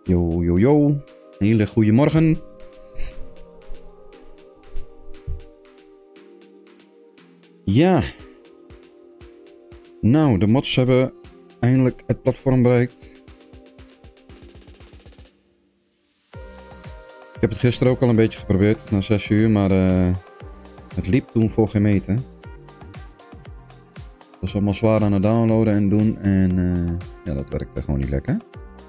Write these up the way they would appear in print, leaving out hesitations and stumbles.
Yo, yo, yo. Hele goede morgen. Ja. Nou, de mods hebben eindelijk het platform bereikt. Ik heb het gisteren ook al een beetje geprobeerd, na 6 uur, maar het liep toen voor geen meter. Het was allemaal zwaar aan het downloaden en doen en ja, dat werkte gewoon niet lekker.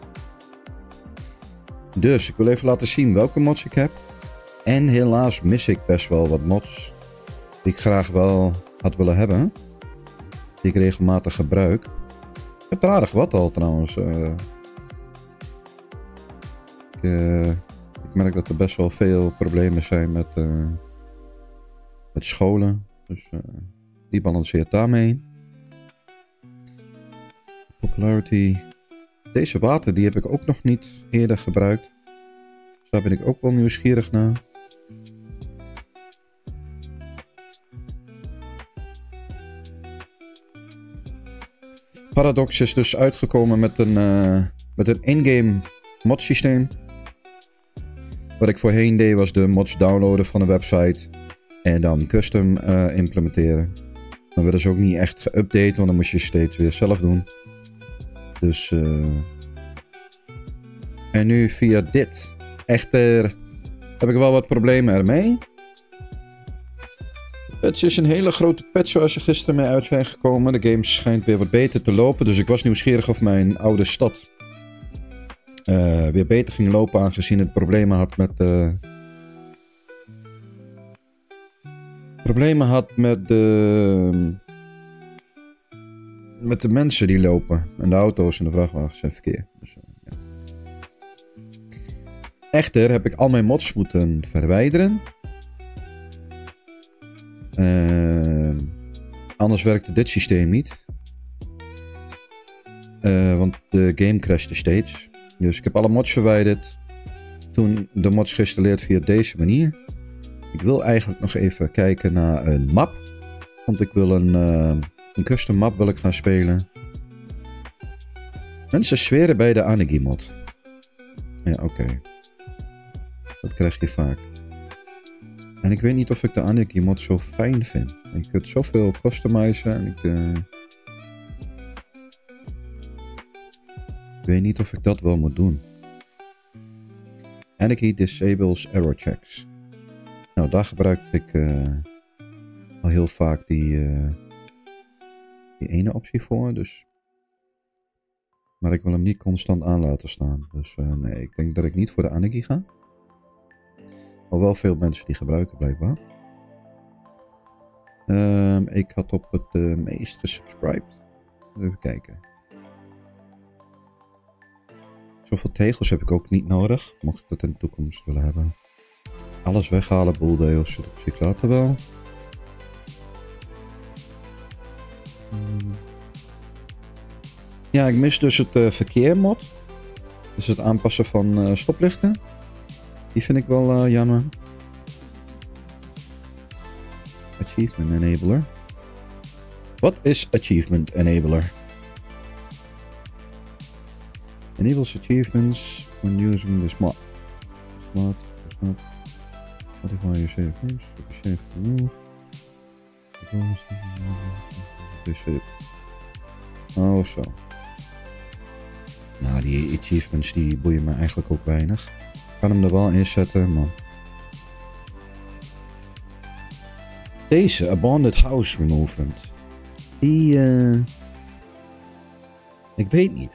Dus ik wil even laten zien welke mods ik heb. En helaas mis ik best wel wat mods die ik graag wel had willen hebben. Die ik regelmatig gebruik. Ik heb er aardig wat al trouwens. Ik merk dat er best wel veel problemen zijn met scholen. Dus die balanceert daarmee. Popularity. Deze water die heb ik ook nog niet eerder gebruikt. Dus daar ben ik ook wel nieuwsgierig naar. Paradox is dus uitgekomen met een in-game mod systeem. Wat ik voorheen deed was de mods downloaden van een website en dan custom implementeren. Dan werden ze ook niet echt geüpdate, want dan moest je steeds weer zelf doen. Dus en nu via dit. Echter heb ik wel wat problemen ermee. Het is een hele grote patch zoals ze gisteren mee uit zijn gekomen. De game schijnt weer wat beter te lopen. Dus ik was nieuwsgierig of mijn oude stad weer beter ging lopen. Aangezien het problemen had met de mensen die lopen. En de auto's en de vrachtwagens en verkeer. Dus, ja. Echter heb ik al mijn mods moeten verwijderen. Anders werkte dit systeem niet. Want de game crashte steeds. Dus ik heb alle mods verwijderd. Toen de mods geïnstalleerd via deze manier. Ik wil eigenlijk nog even kijken naar een map. Want ik wil een custom map wil ik gaan spelen. Mensen zweren bij de Anarchy mod. Ja, oké. Dat krijg je vaak. En ik weet niet of ik de Anarchy mod zo fijn vind. Je kunt zoveel customizen en ik weet niet of ik dat wel moet doen. Anarchy disables error checks. Nou, daar gebruikte ik al heel vaak die ene optie voor. Dus. Maar ik wil hem niet constant aan laten staan. Dus nee, ik denk dat ik niet voor de Anarchy ga. Al wel veel mensen die gebruiken blijkbaar. Ik had op het meest gesubscribed. Even kijken. Zoveel tegels heb ik ook niet nodig. Mocht ik dat in de toekomst willen hebben. Alles weghalen, bulldozers. Dat zie ik later wel. Ja, ik mis dus het verkeermod. Dus het aanpassen van stoplichten. Die vind ik wel jammer. Achievement Enabler. Wat is Achievement Enabler? Enables achievements when using the smart modify your save games. Save oh, zo. Nou, die achievements die boeien me eigenlijk ook weinig. Ik kan hem er wel in zetten, maar... Deze, Abandoned House Removement. Die, ik weet niet.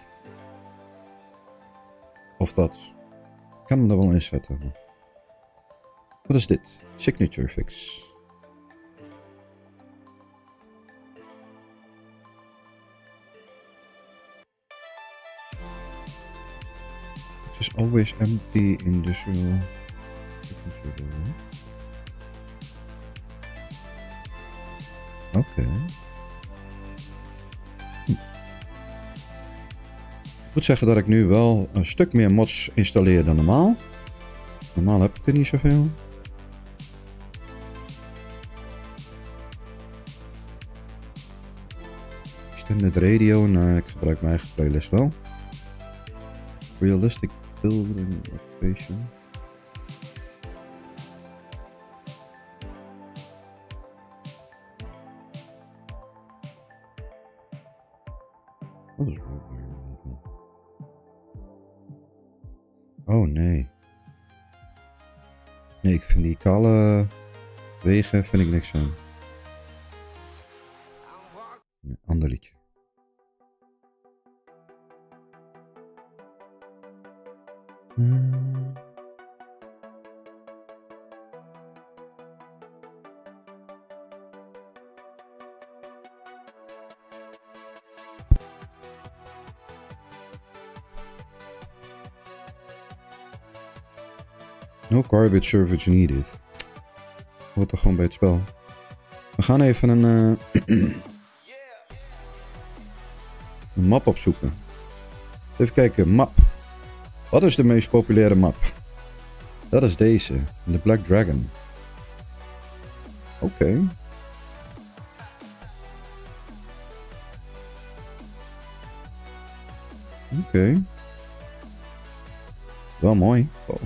Of dat... Ik kan hem er wel in zetten. Maar... Wat is dit? Signature Fix. It is always empty in this room. Oké. Ik moet zeggen dat ik nu wel een stuk meer mods installeer dan normaal. Normaal heb ik er niet zoveel. Extended radio, nou ik gebruik mijn eigen playlist wel. Realistic Building occupation. Wat is oh nee. Nee, ik vind die kale wegen vind ik niks aan. Een ander liedje. No garbage service needed. Hoort toch gewoon bij het spel. We gaan even een map opzoeken. Even kijken, map. Wat is de meest populaire map? Dat is deze, de Black Dragon. Oké. Oké. Wel mooi. Oh.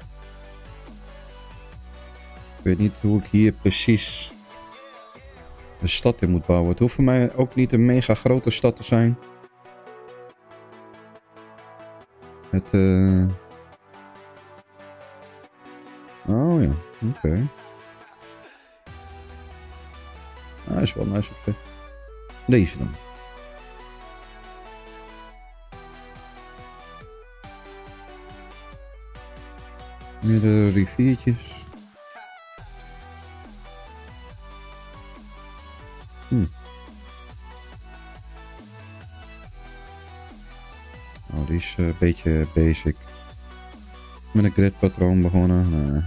Ik weet niet hoe ik hier precies een stad in moet bouwen. Het hoeft voor mij ook niet een mega grote stad te zijn. Het oh ja, oké. Ah, is wel nice op zich. Deze dan. Meer de riviertjes. Oh, die is een beetje basic. Met een grid patroon begonnen.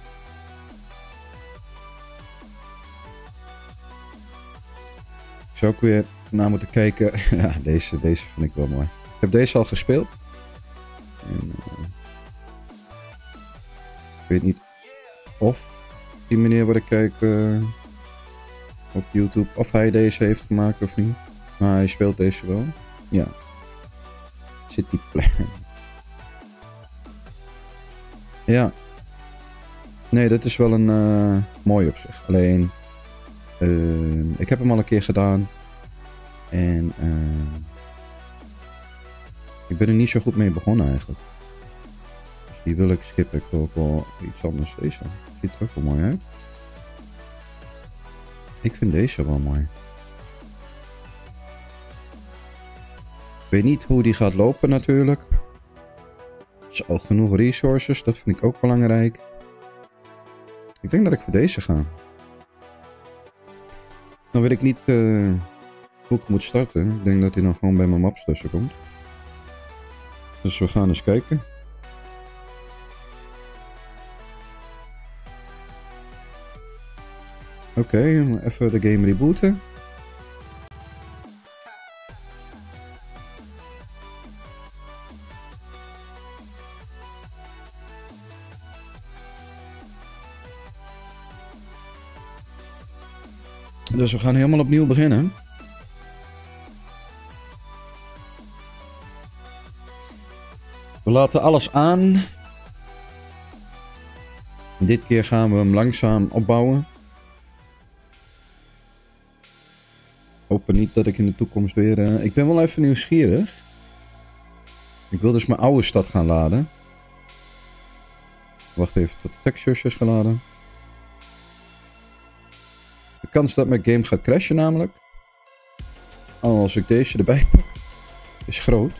Ik zou ook weer naar moeten kijken. Ja, deze vind ik wel mooi. Ik heb deze al gespeeld. En, ik weet niet of die meneer waar ik kijk op YouTube, of hij deze heeft gemaakt of niet. Maar hij speelt deze wel. Ja. City Plan. Ja. Nee, dat is wel een mooi op zich. Alleen, ik heb hem al een keer gedaan. En ik ben er niet zo goed mee begonnen eigenlijk. Dus die wil ik skippen. Ik wil ook wel iets anders. Deze ziet er ook wel mooi uit. Ik vind deze wel mooi. Ik weet niet hoe die gaat lopen natuurlijk. Zo, genoeg resources, dat vind ik ook belangrijk. Ik denk dat ik voor deze ga. Dan weet ik niet hoe ik moet starten. Ik denk dat hij dan gewoon bij mijn maps tussen komt. Dus we gaan eens kijken. Oké, even de game rebooten. Dus we gaan helemaal opnieuw beginnen. We laten alles aan. Dit keer gaan we hem langzaam opbouwen. Hoop niet dat ik in de toekomst weer... Ik ben wel even nieuwsgierig. Ik wil dus mijn oude stad gaan laden. Wacht even tot de textures is geladen. De kans dat mijn game gaat crashen namelijk. Als ik deze erbij pak. Is groot.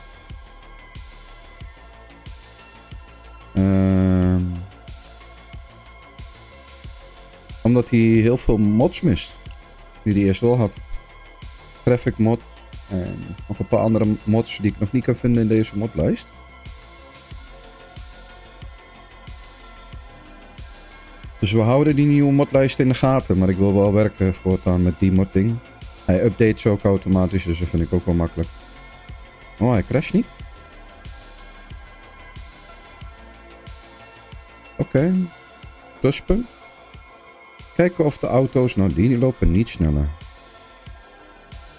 Omdat hij heel veel mods mist. Die hij eerst wel had. Graphic mod. En nog een paar andere mods die ik nog niet kan vinden in deze modlijst. Dus we houden die nieuwe modlijst in de gaten. Maar ik wil wel werken voortaan met die modding. Hij updates ook automatisch, dus dat vind ik ook wel makkelijk. Oh, hij crasht niet. Oké. Pluspunt. Kijken of de auto's, nou die lopen niet sneller.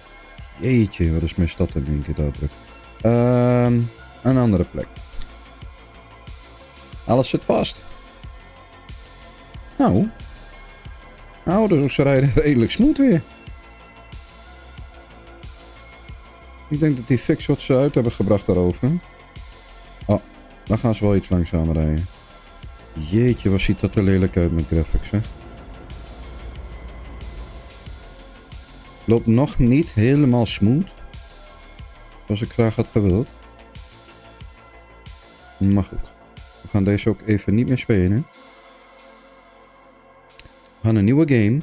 Jeetje, wat is mijn stad in één keer daar druk. Een andere plek. Alles zit vast. Nou. Nou, dus ze rijden redelijk smooth weer. Ik denk dat die fix wat ze uit hebben gebracht daarover. Oh, dan gaan ze wel iets langzamer rijden. Jeetje, wat ziet dat er lelijk uit met graphics, zeg. Loopt nog niet helemaal smooth. Zoals ik graag had gewild. Maar goed. We gaan deze ook even niet meer spelen. We gaan een nieuwe game.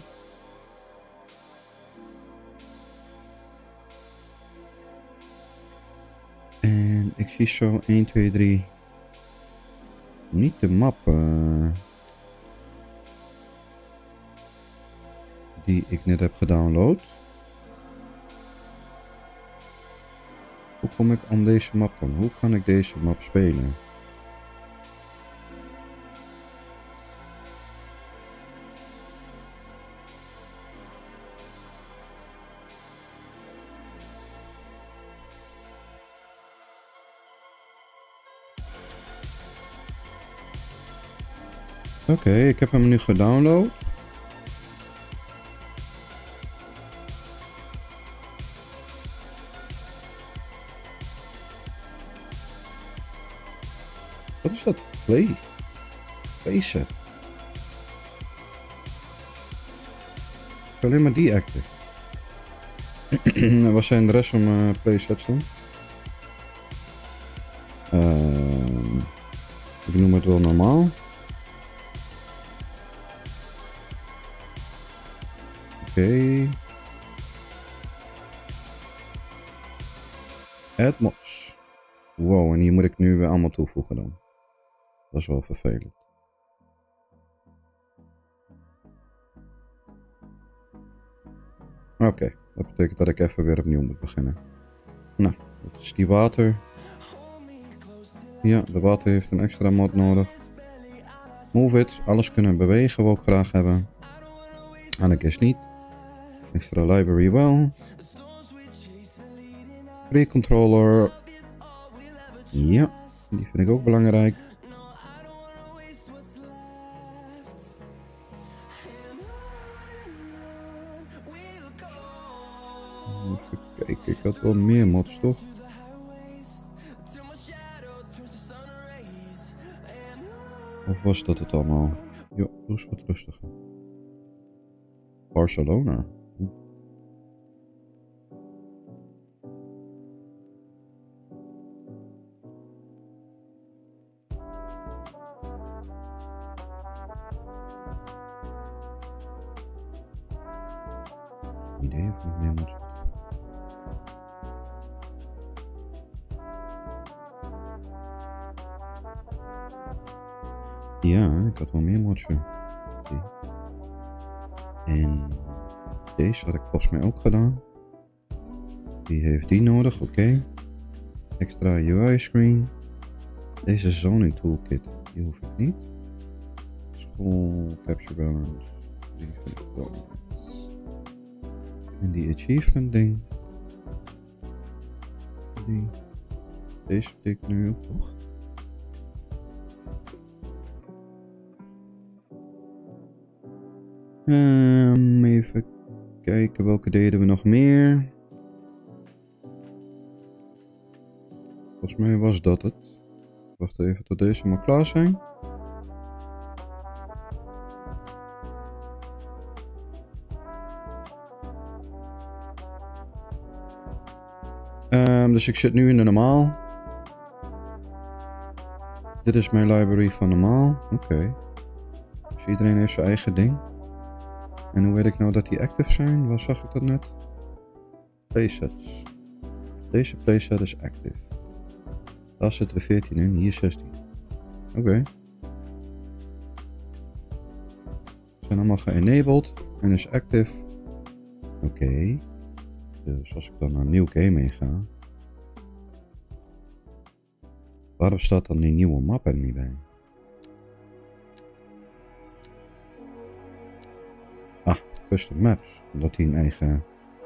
En ik zie zo 1, 2, 3. Niet de map. Die ik net heb gedownload. Hoe kom ik aan deze map dan? Hoe kan ik deze map spelen? Oké, ik heb hem nu gedownload. Wat is dat? Playset. Alleen maar die active. Wat zijn de rest van playsets dan? Ik noem het wel normaal. Oké. Add mods. Wow, en hier moet ik nu weer allemaal toevoegen dan. Dat is wel vervelend. Oké, dat betekent dat ik even weer opnieuw moet beginnen. Nou, dat is die water. Ja, de water heeft een extra mod nodig. Move it, alles kunnen bewegen we ook graag hebben. Anneke niet. Extra library wel. Free controller. Ja, die vind ik ook belangrijk. Even kijken, ik had wel meer mods toch? Of was dat het allemaal? Ja, doe eens wat rustiger. Barcelona. Idee of ik meer moet. Ja, ik had wel meer mods. En deze had ik volgens mij ook gedaan. Die heeft die nodig, oké. Extra UI screen. Deze zoning toolkit, die hoef ik niet. School, capture balance. Die vind ik wel. En die achievement ding. Deze tik ik nu ook toch? Even kijken welke deden we nog meer. Volgens mij was dat het. Wacht even tot deze maar klaar zijn. Dus ik zit nu in de normaal. Dit is mijn library van normaal. Oké. Dus iedereen heeft zijn eigen ding. En hoe weet ik nou dat die active zijn? Waar zag ik dat net? Playsets. Deze playset is active. Daar zitten er 14 in, hier 16. Oké. Ze zijn allemaal geënabled en is active. Oké. Dus als ik dan naar een nieuw game mee ga. Waarom staat dan die nieuwe map er niet bij? Ah, custom maps. Omdat hij een eigen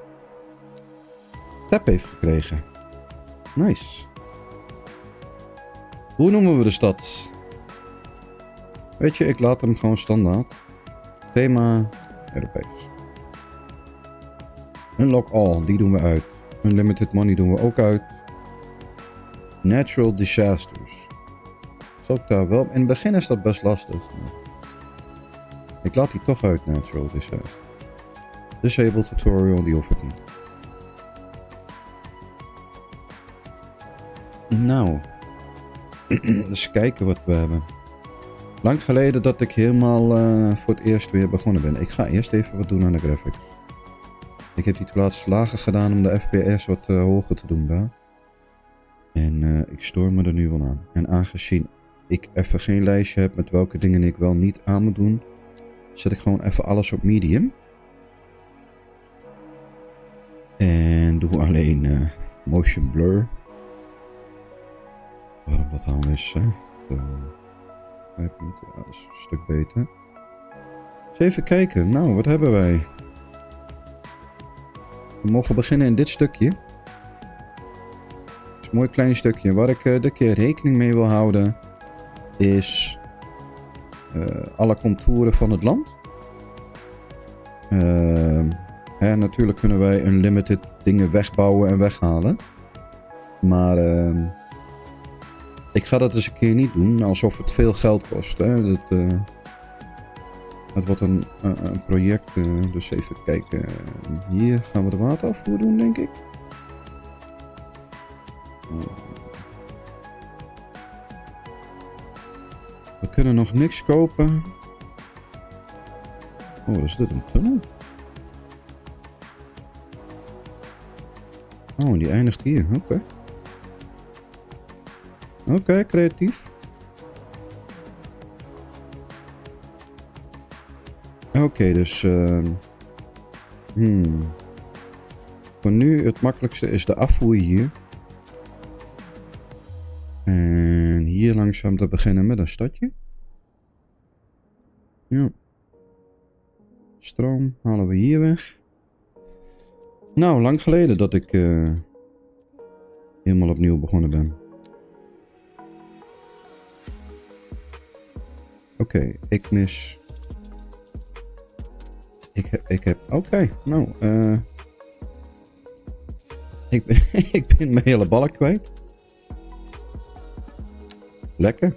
tab heeft gekregen. Nice. Hoe noemen we de stad? Weet je, ik laat hem gewoon standaard. Thema Europees. Unlock all, die doen we uit. Unlimited money doen we ook uit. Natural disasters. Is ook daar wel. In het begin is dat best lastig. Ik laat die toch uit, natural disasters. Disable tutorial, die hoef ik niet. Nou. Dus kijken wat we hebben. Lang geleden dat ik helemaal voor het eerst weer begonnen ben. Ik ga eerst even wat doen aan de graphics. Ik heb die laatst lager gedaan om de FPS wat hoger te doen daar. En ik stoor me er nu wel aan. En aangezien ik even geen lijstje heb met welke dingen ik wel niet aan moet doen, zet ik gewoon even alles op medium. En doe alleen motion blur. Waarom dat dan is, hè? Ja, dat is een stuk beter. Dus even kijken. Nou, wat hebben wij? We mogen beginnen in dit stukje. Het is een mooi klein stukje. Waar ik dit keer rekening mee wil houden is alle contouren van het land. Natuurlijk kunnen wij unlimited dingen wegbouwen en weghalen. Maar ik ga dat eens een keer niet doen, alsof het veel geld kost. Hè. Het wordt een project, dus even kijken. Hier gaan we de waterafvoer doen, denk ik. We kunnen nog niks kopen. Oh, is dit een tunnel? Oh, die eindigt hier, oké. Oké, creatief. Oké, dus... Voor nu het makkelijkste is de afvoer hier. En hier langzaam te beginnen met een stadje. Ja. Stroom halen we hier weg. Nou, lang geleden dat ik helemaal opnieuw begonnen ben. Oké, ik mis... Ik heb... Oké, nou, ik ben mijn hele balk kwijt. Lekker.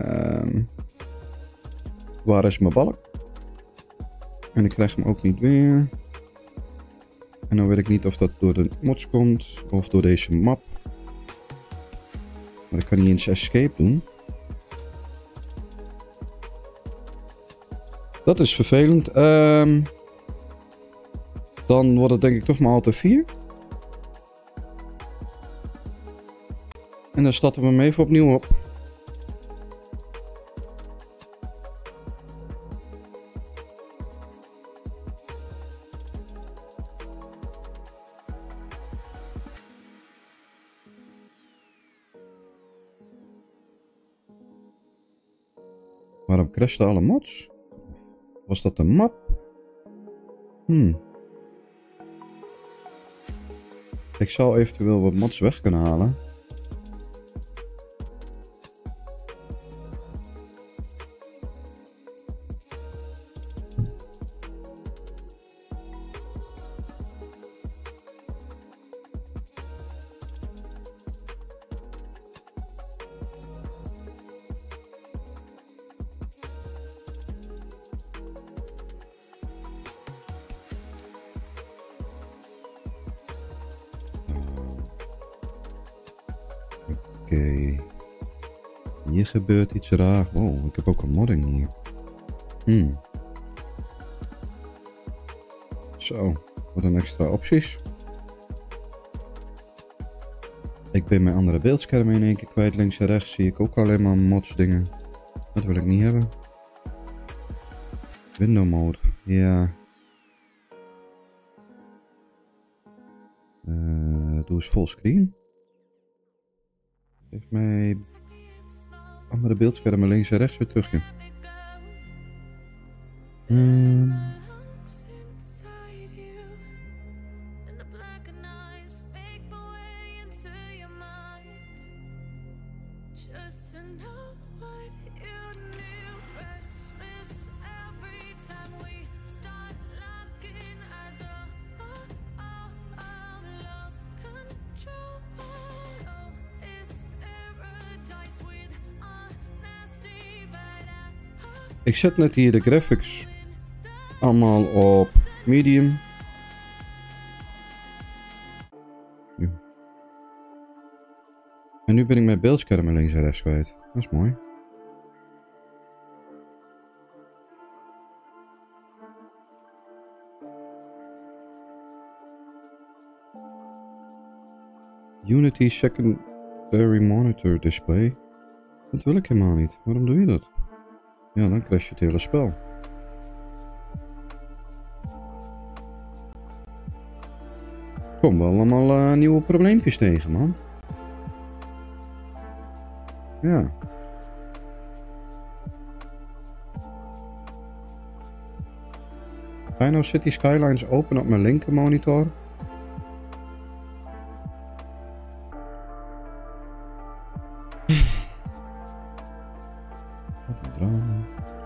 Waar is mijn balk? En ik krijg hem ook niet weer. En dan weet ik niet of dat door de mods komt of door deze map. Maar ik kan niet eens escape doen. Dat is vervelend. Dan wordt het denk ik toch maar altijd 4. En dan starten we hem even opnieuw op. Waarom crashten alle mods? Was dat een map? Ik zou eventueel wat mods weg kunnen halen. Oké. Hier gebeurt iets raar. Wow, ik heb ook een modding hier. Zo, wat een extra opties. Ik ben mijn andere beeldschermen in één keer kwijt. Links en rechts zie ik ook alleen maar mods dingen. Dat wil ik niet hebben. Window mode, ja. Doe eens fullscreen. Geef mij andere beeldschermen links en rechts weer terug. Ik zet net hier de graphics allemaal op medium. Ja. En nu ben ik mijn beeldschermen links en rechts kwijt. Dat is mooi. Unity Secondary Monitor Display. Dat wil ik helemaal niet. Waarom doe je dat? Ja, dan crasht het hele spel. Kom wel allemaal nieuwe probleempjes tegen, man. Ja. Ga je nou City Skylines open op mijn linker monitor? Wat een drama.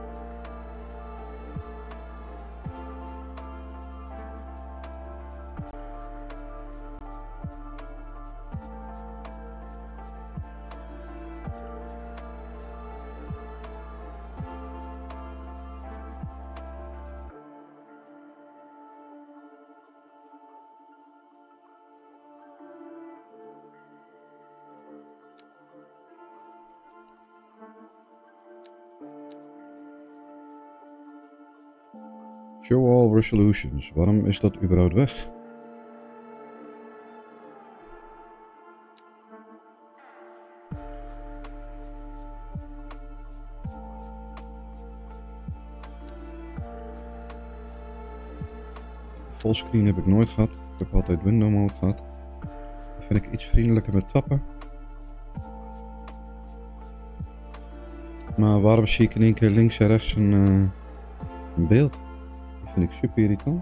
Show all resolutions. Waarom is dat überhaupt weg? Fullscreen heb ik nooit gehad. Ik heb altijd window mode gehad. Dat vind ik iets vriendelijker met tappen. Maar waarom zie ik in één keer links en rechts een beeld? Dat vind ik super irritant.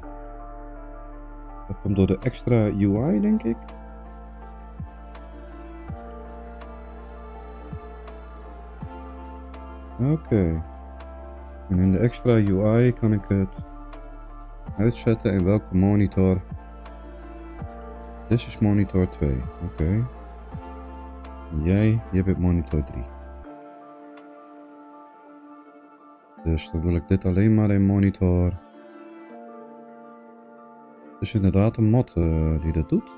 Dat komt door de extra UI, denk ik. Oké. En in de extra UI kan ik het uitzetten in welke monitor. Dit is monitor 2. Oké. Jij bent monitor 3. Dus dan wil ik dit alleen maar in monitor. Het is inderdaad een mod die dat doet.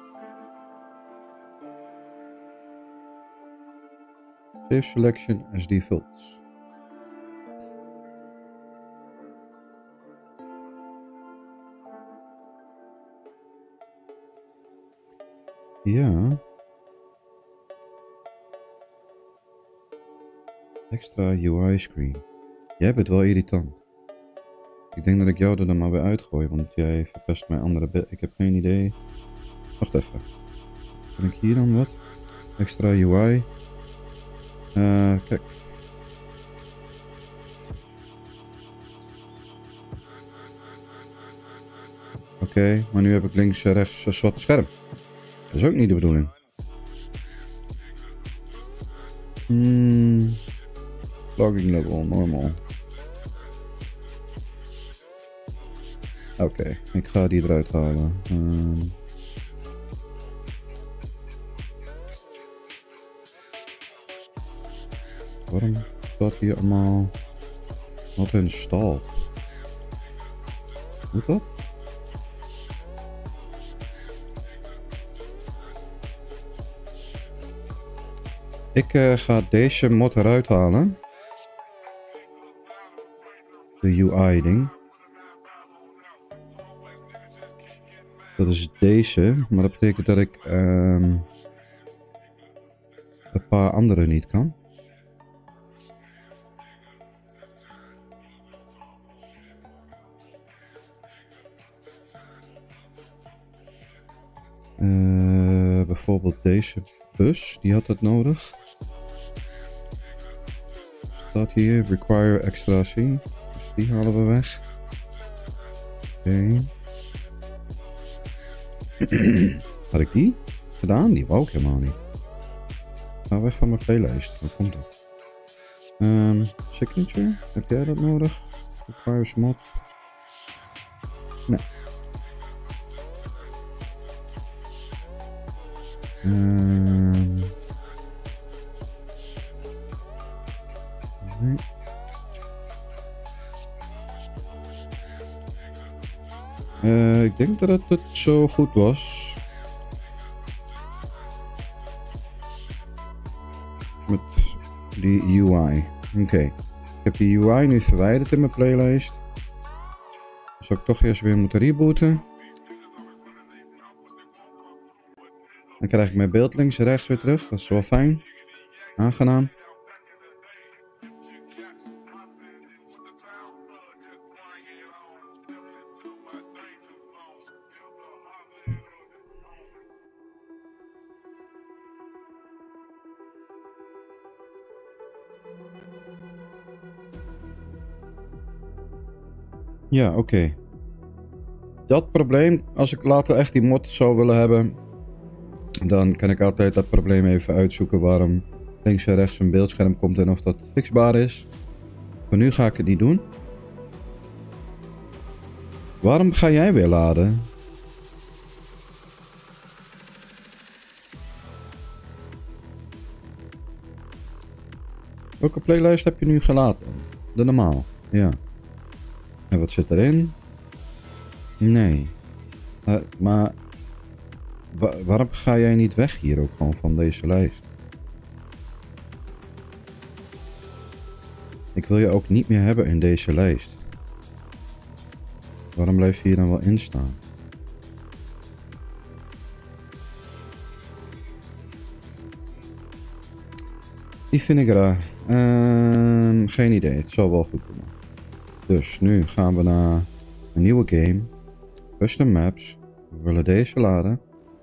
Save selection as defaults. Ja. Extra UI screen. Jij bent wel irritant. Ik denk dat ik jou er dan maar weer uitgooi, want jij verpest mijn andere beeld. Ik heb geen idee. Wacht even. Kan ik hier dan wat? Extra UI. Kijk. Oké, maar nu heb ik links en rechts een zwart scherm. Dat is ook niet de bedoeling. Logging level, normal. Oké, ik ga die eruit halen. Waarom staat hier allemaal not installed? Moet dat? Ik ga deze mod eruit halen. De UI ding. Dat is deze, maar dat betekent dat ik een paar andere niet kan. Bijvoorbeeld deze bus, die had het nodig. Staat hier, require extra scene. Dus die halen we weg. Oké. Had ik die gedaan? Die wou ik helemaal niet. Ga weg van mijn playlijst. Waar komt dat? Signature? Heb jij dat nodig? Requires mod? Nee. Nee. Ik denk dat het zo goed was. Met die UI. Oké. Ik heb die UI nu verwijderd in mijn playlist. Dan zou ik toch eerst weer moeten rebooten. Dan krijg ik mijn beeld links en rechts weer terug. Dat is wel fijn. Aangenaam. Ja, oké. Dat probleem, als ik later echt die mod zou willen hebben, dan kan ik altijd dat probleem even uitzoeken waarom links en rechts een beeldscherm komt en of dat fixbaar is. Voor nu ga ik het niet doen. Waarom ga jij weer laden? Welke playlist heb je nu gelaten? De normaal, ja. En wat zit erin? Nee. Maar waarom ga jij niet weg hier ook gewoon van deze lijst? Ik wil je ook niet meer hebben in deze lijst. Waarom blijf je hier dan wel in staan? Die vind ik raar. Geen idee, het zal wel goed komen. Dus nu gaan we naar een nieuwe game. Custom Maps. We willen deze laden.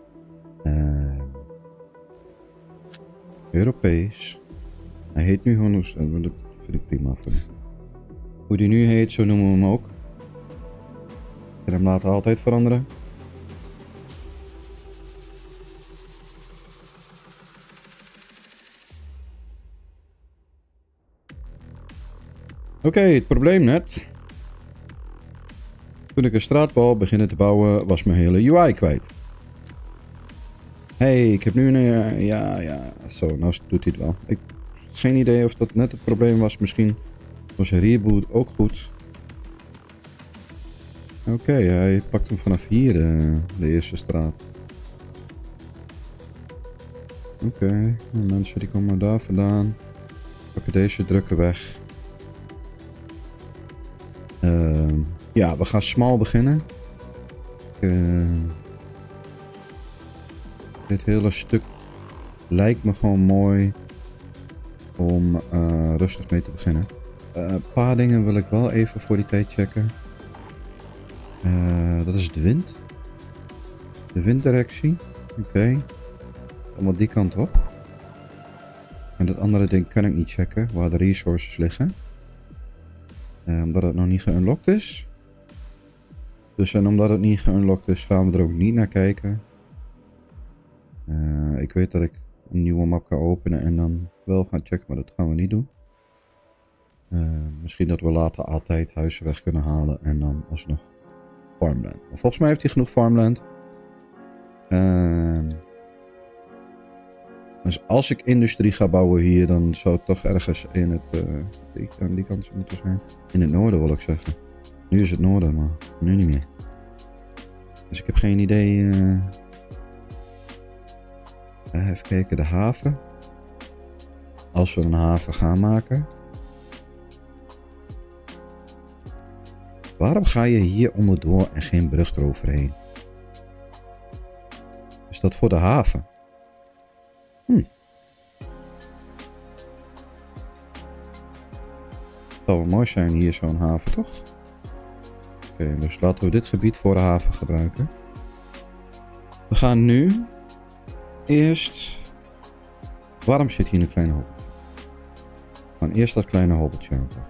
Europees. Hij heet nu gewoon... Dat vind ik prima voor hem. Hoe die nu heet, zo noemen we hem ook. Ik kan hem later altijd veranderen. Oké, het probleem net. Toen ik een straatbal beginnen te bouwen, was mijn hele UI kwijt. Hey, ik heb nu een... ja, zo, nou doet hij het wel. Ik heb geen idee of dat net het probleem was. Misschien was een reboot ook goed. Oké, hij pakt hem vanaf hier, de eerste straat. Oké, mensen die komen daar vandaan. Pakken deze drukken weg. Ja, we gaan smal beginnen. Dit hele stuk lijkt me gewoon mooi om rustig mee te beginnen. Een paar dingen wil ik wel even voor die tijd checken. Dat is de wind. De winddirectie. Oké. Allemaal die kant op. En dat andere ding kan ik niet checken, waar de resources liggen. Omdat het nog niet geunlocked is. Dus en omdat het niet geunlocked is, gaan we er ook niet naar kijken. Ik weet dat ik een nieuwe map kan openen en dan wel gaan checken, maar dat gaan we niet doen. Misschien dat we later altijd huizen weg kunnen halen en dan alsnog farmland. Maar volgens mij heeft hij genoeg farmland. Dus als ik industrie ga bouwen hier, dan zou het toch ergens in het... aan die kant moeten zijn. In het noorden wil ik zeggen. Nu is het noorden, maar nu niet meer. Dus ik heb geen idee... even kijken, de haven. Als we een haven gaan maken. Waarom ga je hier onderdoor en geen brug eroverheen? Is dat voor de haven? Het zou wel mooi zijn hier zo'n haven, toch? Oké, dus laten we dit gebied voor de haven gebruiken. We gaan nu eerst... Waarom zit hier een kleine hobbeltje? We gaan eerst dat kleine hobbeltje aanpakken.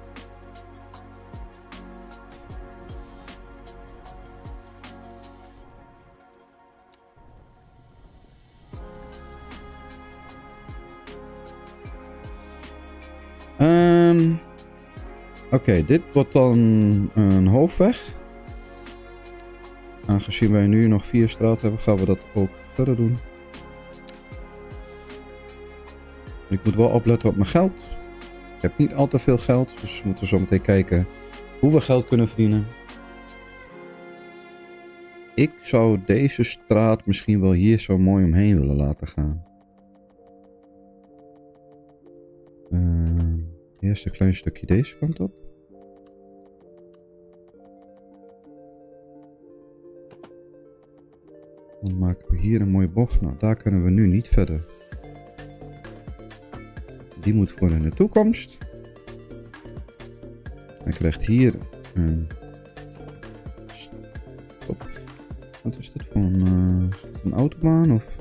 Oké, dit wordt dan een hoofdweg. Aangezien wij nu nog 4 straten hebben, gaan we dat ook verder doen. Ik moet wel opletten op mijn geld. Ik heb niet al te veel geld, dus we moeten zo meteen kijken hoe we geld kunnen verdienen. ik zou deze straat misschien wel hier zo mooi omheen willen laten gaan. Eerst een klein stukje deze kant op. Dan maken we hier een mooie bocht. Nou, daar kunnen we nu niet verder. Die moet voor in de toekomst. Hij krijgt hier een... Stop. Wat is dit voor een... is dit een autobaan of...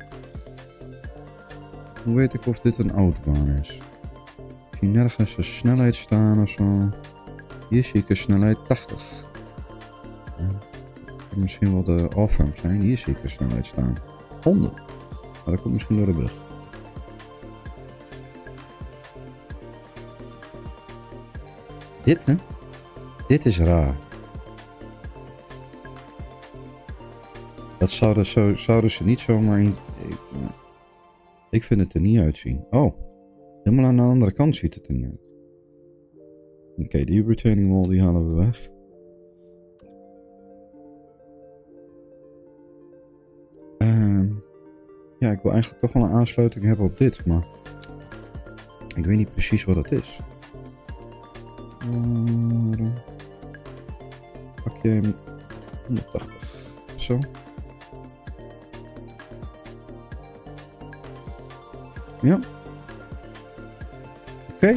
Hoe weet ik of dit een autobaan is? Ik zie nergens een snelheid staan of zo. Hier zie ik een snelheid 80. Ja. Misschien wel de off-ramp zijn. Hier zie ik een snelheid staan. 100. Maar dat komt misschien door de brug. Dit, hè? Dit is raar. Dat zouden ze niet zomaar in... Ik vind het er niet uitzien. Oh. Helemaal aan de andere kant ziet het er niet uit. Oké, die retaining wall die halen we weg. Ja, ik wil eigenlijk toch wel een aansluiting hebben op dit, maar... Ik weet niet precies wat het is. Pak je hem 180. Zo. Ja. Oké.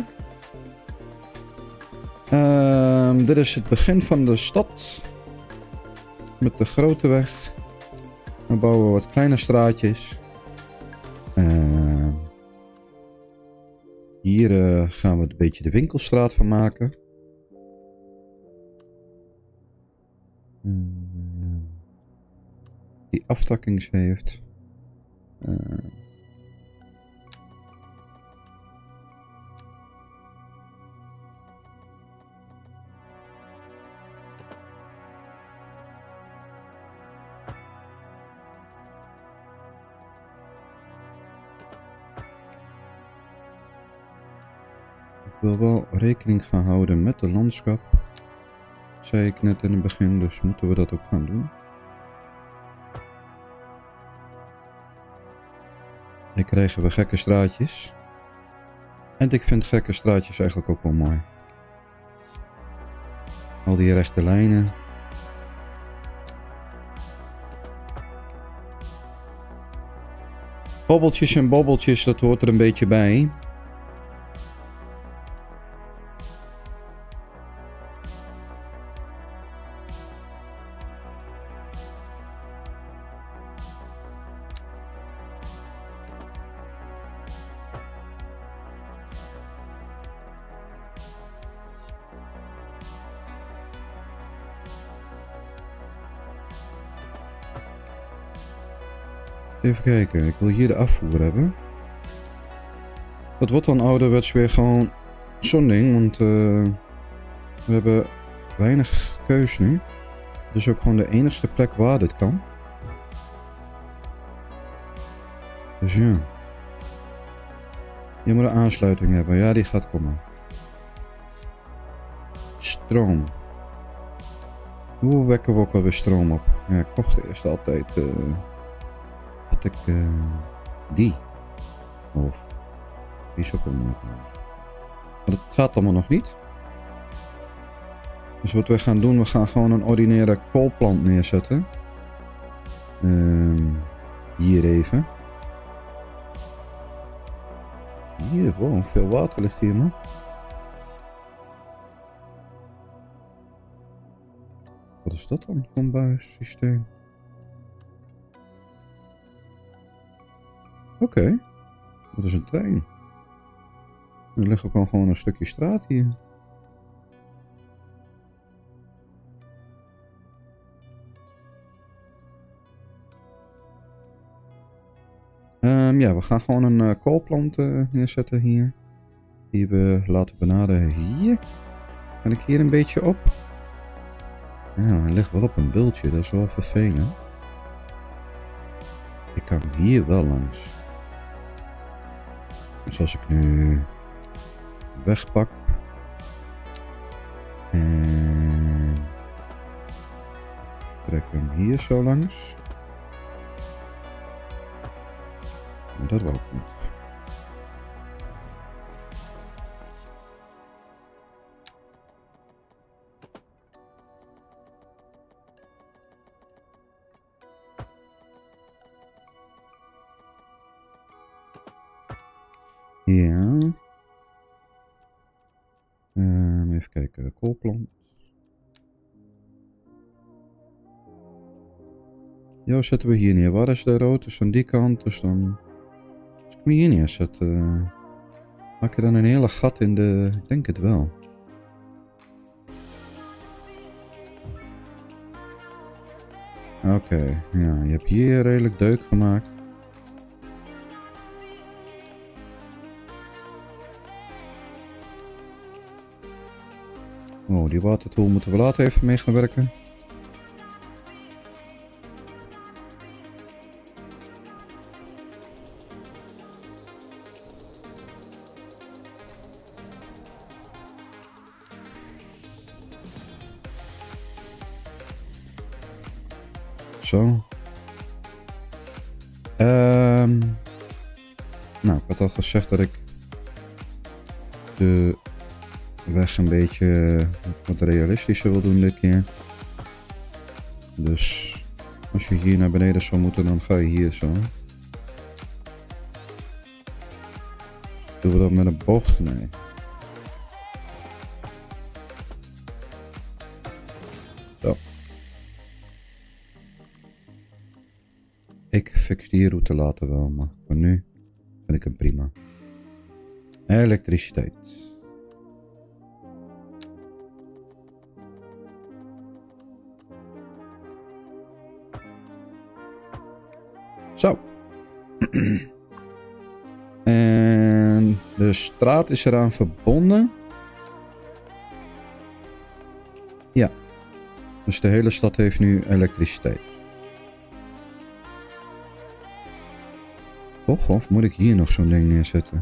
Dit is het begin van de stad. Met de grote weg. Dan bouwen we wat kleine straatjes. Hier gaan we een beetje de winkelstraat van maken. Die aftakkings heeft. Ik wil wel rekening gaan houden met de landschap. Zei ik net in het begin, dus moeten we dat ook gaan doen. Dan krijgen we gekke straatjes. En ik vind gekke straatjes eigenlijk ook wel mooi. Al die rechte lijnen. Bobbeltjes en bobbeltjes, dat hoort er een beetje bij. Even kijken, ik wil hier de afvoer hebben. Dat wordt dan ouderwets weer gewoon zo'n ding, want we hebben weinig keus nu. Dit is ook gewoon de enigste plek waar dit kan. Dus ja. Je moet een aansluiting hebben, ja die gaat komen. Stroom. Hoe wekken we ook alweer stroom op? Ja, ik kocht eerst altijd... had ik die. Of die is ook wel mooi. Maar dat gaat allemaal nog niet. Dus wat we gaan doen, we gaan gewoon een ordinaire koolplant neerzetten. Hier even. Hier, wow, veel water ligt hier, man. Wat is dat dan, zo'n buissysteem? Oké, dat is een trein. Er ligt ook al gewoon een stukje straat hier. Ja, we gaan gewoon een koolplant neerzetten hier. Die we laten benaderen hier. Kan ik hier een beetje op? Ja, hij ligt wel op een bultje, dat is wel vervelend. Ik kan hier wel langs. Dus als ik nu wegpak en trek hem hier zo langs. Dat wil ook niet. Ja. Even kijken. Koolplant. Jo, zetten we hier neer. Waar is de rood? Dus aan die kant. Dus dan... Als ik hem hier neerzet... maak je dan een hele gat in de... Ik denk het wel. Oké. Ja, je hebt hier redelijk deuk gemaakt. Oh, die watertool moeten we later even mee gaan werken. Zo. Nou, ik had al gezegd dat ik de weg een beetje wat realistischer wil doen dit keer. Dus als je hier naar beneden zou moeten, dan ga je hier zo. Doen we dat met een bocht? Nee. Zo. Ik fix die route later wel, maar voor nu vind ik hem prima. Elektriciteit. Zo. En de straat is eraan verbonden. Ja. Dus de hele stad heeft nu elektriciteit. Toch? Of moet ik hier nog zo'n ding neerzetten?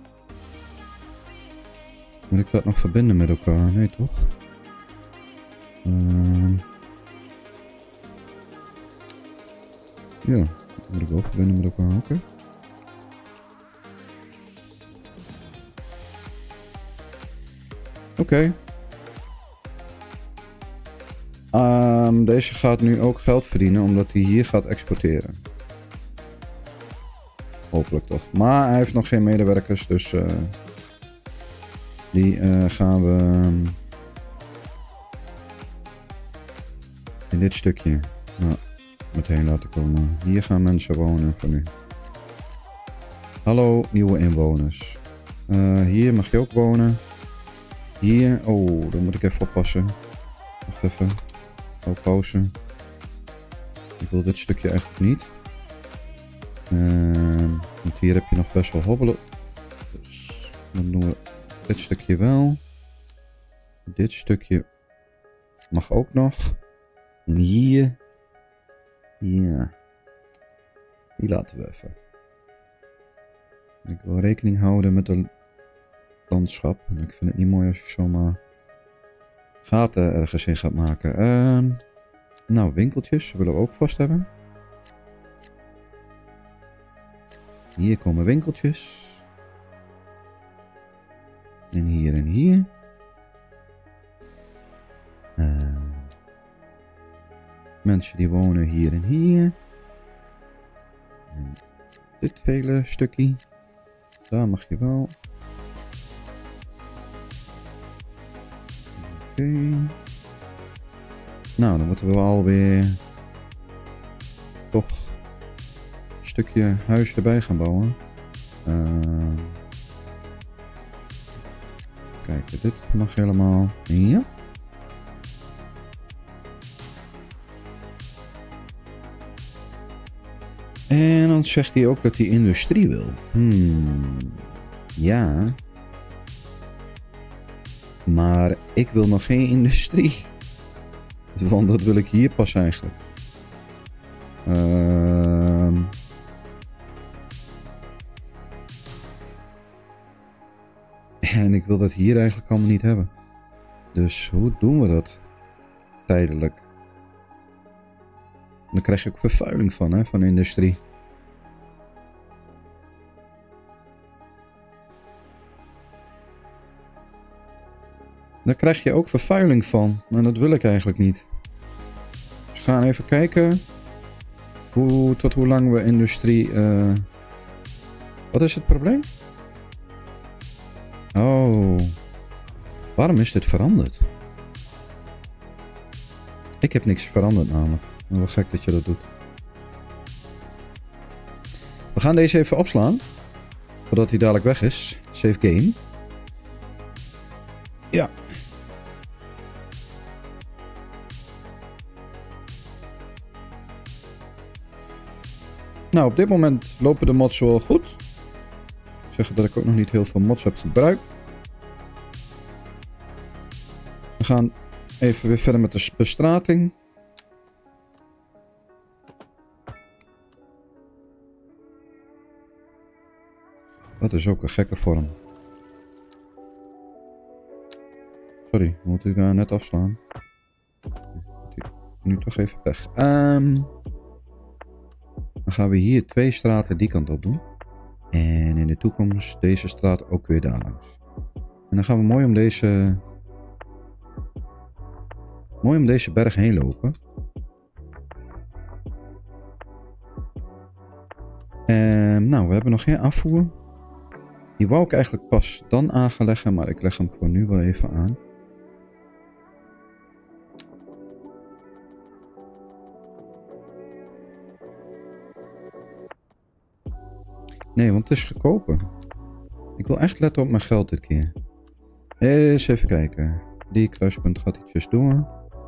Moet ik dat nog verbinden met elkaar? Nee, toch? Ja, dat moet ik ook verbinden met elkaar. Oké. Oké. Deze gaat nu ook geld verdienen omdat hij hier gaat exporteren. Hopelijk toch. Maar hij heeft nog geen medewerkers, dus die gaan we in dit stukje meteen laten komen. Hier gaan mensen wonen voor nu. Hallo nieuwe inwoners. Hier mag je ook wonen. Hier, oh, dan moet ik even oppassen. Wacht even. Oh, pauze. Ik wil dit stukje eigenlijk niet. Want hier heb je nog best wel hobbelen. Dus dan doen we dit stukje wel. Dit stukje mag ook nog. En hier. Ja. Die laten we even. Ik wil rekening houden met het landschap. En ik vind het niet mooi als je zomaar gaten ergens in gaat maken. Nou, winkeltjes willen we ook vast hebben. Hier komen winkeltjes. En hier en hier. Mensen die wonen hier en hier. En dit hele stukje. Daar mag je wel. Oké. Nou, dan moeten we alweer toch een stukje huis erbij gaan bouwen. Kijk, dit mag helemaal. Ja. En dan zegt hij ook dat hij industrie wil. Ja. Maar ik wil nog geen industrie. Want dat wil ik hier pas eigenlijk. En ik wil dat hier eigenlijk allemaal niet hebben. Dus hoe doen we dat? Tijdelijk. Daar krijg je ook vervuiling van, hè, van de industrie. Daar krijg je ook vervuiling van. Maar dat wil ik eigenlijk niet. Dus we gaan even kijken. Tot hoe lang we industrie... Wat is het probleem? Oh. Waarom is dit veranderd? Ik heb niks veranderd namelijk. Wel gek dat je dat doet. We gaan deze even opslaan. Voordat hij dadelijk weg is. Save game. Ja. Nou, op dit moment lopen de mods wel goed. Ik zeg dat ik ook nog niet heel veel mods heb gebruikt. We gaan even weer verder met de bestrating. Dat is ook een gekke vorm. Sorry, moet u net afslaan. Nu toch even weg. Dan gaan we hier 2 straten die kant op doen. En in de toekomst deze straat ook weer daar langs. En dan gaan we mooi om deze berg heen lopen. Nou, we hebben nog geen afvoer. Die wou ik eigenlijk pas dan aan gaan leggen, maar ik leg hem voor nu wel even aan. Nee, want het is goedkoper. Ik wil echt letten op mijn geld dit keer. Eens even kijken. Die kruispunt gaat ietsjes door.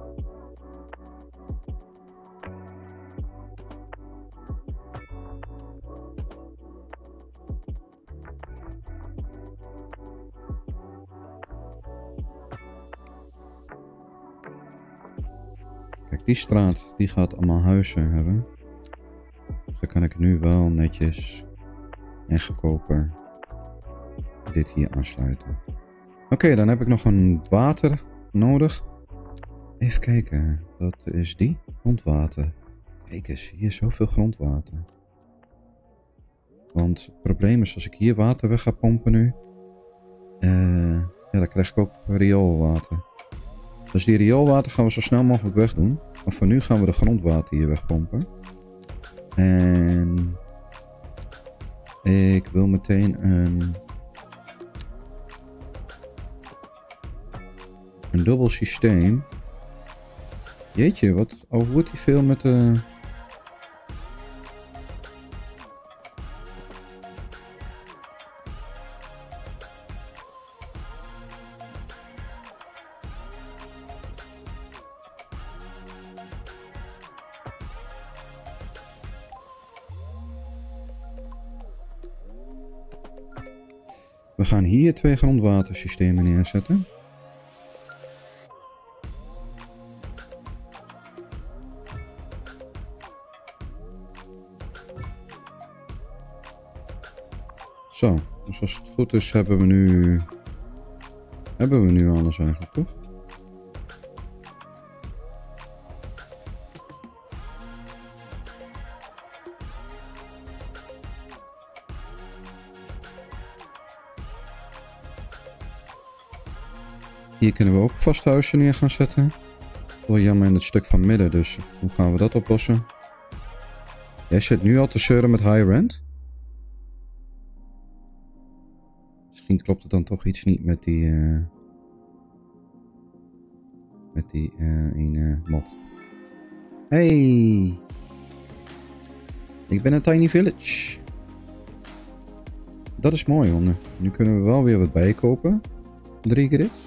Kijk, die straat die gaat allemaal huizen hebben. Dus dan kan ik nu wel netjes en goedkoper dit hier aansluiten. Oké, dan heb ik nog een water nodig. Even kijken, dat is die grondwater. Kijk eens, hier is zoveel grondwater. Want het probleem is als ik hier water weg ga pompen nu. Ja, dan krijg ik ook rioolwater. Dus die rioolwater gaan we zo snel mogelijk wegdoen. Maar voor nu gaan we de grondwater hier wegpompen. En ik wil meteen een dubbel systeem. Jeetje, wat overwoedt hij veel met de... We gaan hier 2 grondwatersystemen neerzetten. Zo, dus als het goed is hebben we nu alles eigenlijk, toch? Hier kunnen we ook een vast huisje neer gaan zetten. Wel jammer in het stuk van midden, dus hoe gaan we dat oplossen? Jij zit nu al te zeuren met high rent. Misschien klopt het dan toch iets niet met die ene mod. Hey! Ik ben een tiny village. Dat is mooi, hoor. Nu kunnen we wel weer wat bijkopen. 3 grids.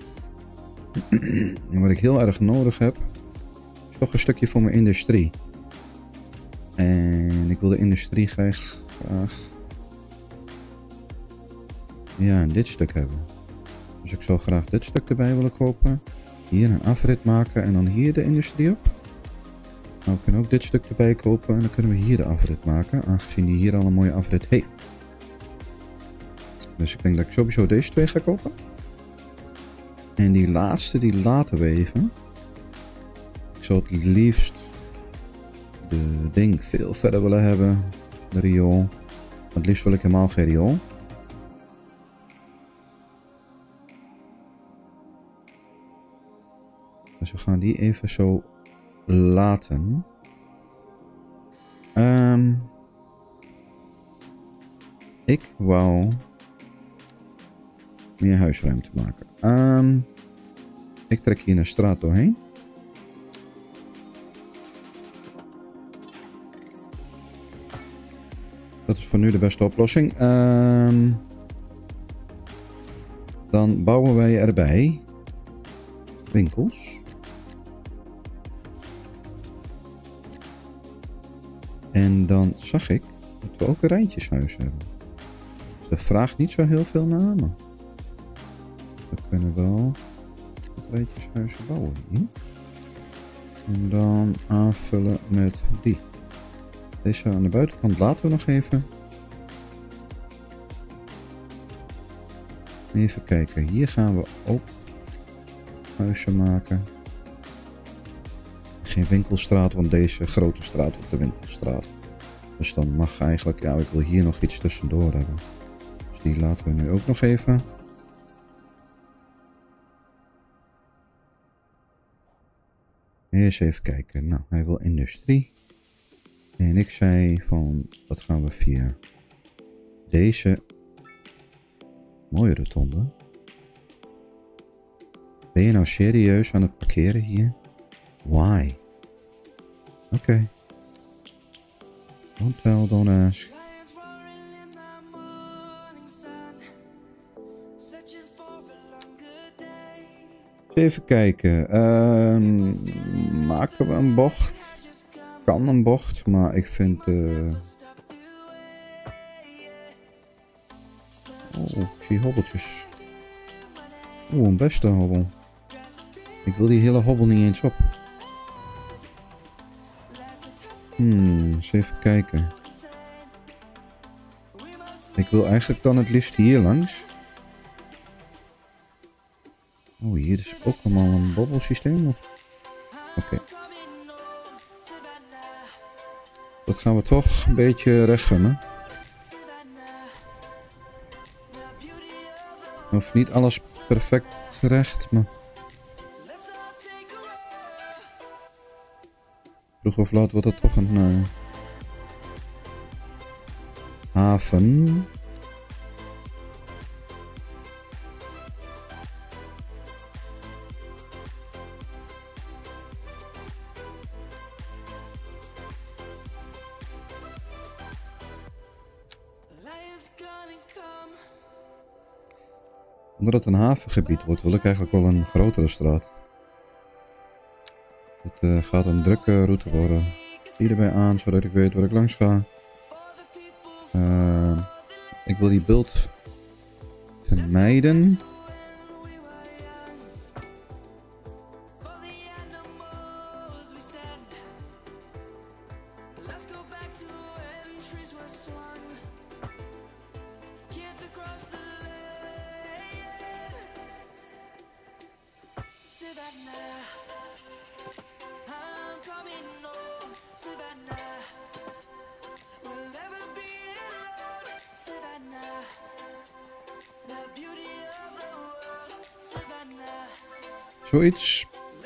En wat ik heel erg nodig heb, is toch een stukje voor mijn industrie. En ik wil de industrie graag ja, dit stuk hebben. Dus ik zou graag dit stuk erbij willen kopen. Hier een afrit maken en dan hier de industrie op. Nou, we kunnen ook dit stuk erbij kopen en dan kunnen we hier de afrit maken, aangezien die hier al een mooie afrit heeft. Dus ik denk dat ik sowieso deze 2 ga kopen. En die laatste, die laten we even. Ik zou het liefst de ding veel verder willen hebben. De riool. Het liefst wil ik helemaal geen riool. Dus we gaan die even zo laten. Ik wou meer huisruimte maken. Ik trek hier een straat doorheen. Dat is voor nu de beste oplossing. Dan bouwen wij erbij winkels. En dan zag ik dat we ook een rijtjeshuis hebben. Dus er vraagt niet zo heel veel naar, maar we kunnen wel het rijtjeshuis bouwen hier. En dan aanvullen met die. Deze aan de buitenkant laten we nog even. Even kijken, hier gaan we ook huizen maken. Geen winkelstraat, want deze grote straat wordt de winkelstraat. Dus dan mag eigenlijk, ja, ik wil hier nog iets tussendoor hebben. Dus die laten we nu ook nog even. Eens even kijken. Nou, hij wil industrie. En ik zei van, dat gaan we via deze mooie rotonde. Ben je nou serieus aan het parkeren hier? Why? Oké. Don't tell, don't ask. Even kijken. Maken we een bocht? Kan een bocht, maar ik vind... Oh, ik zie hobbeltjes. Oeh, een beste hobbel. Ik wil die hele hobbel niet eens op. Eens even kijken. Ik wil eigenlijk dan het liefst hier langs. Oh, hier is ook allemaal een bobbelsysteem. Oké. Dat gaan we toch een beetje recht gunnen. Hoeft niet alles perfect recht, maar... Vroeg of laat wordt het toch een haven. Omdat het een havengebied wordt, wil ik eigenlijk wel een grotere straat. Het gaat een drukke route worden. Die erbij aan, zodat ik weet waar ik langs ga. Ik wil die bult vermijden. Zoiets.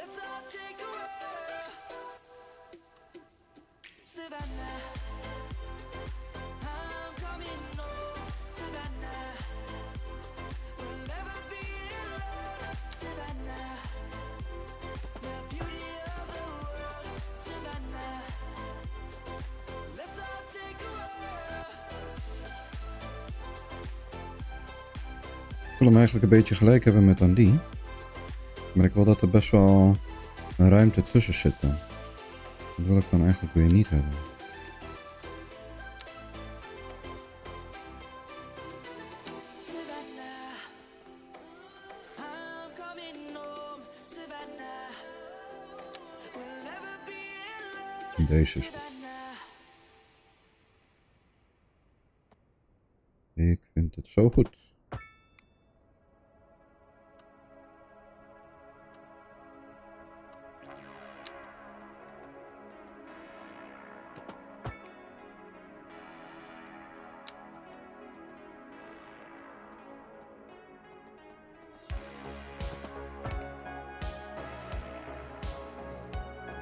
Ik wil hem eigenlijk een beetje gelijk hebben met aan die. Maar ik wil dat er best wel een ruimte tussen zit dan. Dat wil ik dan eigenlijk weer niet hebben. Deze is goed. Ik vind het zo goed.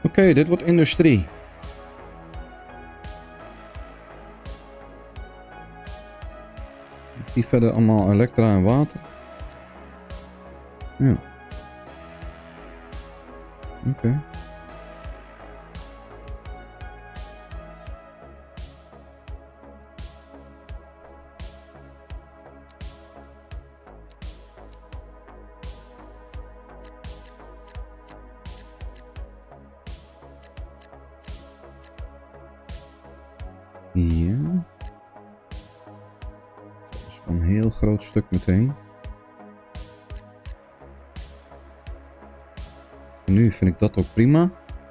Oké, dit wordt industrie. Ik zie verder allemaal elektra en water. Ja. Oké. Ja. Dat is een heel groot stuk meteen. Voor nu vind ik dat ook prima.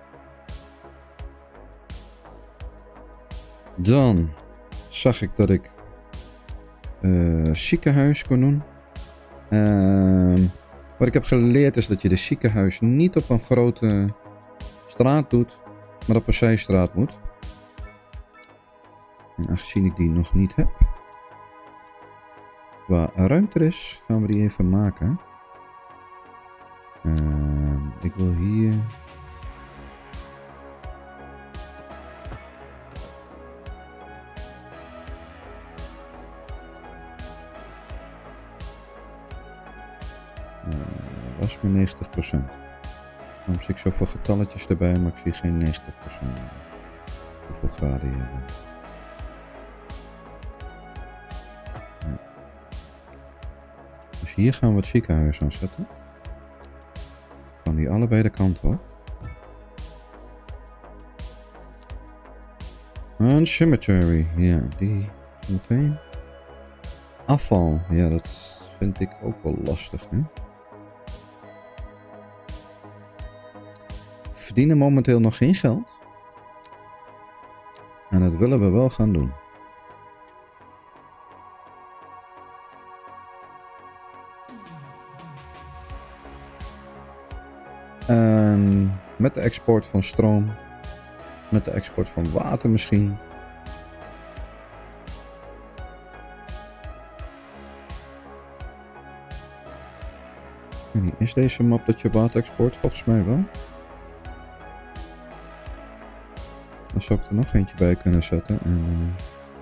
Dan zag ik dat ik ziekenhuis kon doen. Wat ik heb geleerd is dat je de ziekenhuis niet op een grote straat doet, maar op een zijstraat moet. En aangezien ik die nog niet heb, waar ruimte is, gaan we die even maken. Ik wil hier... was maar 90%. Daarom zie ik zoveel getalletjes erbij, maar ik zie geen 90%. Hoeveel graden hier hebben. Ja. Dus hier gaan we het ziekenhuis aan zetten. Kan die allebei de kanten op. Een cemetery, ja, die meteen. Afval, ja, dat vind ik ook wel lastig, hè. We verdienen momenteel nog geen geld. En dat willen we wel gaan doen. Met de export van stroom. Met de export van water misschien. Is deze map dat je water export? Volgens mij wel. Dan zou ik er nog eentje bij kunnen zetten. En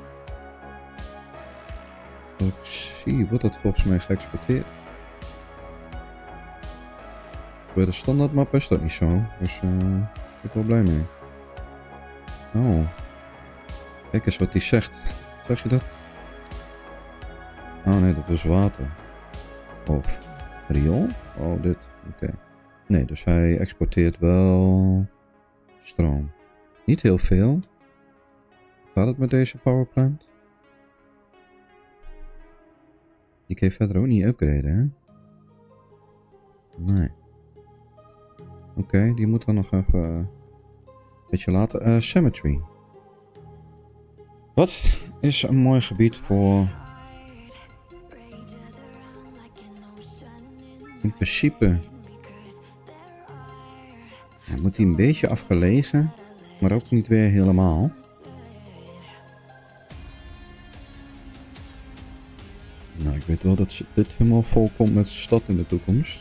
wat ik zie, wordt dat volgens mij geëxporteerd. Bij de standaard map is dat niet zo. Dus ben ik wel blij mee. Oh. Kijk eens wat hij zegt. Zeg je dat? Oh nee, dat is water. Of riool? Oh, dit. Oké. Nee, dus hij exporteert wel stroom. Niet heel veel. Hoe gaat het met deze powerplant? Die kan je verder ook niet upgraden, hè? Nee. Oké, die moet dan nog even een beetje later. Cemetery. Wat is een mooi gebied voor... In principe... Ja, moet hij een beetje afgelegen, maar ook niet weer helemaal. Nou, ik weet wel dat dit helemaal vol komt met stad in de toekomst.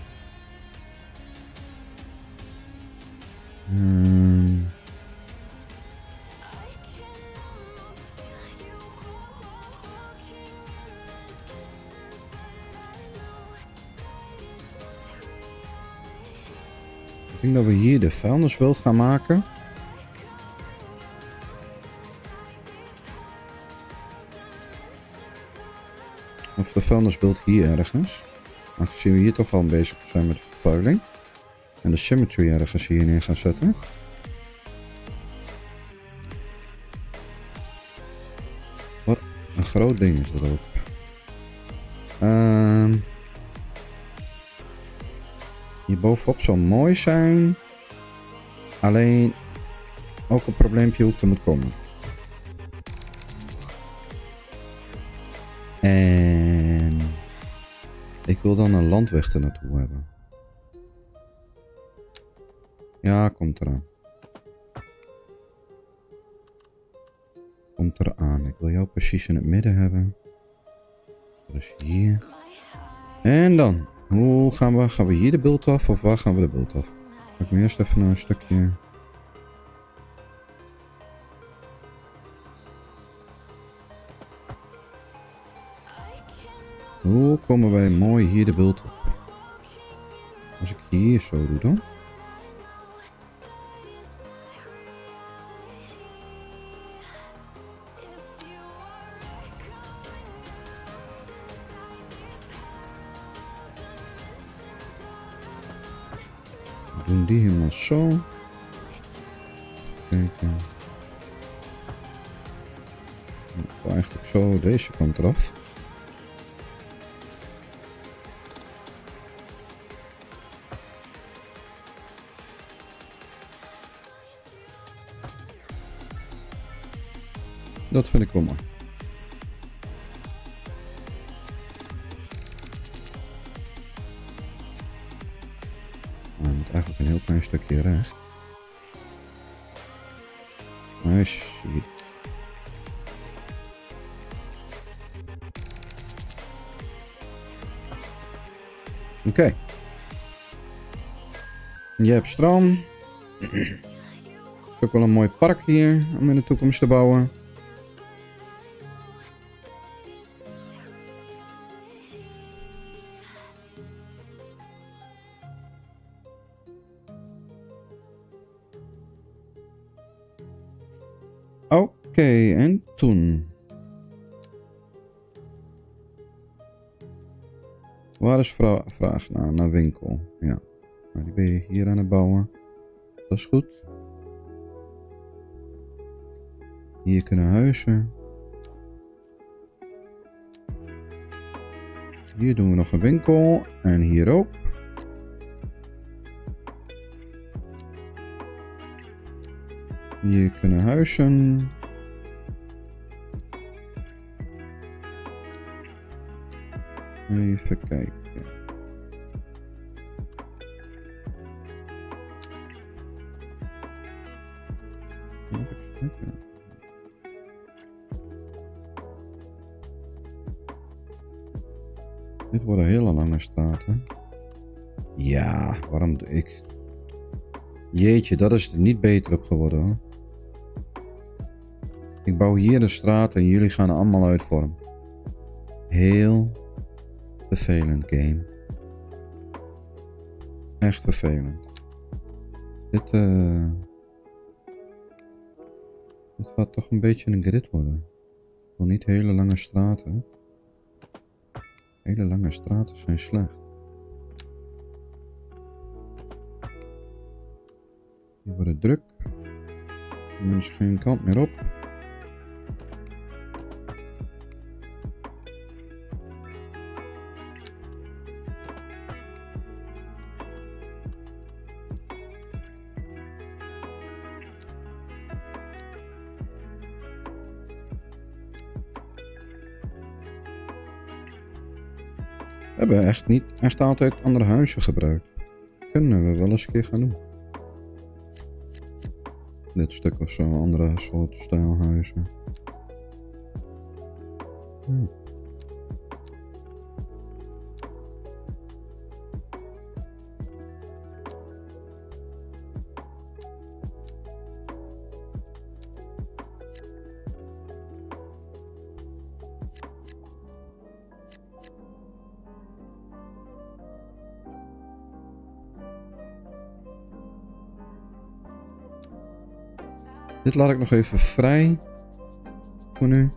Ik denk dat we hier de vuilnisbelt gaan maken. Of de vuilnisbelt hier ergens. Aangezien we hier toch al bezig zijn met de vervuiling. En de cemetery ergens hier neer gaan zetten. Wat een groot ding is dat ook. Hier bovenop zou mooi zijn. Alleen ook een probleempje hoe het er moet komen. En ik wil dan een landweg er naartoe hebben. Ja, komt eraan. Komt eraan. Ik wil jou precies in het midden hebben. Dus hier. En dan. Hoe gaan we? Gaan we hier de bult af of waar gaan we de bult af? Ik moet eerst even een stukje... Hoe komen wij mooi hier de bult op? Als ik hier zo doe dan. We doen die helemaal zo. Kijken. Eigenlijk zo deze kant eraf. Dat vind ik wel mooi. Hij moet eigenlijk een heel klein stukje recht. Shit. Oké. Je hebt stroom. Het is ook wel een mooi park hier om in de toekomst te bouwen. Oké, en toen? Waar is vraag naar winkel? Ja, maar die ben je hier aan het bouwen. Dat is goed. Hier kunnen huizen. Hier doen we nog een winkel. En hier ook. Hier kunnen huizen. Even kijken. Dit worden hele lange straten. Ja, waarom doe ik... Jeetje, dat is er niet beter op geworden hoor. Ik bouw hier de straat en jullie gaan allemaal uit vorm. Heel vervelend game. Echt vervelend. Dit gaat toch een beetje een grid worden. Ik wil niet hele lange straten. Hele lange straten zijn slecht. Die worden druk. Er is geen kant meer op. We hebben echt niet echt altijd andere huizen gebruikt. Kunnen we wel eens een keer gaan doen. Dit stuk of zo, andere soort stijlhuizen. Dit laat ik nog even vrij. Voor nu.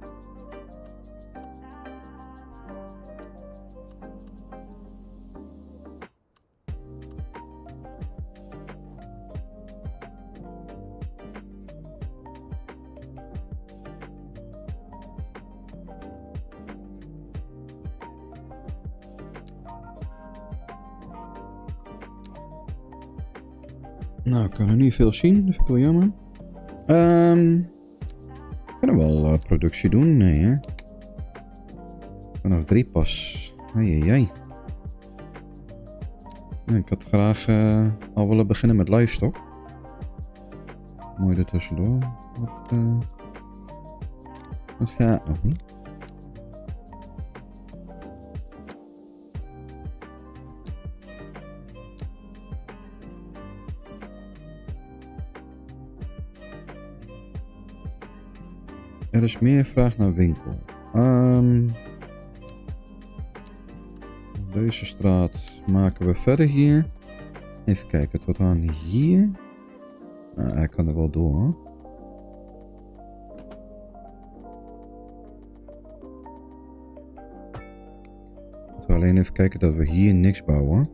Nou, ik kan er niet veel zien. Dat vind ik wel jammer. Kunnen we wel productie doen? Nee, hè? Vanaf 3 pas. Ai. Ik had graag al willen beginnen met livestock. Mooi er tussendoor. Dat gaat nog niet. Er is meer vraag naar winkel. Deze straat maken we verder hier. Even kijken, tot aan hier. Nou, hij kan er wel door. Hoor. Moeten we alleen even kijken dat we hier niks bouwen.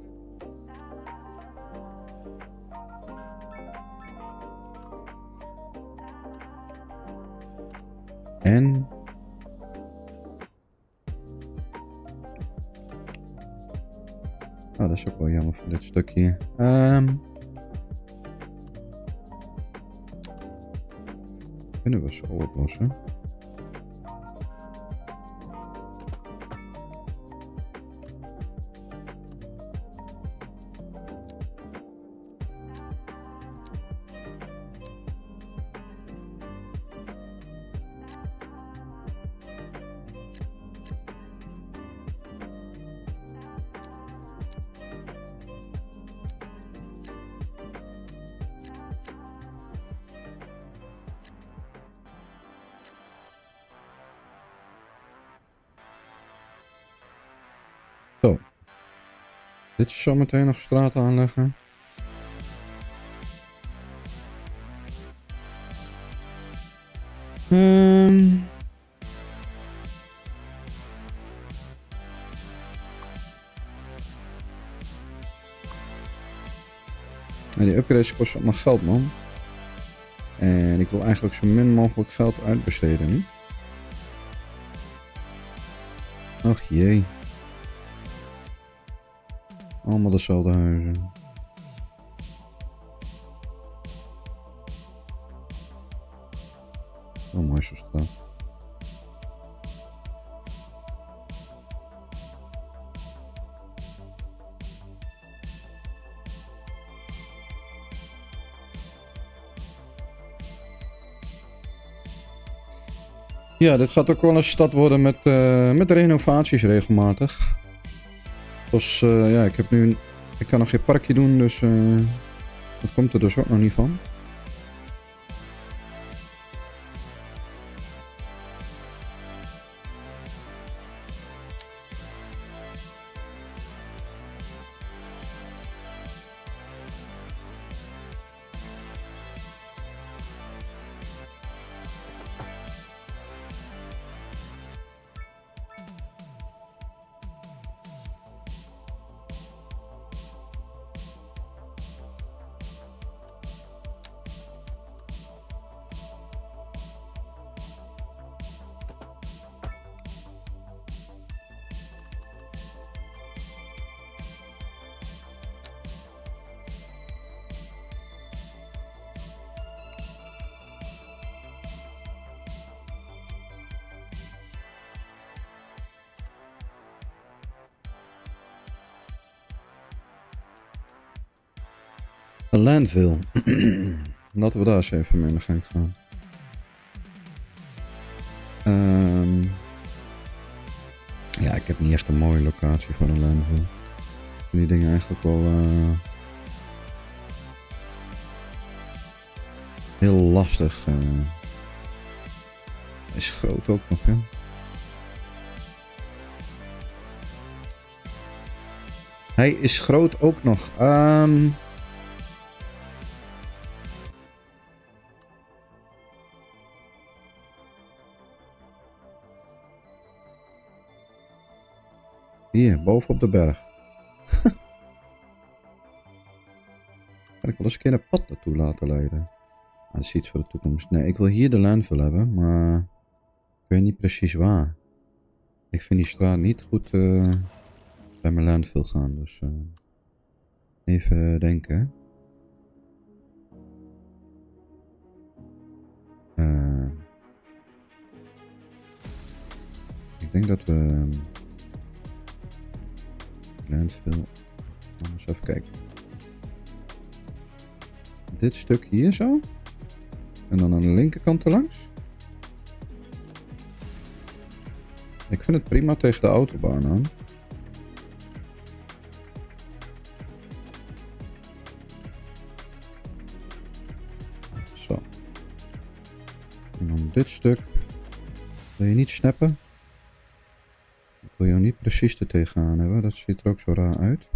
En... Ah, dat is ook wel jammer voor dit stukje. Kunnen we zo oplossen. Zo. Dit is zometeen nog straat aanleggen. Die upgrades kosten ook nog geld, man. En ik wil eigenlijk zo min mogelijk geld uitbesteden nu. Ach jee. Allemaal dezelfde huizen. Wel mooi zo straat. Ja, dit gaat ook wel een stad worden met renovaties regelmatig. Dus ja, ik kan nog geen parkje doen, dus dat komt er dus ook nog niet van. Een landfill. Laten we daar eens even mee aan de gang gaan. Ja, ik heb niet echt een mooie locatie voor een landfill. Ik vind die dingen eigenlijk wel heel lastig. Is groot ook nog, ja. Hij is groot ook nog. Hier, boven op de berg. Kan ik wel eens een keer een pad naartoe laten leiden. Dat is iets voor de toekomst. Nee, ik wil hier de landfill hebben, maar ik weet niet precies waar. Ik vind die straat niet goed bij mijn landfill gaan, dus even denken. Ik denk dat we landfill. Eens even kijken. Dit stuk hier zo. En dan aan de linkerkant erlangs. Ik vind het prima tegen de autobaan aan. Zo. En dan dit stuk Wil je niet snappen? Ik wil jou niet precies er tegenaan hebben. Dat ziet er ook zo raar uit.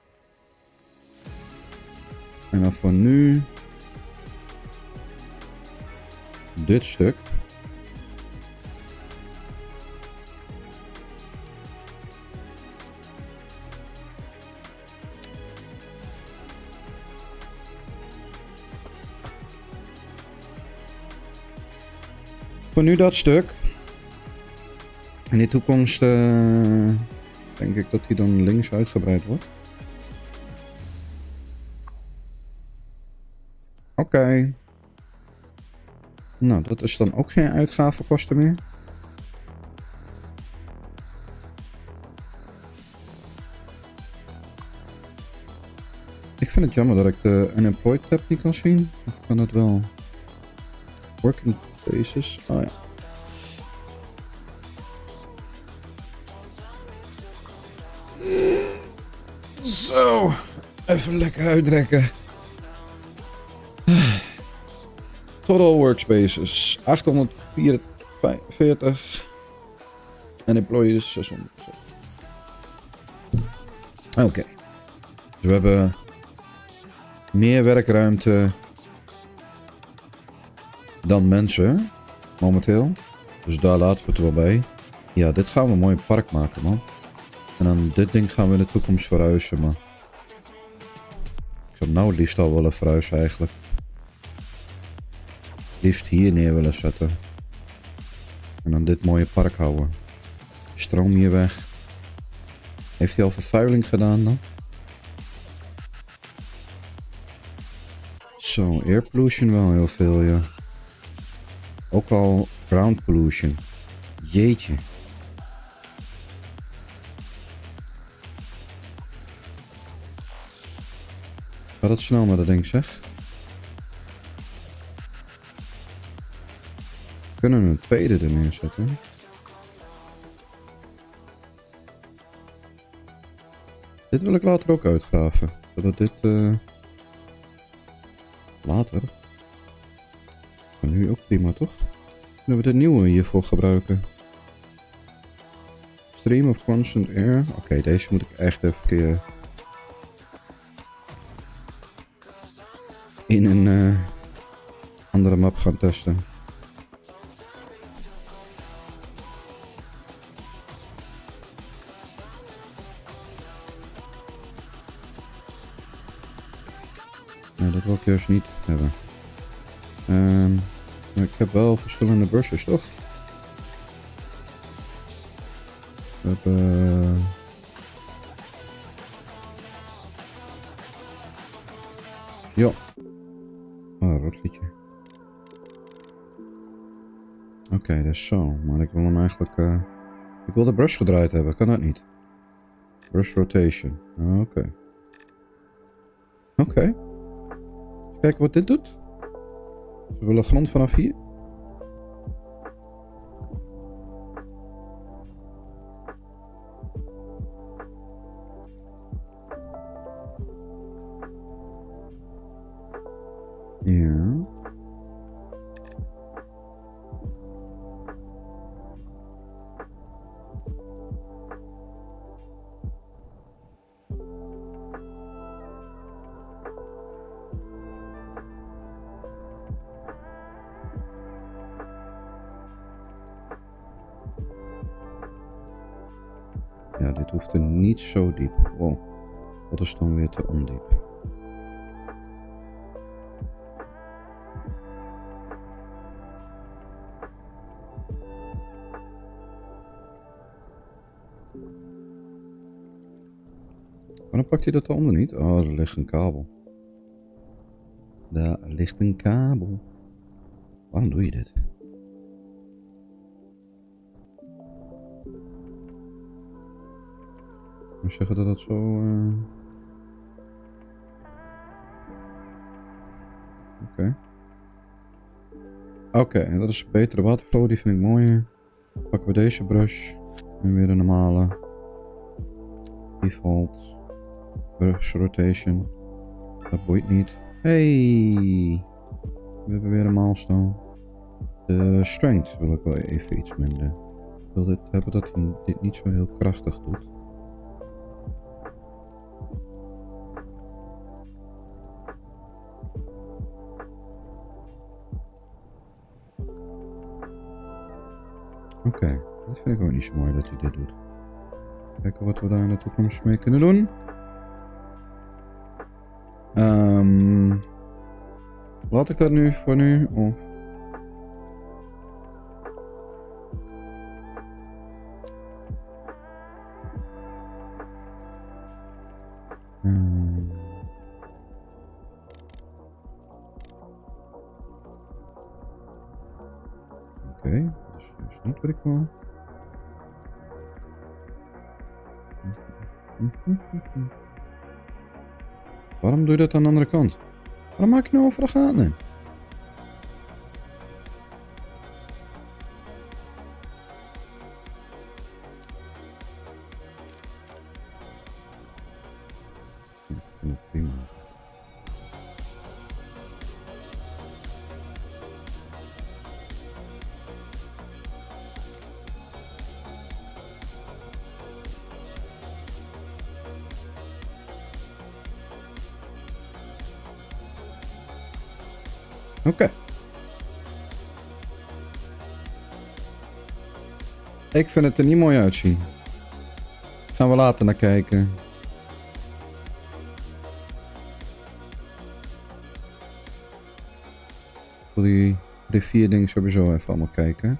En dan voor nu... dit stuk. Voor nu dat stuk. In de toekomst denk ik dat die dan links uitgebreid wordt. Oké. Nou, dat is dan ook geen uitgavenkosten meer. Ik vind het jammer dat ik de unemployed tab niet kan zien. Ik kan het wel. Working basis. Oh ja. Zo. Even lekker uitrekken. Total workspaces 844 en employees 600. Oké. Dus we hebben meer werkruimte dan mensen momenteel. Dus daar laten we het wel bij. Ja, dit gaan we een mooi park maken, man. En dan dit ding gaan we in de toekomst verhuizen, maar ik zou nou het liefst al willen verhuizen eigenlijk. Liefst hier neer willen zetten. En dan dit mooie park houden. Stroom hier weg. Heeft hij al vervuiling gedaan dan? Zo, air pollution wel heel veel, ja. Ook al ground pollution. Jeetje. Gaat het snel met dat ding, zeg. Kunnen we een tweede er neerzetten? Dit wil ik later ook uitgraven. Zodat dit later. Maar nu ook prima, toch? Kunnen we de nieuwe hiervoor gebruiken? Stream of constant air. Oké, deze moet ik echt even een keer in een andere map gaan testen. Nee, dat wil ik juist niet hebben. Maar ik heb wel verschillende brushes, toch? We hebben... ja. Oh, rotliedje. Oké, dus zo. Maar ik wil hem eigenlijk... ik wil de brush gedraaid hebben, kan dat niet? Brush rotation. Oké. Oké. Kijken wat dit doet. We willen grond vanaf hier. Ja. Ja, dit hoeft er niet zo diep. Wow, dat is dan weer te ondiep. Waarom pakt hij dat eronder niet? Oh, er ligt een kabel. Daar ligt een kabel. Waarom doe je dit? Ik moet zeggen dat dat zo... Oké. Oké, en dat is een betere waterflow, die vind ik mooier. Pakken we deze brush. En weer de normale. Default. Brush rotation. Dat boeit niet. Hey! We hebben weer een milestone. De strength wil ik wel even iets minder. Ik wil dit hebben dat hij dit niet zo heel krachtig doet. Oké, dat vind ik ook niet zo mooi dat hij dit doet. Kijken wat we daar in de toekomst mee kunnen doen. Laat ik dat nu voor nu? Of... Oké, dat is niet wat ik wil. Waarom doe je dat aan de andere kant? Waarom maak je nou over de gaten? Prima. Oké. Ik vind het er niet mooi uitzien. Gaan we later naar kijken. Ik wil die rivierding sowieso even allemaal kijken.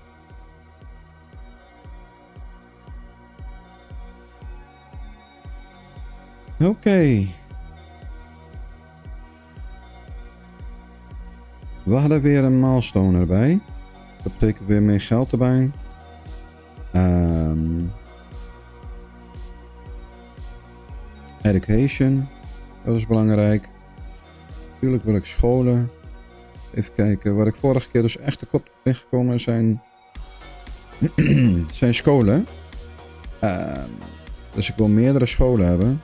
Oké. We hadden weer een milestone erbij. Dat betekent weer meer geld erbij. Education. Dat is belangrijk. Natuurlijk wil ik scholen. Even kijken. Waar ik vorige keer dus echt tekort ben gekomen zijn... zijn scholen. Dus ik wil meerdere scholen hebben.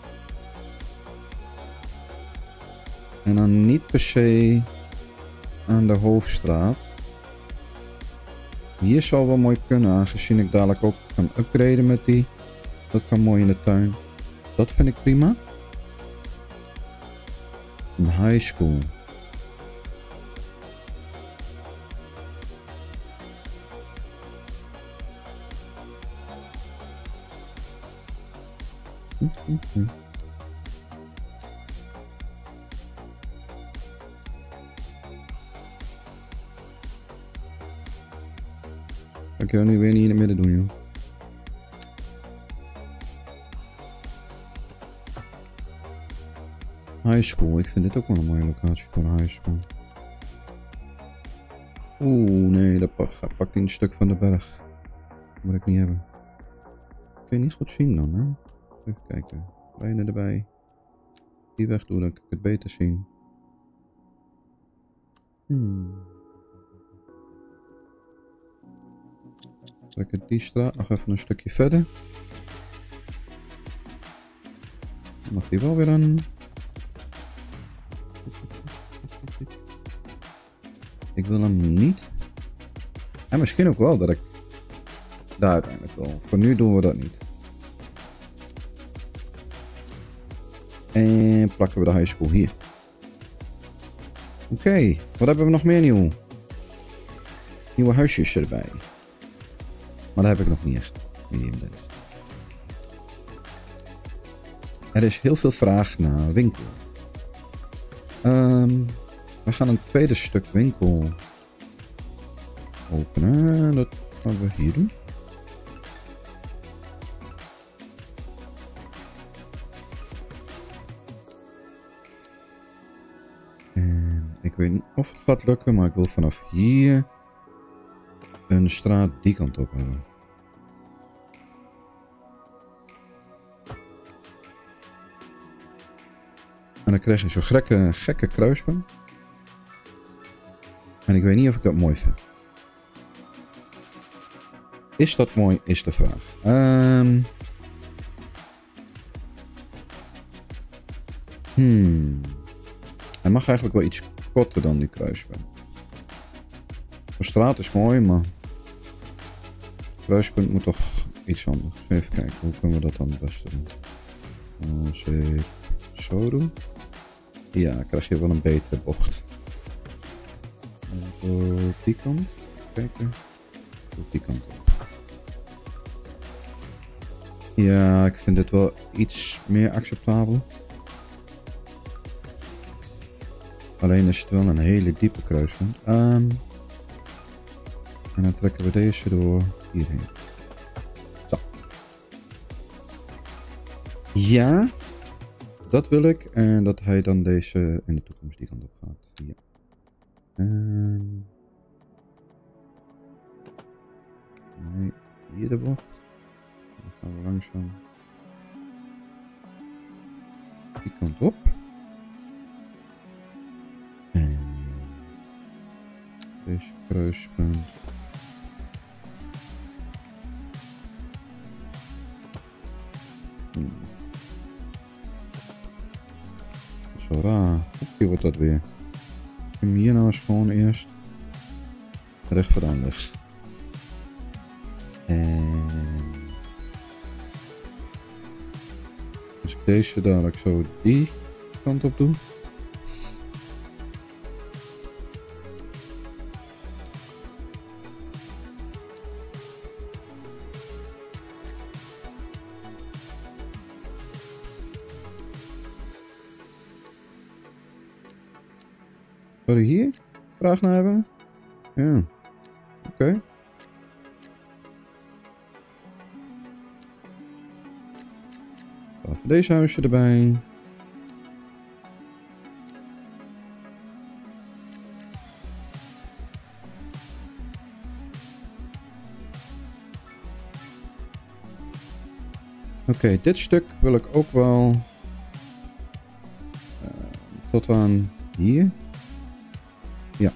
En dan niet per se... aan de hoofdstraat. Hier zal wel mooi kunnen, aangezien ik dadelijk ook kan upgraden met die. Dat kan mooi in de tuin. Dat vind ik prima. Een high school. Ik wil nu weer niet in het midden doen, joh. High school. Ik vind dit ook wel een mooie locatie voor een high school. Oeh, nee, dat pakt hij een stuk van de berg. Dat moet ik niet hebben. Kun je niet goed zien dan, hè? Even kijken. Lijnen erbij. Die weg doen, dan kan ik het beter zien. Trekken die straat nog even een stukje verder. Dan mag die wel weer aan. Ik wil hem niet. En misschien ook wel dat ik daar uiteindelijk wil. Voor nu doen we dat niet. En plakken we de high school hier. Oké, wat hebben we nog meer nieuw? Nieuwe huisjes erbij. Maar dat heb ik nog niet echt. Er is heel veel vraag naar winkel. We gaan een tweede stuk winkel openen. Dat gaan we hier doen. En ik weet niet of het gaat lukken, maar ik wil vanaf hier een straat die kant op hebben. En dan krijg je zo'n gekke kruispunt. En ik weet niet of ik dat mooi vind. Is dat mooi, is de vraag. Hij mag eigenlijk wel iets korter dan die kruispunt. De straat is mooi, maar... Kruispunt moet toch iets anders. Even kijken, hoe kunnen we dat dan het beste doen? Als ik zo doe... Ja, krijg je wel een betere bocht. Op die kant. Kijken. Op die kant op. Ja, ik vind dit wel iets meer acceptabel. Alleen is het wel een hele diepe kruispunt. En dan trekken we deze door hierheen. Zo. Ja. Dat wil ik. En dat hij dan deze in de toekomst die kant op gaat. Ja. Nee, hier de bocht. Dan gaan we langzaam die kant op. En deze kruispunt. Zo raar. Hier wordt dat weer. Ik hem hier nou eens gewoon eerst recht vandaan weg. En als ik deze dadelijk zo die kant op doe. Zou je hier vraag naar hebben? Ja. Oké. Even deze huisje erbij. Oké, dit stuk wil ik ook wel tot aan hier. Ja.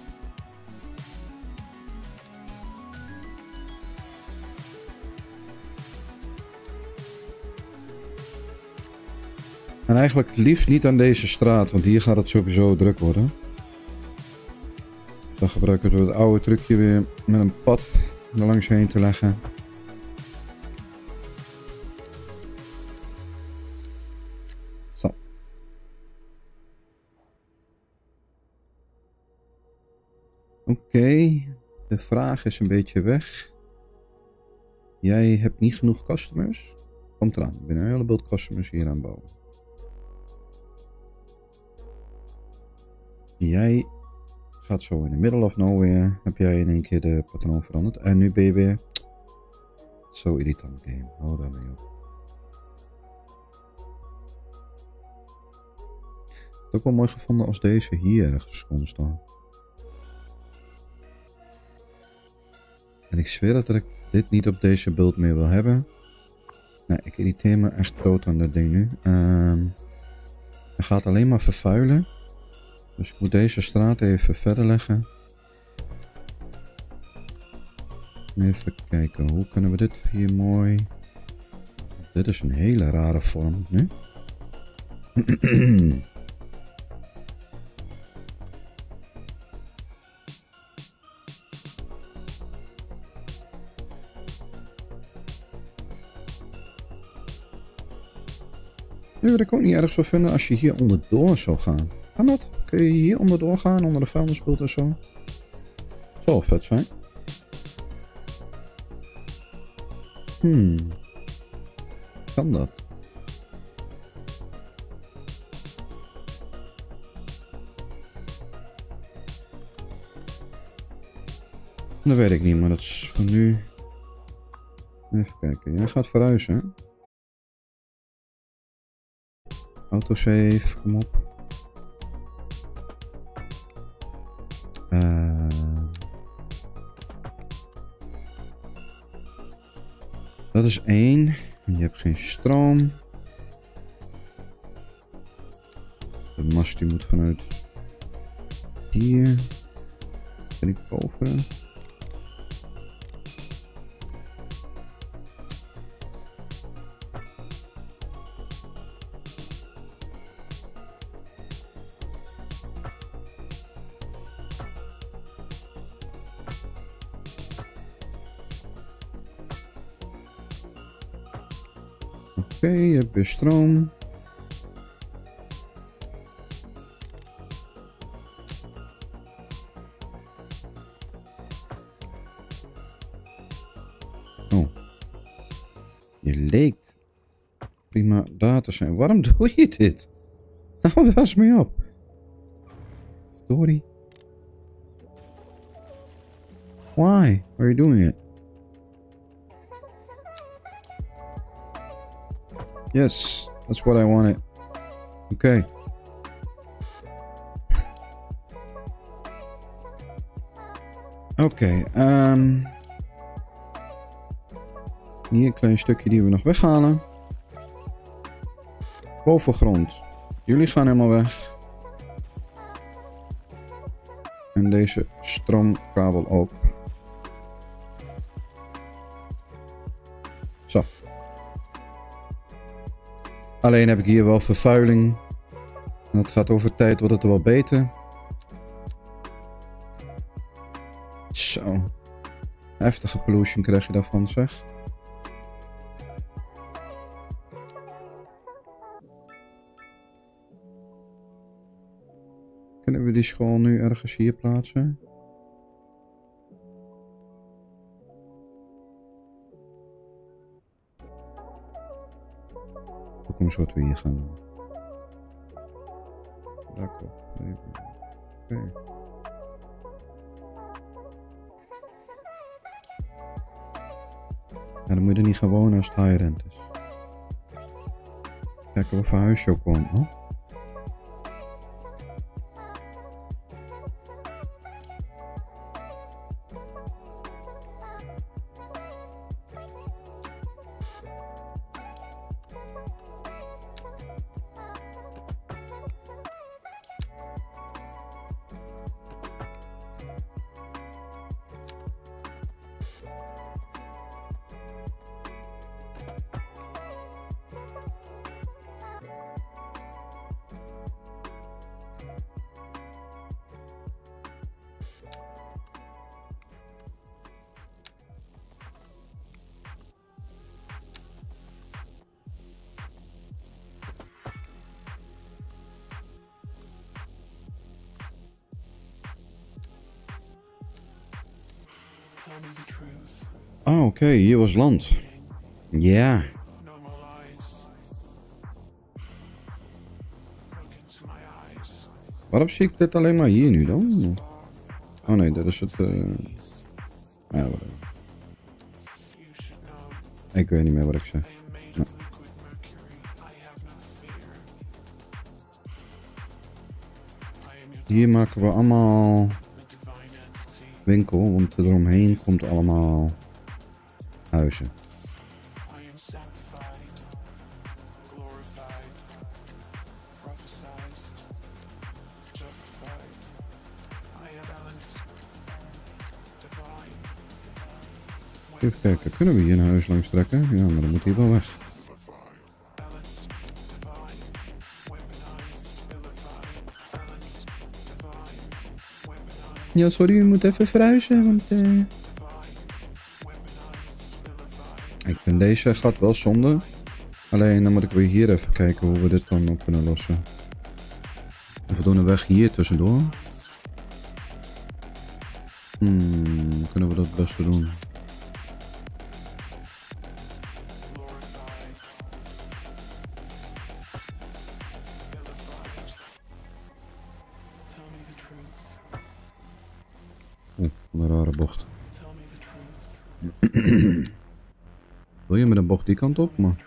En eigenlijk liefst niet aan deze straat, want hier gaat het sowieso druk worden. Dan gebruiken we het oude trucje weer met een pad er langs heen te leggen. Zo. Oké, de vraag is een beetje weg. Jij hebt niet genoeg customers? Komt eraan, ik ben een heleboel customers hier aan bouwen. Jij gaat zo in de middle of nowhere, heb jij in één keer de patroon veranderd. En nu ben je weer... Zo irritant game, hou daarmee op. Het is ook wel mooi gevonden als deze hier ergens kon staan. En ik zweer dat ik dit niet op deze build meer wil hebben. Nee, ik irriteer me echt dood aan dat ding nu. Hij gaat alleen maar vervuilen. Dus ik moet deze straat even verder leggen. Even kijken, hoe kunnen we dit hier mooi... Dit is een hele rare vorm nu. Nu wil ik ook niet erg zo vinden als je hier onderdoor zou gaan. Kan dat? Kun je hier onderdoor gaan, onder de vuilnisbult en zo? Zou wel vet zijn. Kan dat? Dat weet ik niet, maar dat is voor nu... Even kijken, jij gaat verhuizen. Autosave, kom op. Dat is 1. Je hebt geen stroom. De mast die moet vanuit hier. Ben ik boven? Oké, je hebt weer stroom. Oh. Je leekt prima daar te zijn. Waarom doe je dit? Nou, daar is mee op. Sorry. Why are you doing it? Yes, that's what I wanted. Okay. Oké, hier een klein stukje die we nog weghalen. Bovengrond. Jullie gaan helemaal weg. En deze stroomkabel ook. Zo. Alleen heb ik hier wel vervuiling. En dat gaat over tijd, wordt het er wel beter. Zo. Heftige pollution krijg je daarvan, zeg. Kunnen we die school nu ergens hier plaatsen? Toekomst wat we hier gaan doen. Daar klopt. Oké. Ja, dan moet je er niet gaan wonen als het high rent is. Kijken of een huisje ook woont, hoor. Oh, oké, hier was land. Ja. Waarom zie ik dit alleen maar hier nu dan? Oh nee, dat is het... Ja, ik weet niet meer wat ik zeg. Nee. Hier maken we allemaal winkel, want eromheen komt allemaal huizen. Even kijken, kunnen we hier een huis langs trekken? Ja, maar dan moet hij wel weg. Ja, sorry, we moeten even verhuizen, want... Ik vind deze gat wel zonde. Alleen dan moet ik weer hier even kijken hoe we dit dan op kunnen lossen. Of we doen een weg hier tussendoor. Kunnen we dat het beste doen? Een rare bocht. Wil je met een bocht die kant op? Maar...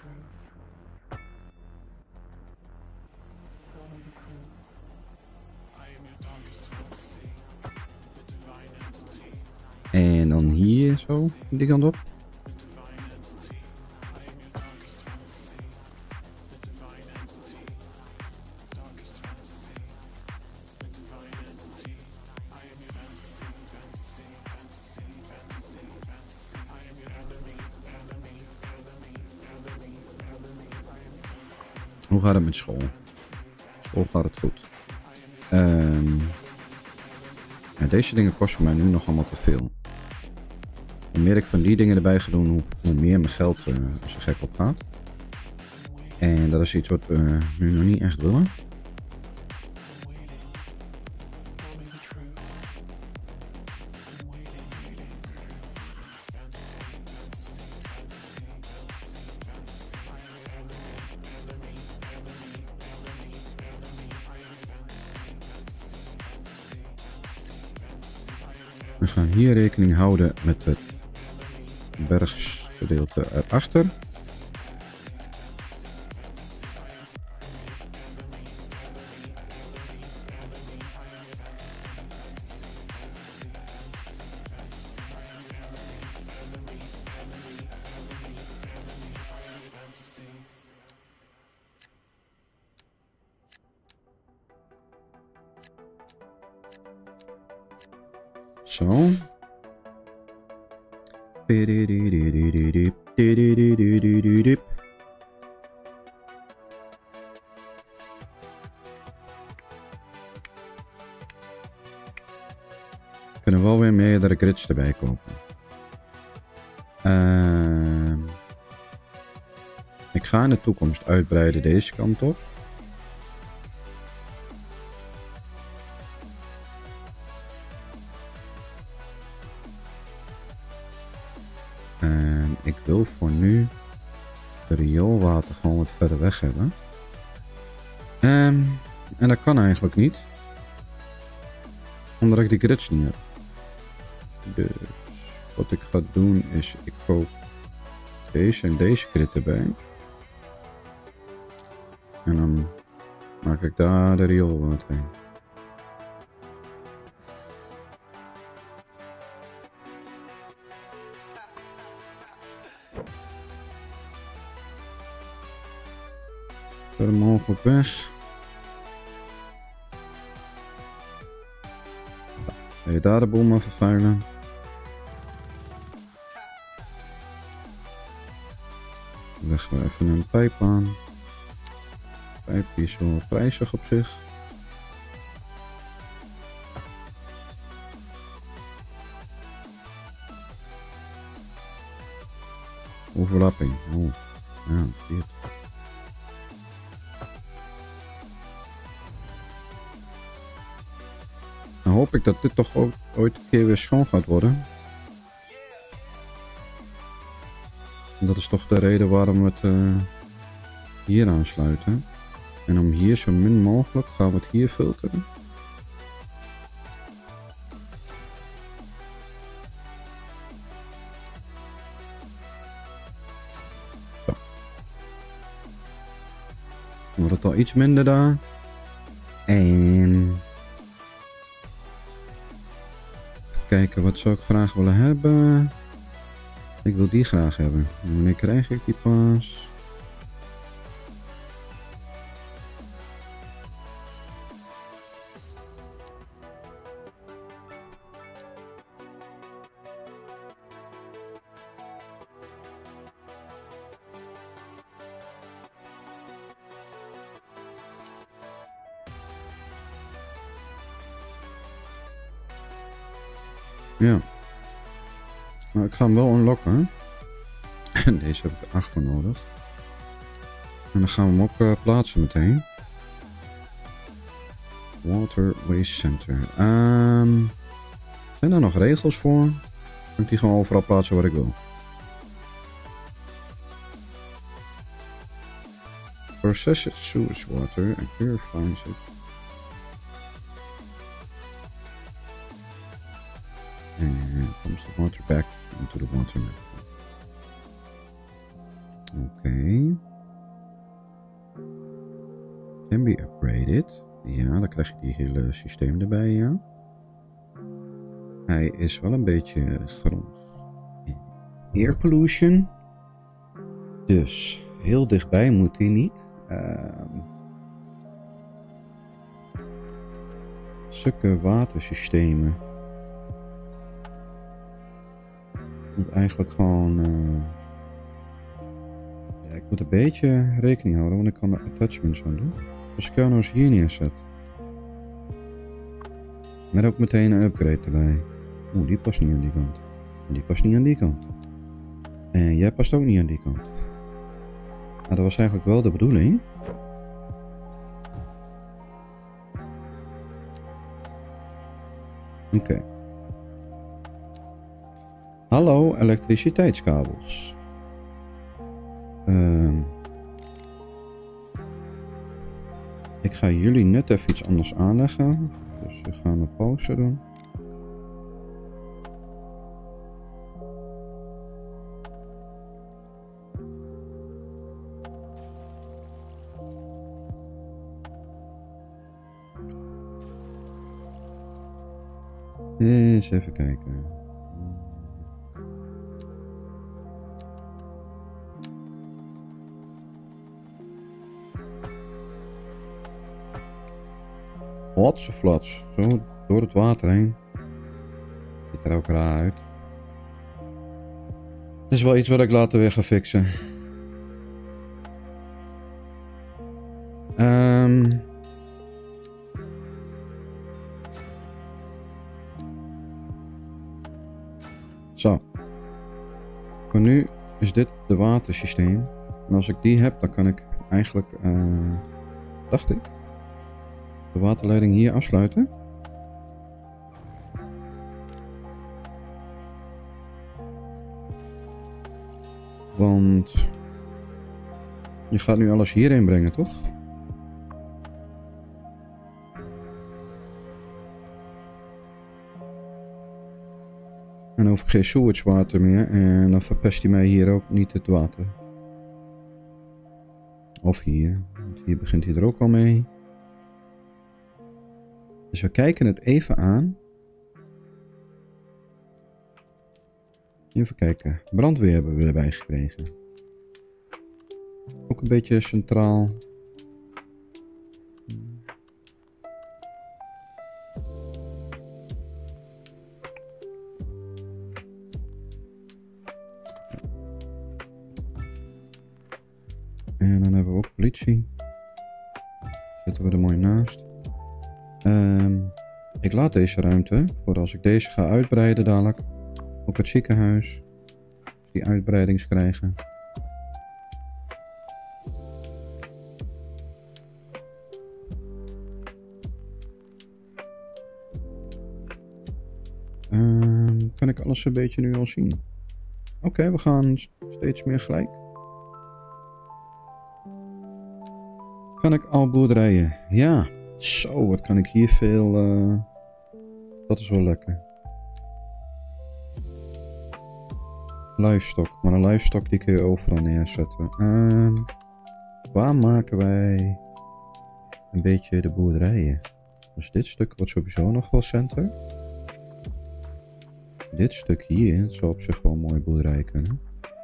En dan hier zo, die kant op. Hoe gaat het met school? School gaat het goed. Ja, deze dingen kosten mij nu nog allemaal te veel. Hoe meer ik van die dingen erbij ga doen, hoe meer mijn geld zo gek op gaat. En dat is iets wat we nu nog niet echt willen. We gaan hier rekening houden met het bergsgedeelte erachter. Zo. Kunnen wel weer meerdere grids erbij kopen. Ik ga in de toekomst uitbreiden deze kant op. En ik wil voor nu de rioolwater gewoon wat verder weg hebben. En dat kan eigenlijk niet. Omdat ik die grids niet heb. Dus wat ik ga doen is, ik koop deze en deze grid erbij. En dan maak ik daar de rioolwater heen. Zo mogelijk weg. Ga je daar de boel maar vervuilen. Leggen we even een pijp aan. De pijp is wel prijzig op zich. Overlapping. Oh, ja, dit. Dan hoop ik dat dit toch ooit een keer weer schoon gaat worden. En dat is toch de reden waarom we het hier aansluiten. En om hier zo min mogelijk gaan we het hier filteren. Zo. Dan wordt het al iets minder daar. En kijken, wat zou ik graag willen hebben? Ik wil die graag hebben. En wanneer krijg ik die pas? Ja. Maar ik ga hem wel unlocken. En deze heb ik er 8 voor nodig. En dan gaan we hem ook plaatsen meteen. Water Waste Center. Zijn daar nog regels voor? Kan ik die gewoon overal plaatsen waar ik wil? Processed sewage water and purifies it. And comes the water back into the water network. Oké. Can be upgraded. Ja, dan krijg je die hele systeem erbij, ja. Hij is wel een beetje grond. Air pollution. Dus heel dichtbij moet hij niet. Stukken watersystemen. Moet eigenlijk gewoon. Ja, ik moet een beetje rekening houden, want ik kan de attachments aan doen. Als ik jou nou eens hier neerzet. Met ook meteen een upgrade erbij. Oeh, die past niet aan die kant. En die past niet aan die kant. En jij past ook niet aan die kant. Nou, dat was eigenlijk wel de bedoeling. Oké. Hallo, elektriciteitskabels. Ik ga jullie net even iets anders aanleggen. Dus we gaan een pauze doen. Eens even kijken. Hotseflats. Zo door het water heen. Ziet er ook raar uit. Dat is wel iets wat ik later weer ga fixen. Zo. Voor nu is dit de watersysteem. En als ik die heb, dan kan ik eigenlijk, dacht ik, de waterleiding hier afsluiten. Want je gaat nu alles hierheen brengen, toch? En dan hoef ik geen sewage water meer. En dan verpest hij mij hier ook niet het water. Of hier. Want hier begint hij er ook al mee. Dus we kijken het even aan. Even kijken. Brandweer hebben we erbij gekregen. Ook een beetje centraal. En dan hebben we ook politie. Zetten we er mooi naast. Ik laat deze ruimte voor als ik deze ga uitbreiden dadelijk. Op het ziekenhuis. Die uitbreidings krijgen. Kan ik alles een beetje nu al zien? Oké, we gaan steeds meer gelijk. Kan ik al boerderijen? Ja. Zo, wat kan ik hier veel... Dat is wel lekker. Livestock. Maar een livestock die kun je overal neerzetten. Waar maken wij een beetje de boerderijen? Dus dit stuk wordt sowieso nog wel center. Dit stuk hier, het zou op zich wel een mooie boerderij kunnen.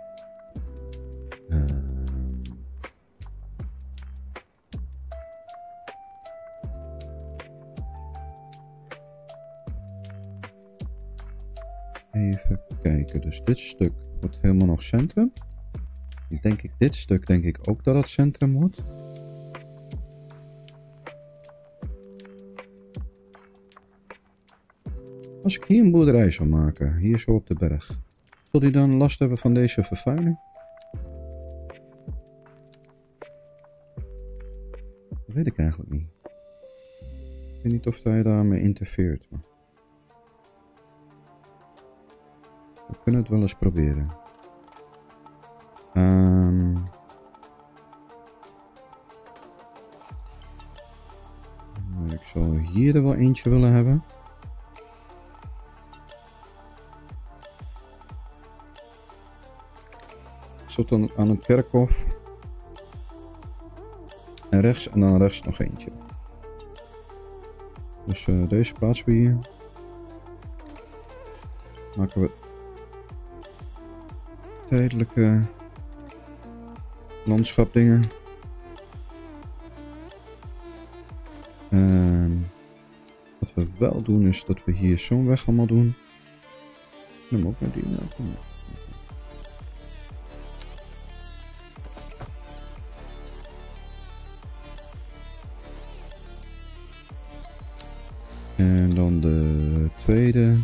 Even kijken, dus dit stuk wordt helemaal nog centrum. Dit stuk denk ik ook dat het centrum moet. Als ik hier een boerderij zou maken, hier zo op de berg, zal die dan last hebben van deze vervuiling? Dat weet ik eigenlijk niet. Ik weet niet of hij daarmee interfereert. Maar... we kunnen het wel eens proberen. Ik zou hier er wel eentje willen hebben. Tot aan het kerkhof. En dan rechts nog eentje. Dus deze plaatsen we hier. Maken we tijdelijke landschapdingen. Wat we wel doen is dat we hier zo'n weg allemaal doen. Neem ook naar die. En dan de tweede.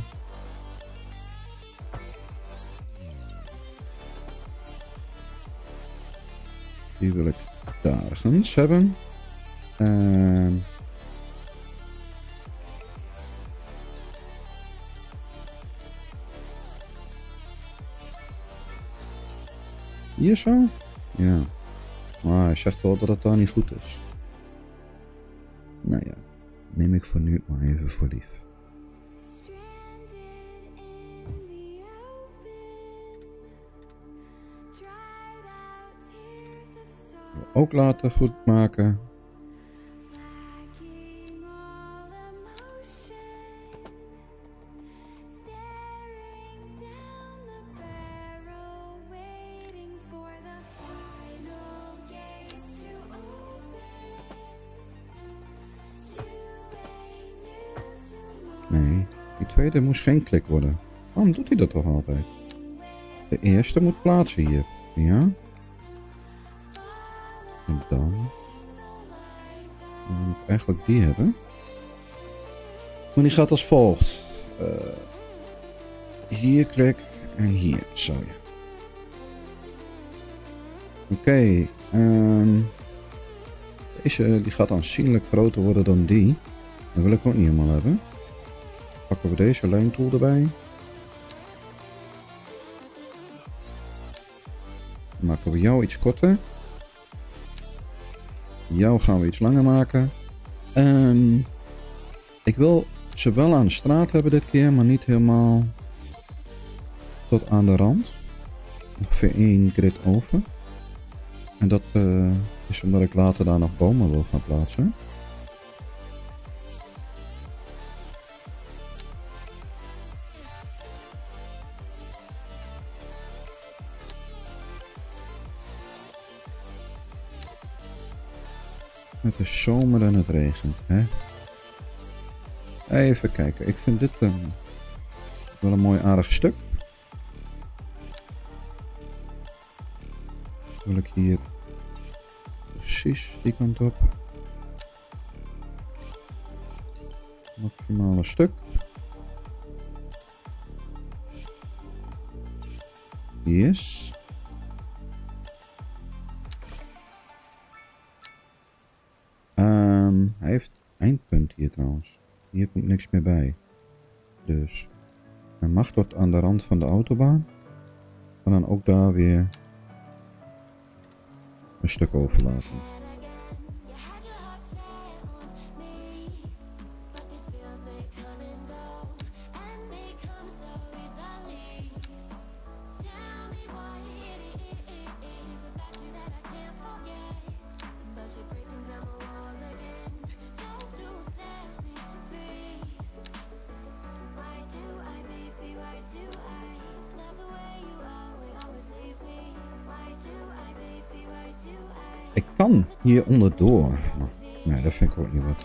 Die wil ik daar ergens hebben. Hier zo? Ja. Maar hij zegt wel dat het daar niet goed is. Nou ja, neem ik voor nu maar even voor lief. Ook laten goed maken. Nee, die tweede moest geen klik worden. Waarom doet hij dat toch altijd? De eerste moet plaatsen hier. Ja. En dan moet ik eigenlijk die hebben. Maar die gaat als volgt. Hier klik en hier. Zo ja. Oké. Deze die gaat aanzienlijk groter worden dan die. Dat wil ik ook niet helemaal hebben. Pakken we deze lijntool erbij. Dan maken we jou iets korter. Jou gaan we iets langer maken. Ik wil ze wel aan de straat hebben dit keer, maar niet helemaal tot aan de rand. Ongeveer 1 grid over. En dat is omdat ik later daar nog bomen wil gaan plaatsen. Het is zomer en het regent, hè? Even kijken, ik vind dit wel een mooi aardig stuk. Wil ik hier precies die kant op. Maximale stuk. Yes. Hij heeft eindpunt hier trouwens. Hier komt niks meer bij. Dus hij mag tot aan de rand van de autobaan. En dan ook daar weer een stuk overlaten. Ik kan hier onderdoor. Maar nee, dat vind ik ook niet wat.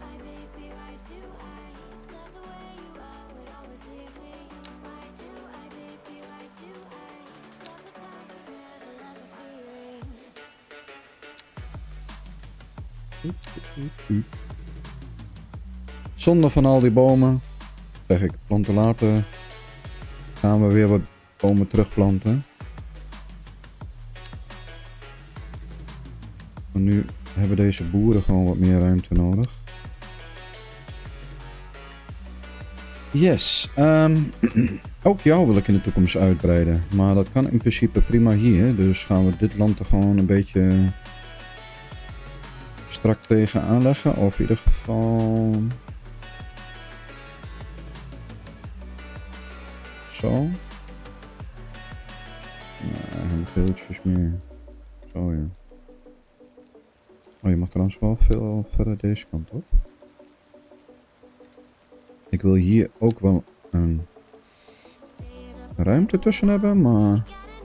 Zonde van al die bomen. Zeg ik, planten later. Gaan we weer wat bomen terugplanten. Maar nu hebben deze boeren gewoon wat meer ruimte nodig. Yes. Ook jou wil ik in de toekomst uitbreiden. Maar dat kan in principe prima hier. Dus gaan we dit land er gewoon een beetje strak tegen aanleggen. Of in ieder geval... Zo. Nou, geen geeltjes meer. Zo ja. Oh, je mag trouwens wel veel verder deze kant op. Ik wil hier ook wel een ruimte tussen hebben, maar...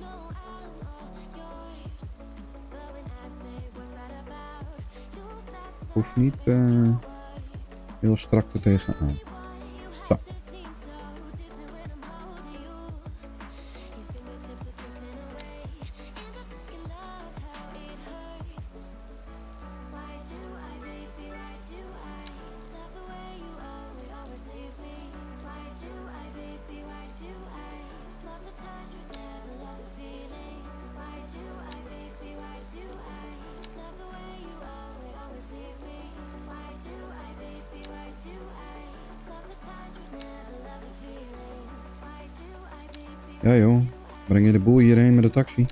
Hoeft niet heel strak er tegenaan. Zo. Ja joh, breng je de boel hierheen met de taxi?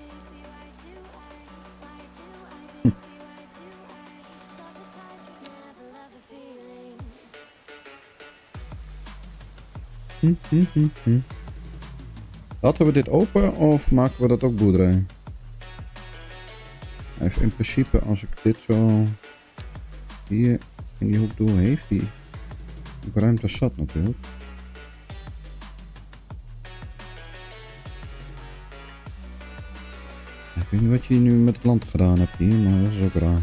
Laten we dit open of maken we dat ook boerderij? Even in principe, als ik dit zo hier in die hoek doe, heeft hij ook ruimte zat natuurlijk. Ik weet niet wat je nu met het land gedaan hebt hier, maar dat is ook raar.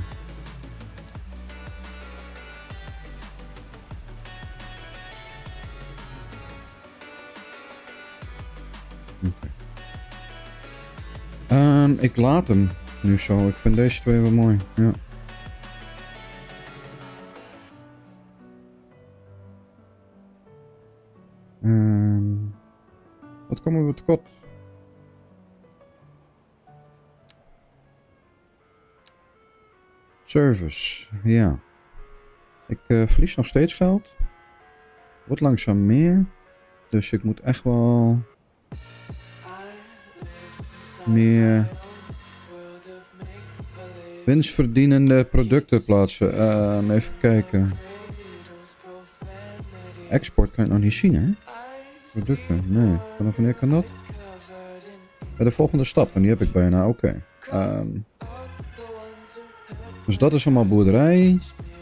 Ik laat hem nu zo. Ik vind deze twee wel mooi. Ja. Wat komen we tekort? Service. Ja. Ik verlies nog steeds geld. Wordt langzaam meer. Dus ik moet echt wel meer winstverdienende producten plaatsen. Even kijken. Export kan je nog niet zien, hè? Producten, nee. Vanaf wanneer kan dat? Bij de volgende stap, en die heb ik bijna, oké. Dus dat is allemaal boerderij.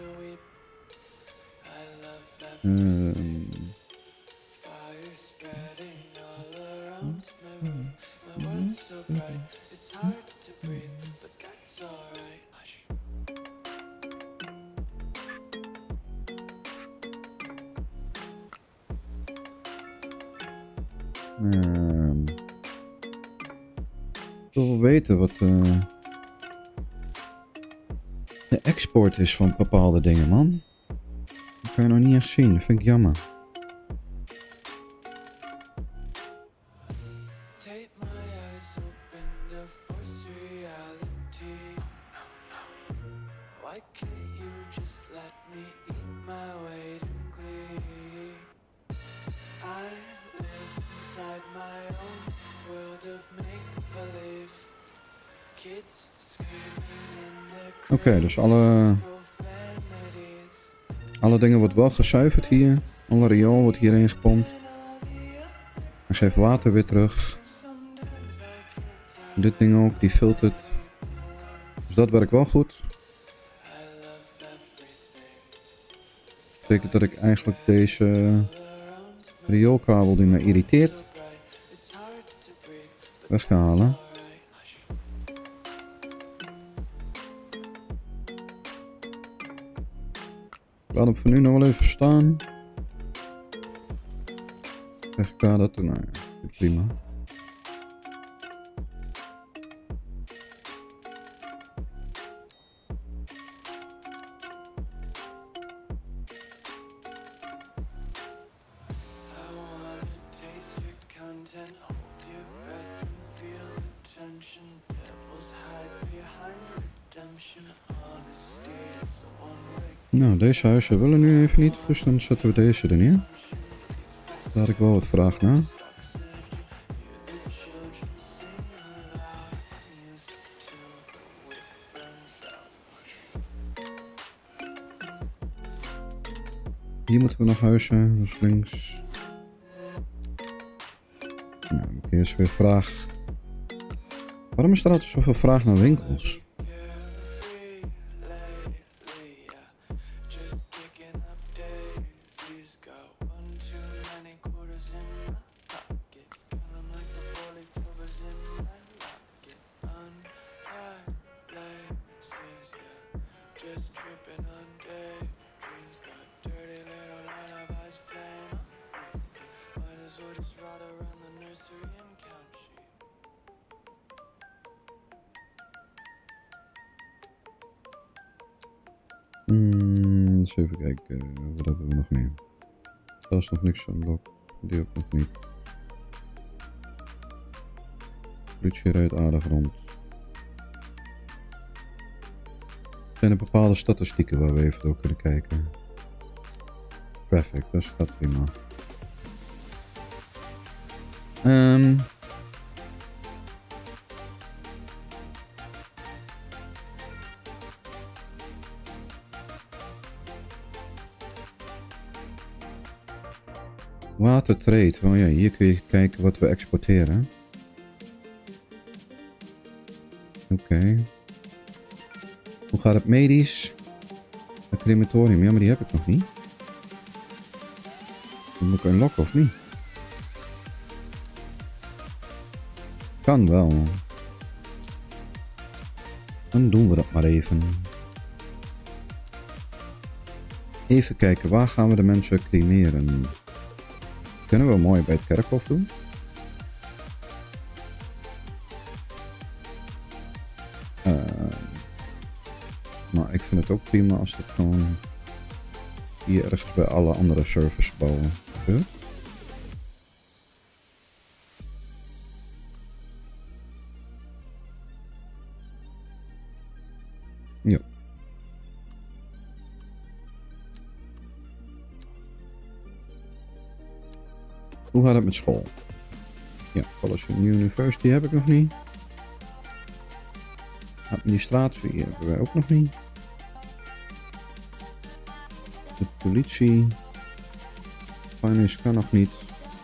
Ik wil wel weten wat de export is van bepaalde dingen, man. Dat kan je nog niet echt zien, dat vind ik jammer. Oké, dus alle dingen wordt wel gezuiverd hier. Alle riool wordt hierheen gepompt. En geeft water weer terug. Dit ding ook, die filtert. Dus dat werkt wel goed. Dat betekent dat ik eigenlijk deze rioolkabel die me irriteert weg kan halen. Ik laat hem voor nu nog wel even staan. Zeg ik dat? Nou ja, prima. Nou, deze huizen willen nu even niet, dus dan zetten we deze er neer. Daar had ik wel wat vraag naar. Hier moeten we nog huizen, dus links. Nou, dan heb ik eerst weer vraag. Waarom is er altijd zoveel vraag naar winkels? Eens even kijken, wat hebben we nog meer? Daar is nog niks aan blok, die ook nog niet. Politie rijdt aardig rond. Zijn er bepaalde statistieken waar we even door kunnen kijken? Traffic, dat gaat prima. Barter trade. Oh ja, hier kun je kijken wat we exporteren. Oké. Hoe gaat het medisch? Het crematorium, ja, maar die heb ik nog niet. Dan moet ik unlocken of niet? Kan wel. Dan doen we dat maar even. Even kijken, waar gaan we de mensen cremeren? Kunnen we mooi bij het kerkhof doen? Maar ik vind het ook prima als het gewoon hier ergens bij alle andere servicegebouwen gebeurt. Ja. Hoe gaat het met school? Ja, College University heb ik nog niet. Administratie hebben wij ook nog niet. De politie. Finance kan nog niet.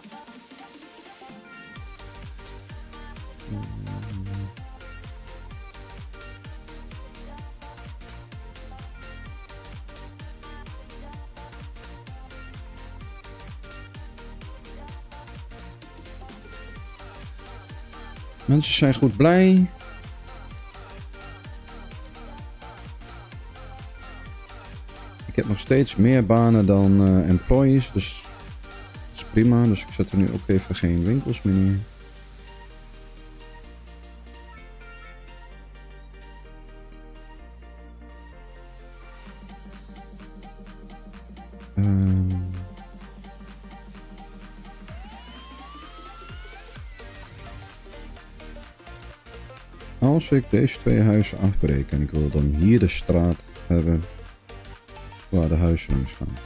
Mensen zijn goed blij. Ik heb nog steeds meer banen dan employees, dus dat is prima. Dus ik zet er nu ook even geen winkels meer neer. Als ik deze twee huizen afbreek en ik wil dan hier de straat hebben waar de huizen langs gaan.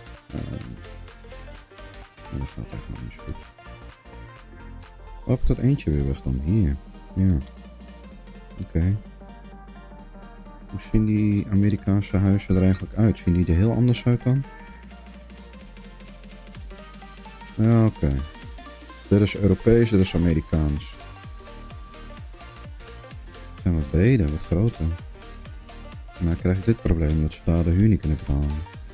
Dat gaat echt nog niet zo goed. Op dat eentje weer weg dan? Hier. Ja. Oké. Hoe zien die Amerikaanse huizen er eigenlijk uit? Zien die er heel anders uit dan? Ja, oké. Dit is Europees, dit is Amerikaans. Ze zijn wat breder, wat groter. En dan krijg ik dit probleem, dat ze daar de huur niet kunnen betalen.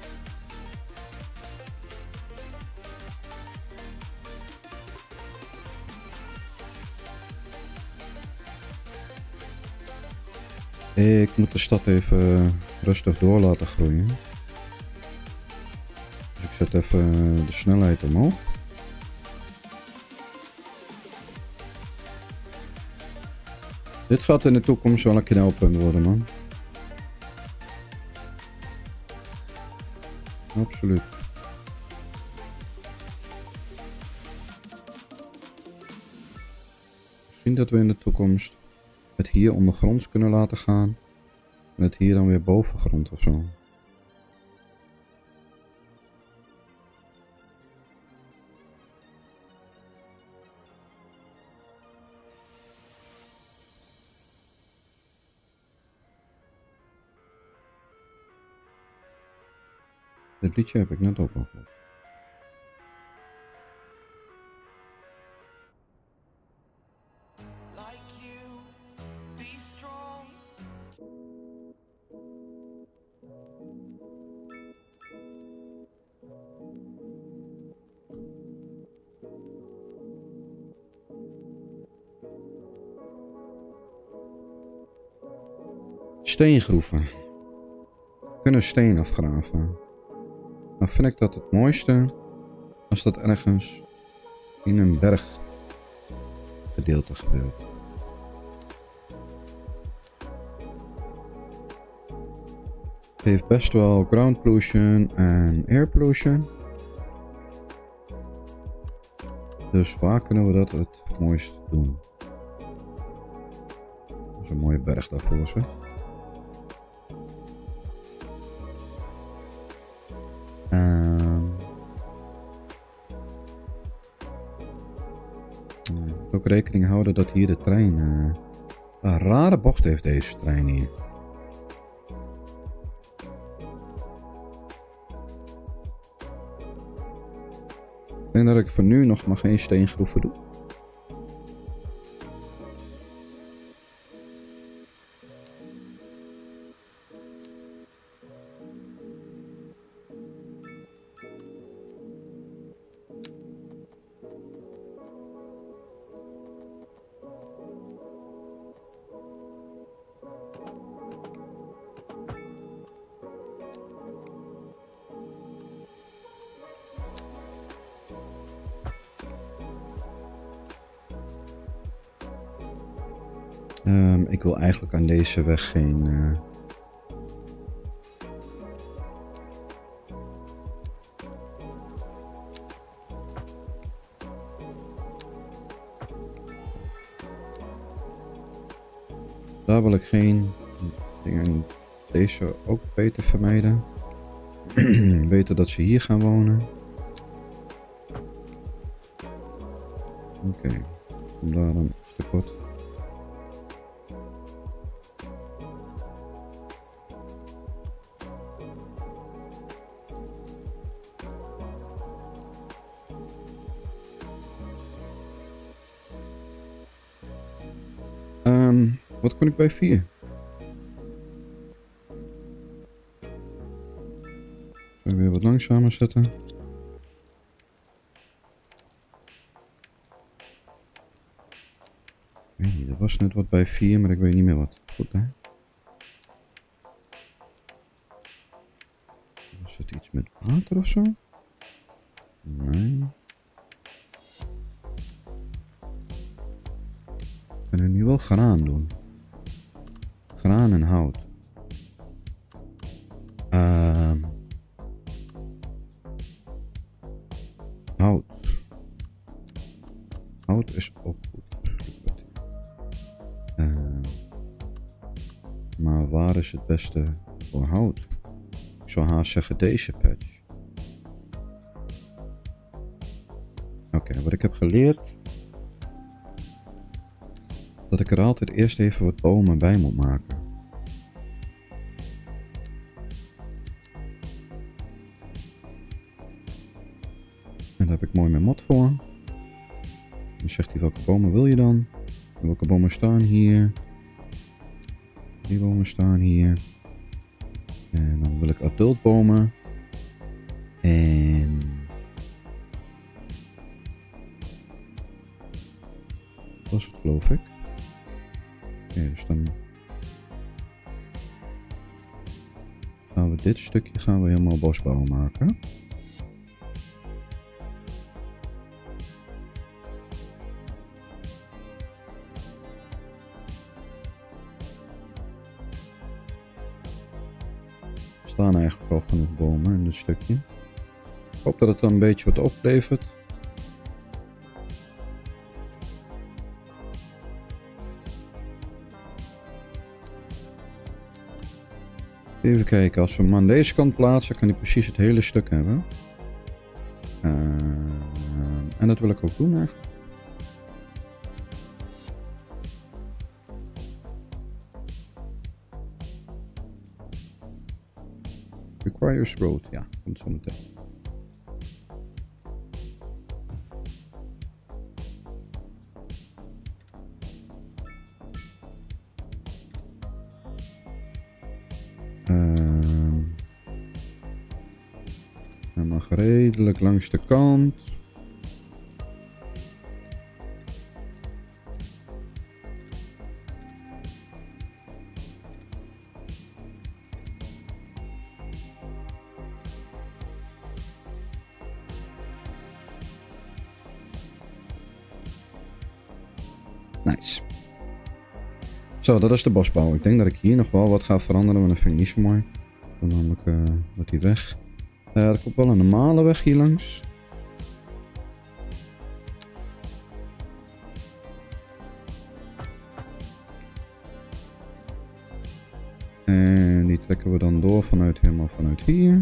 Ik moet de stad even rustig door laten groeien. Dus ik zet even de snelheid omhoog. Dit gaat in de toekomst wel een knelpunt worden, man. Absoluut. Misschien dat we in de toekomst het hier ondergronds kunnen laten gaan. En het hier dan weer bovengrond of zo. Dit liedje heb ik net ook al gehoord. Steengroeven. We kunnen steen afgraven. Nou vind ik dat het mooiste als dat ergens in een berggedeelte gebeurt. Het heeft best wel ground pollution en air pollution. Dus waar kunnen we dat het mooist doen? Dat is een mooie berg daarvoor, zeg. Ook rekening houden dat hier de trein een rare bocht heeft, deze trein hier. Ik denk dat ik voor nu nog maar geen steengroeven doe. Ik wil eigenlijk aan deze weg geen... Daar wil ik geen dingen. Deze ook beter vermijden. Weten dat ze hier gaan wonen. Oké, kom daar dan een stuk wat. Wat kon ik bij 4? Zullen we weer wat langzamer zetten? Ik weet niet, er was net wat bij 4, maar ik weet niet meer wat. Goed, hè? Was het iets met water of zo? Nee. We kunnen nu wel graan doen. Graan en hout. Hout. Hout is ook goed. Maar waar is het beste voor hout? Ik zou haast zeggen deze patch. Oké, wat ik heb geleerd... dat ik er altijd eerst even wat bomen bij moet maken. En daar heb ik mooi mijn mod voor. Dan zegt hij welke bomen wil je dan? En welke bomen staan hier? Die bomen staan hier. En dan wil ik adultbomen. En... dat was het, geloof ik. Oké, dus dan gaan we dit stukje helemaal bosbouw maken. Er staan eigenlijk al genoeg bomen in dit stukje. Ik hoop dat het dan een beetje wat oplevert. Even kijken, als we hem aan deze kant plaatsen, kan hij precies het hele stuk hebben. En dat wil ik ook doen eigenlijk. Requires road, ja, komt zo meteen. Hij mag redelijk langs de kant. Nice. Zo, dat is de bosbouw. Ik denk dat ik hier nog wel wat ga veranderen, maar dat vind ik niet zo mooi. Dan namelijk wordt die weg. Er komt wel een normale weg hier langs. En die trekken we dan door helemaal vanuit hier.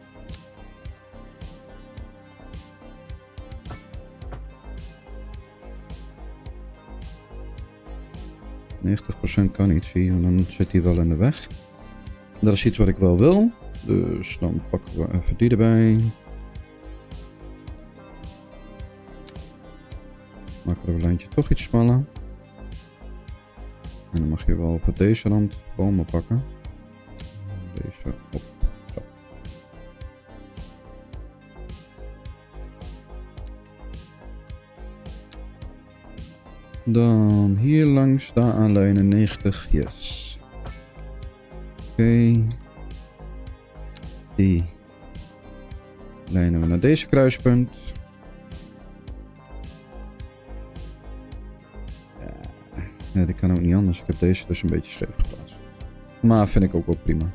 %90 kan niet, zie je, dan zit hij wel in de weg. Dat is iets wat ik wel wil. Dus dan pakken we even die erbij. Maken we het lijntje toch iets smaller. En dan mag je wel op deze rand bomen pakken. Deze op. Zo. Dan hier langs, daar aanlijnen 90, yes. Oké. Die lijnen we naar deze kruispunt. Ja, die kan ook niet anders. Ik heb deze dus een beetje scheef geplaatst. Maar vind ik ook wel prima.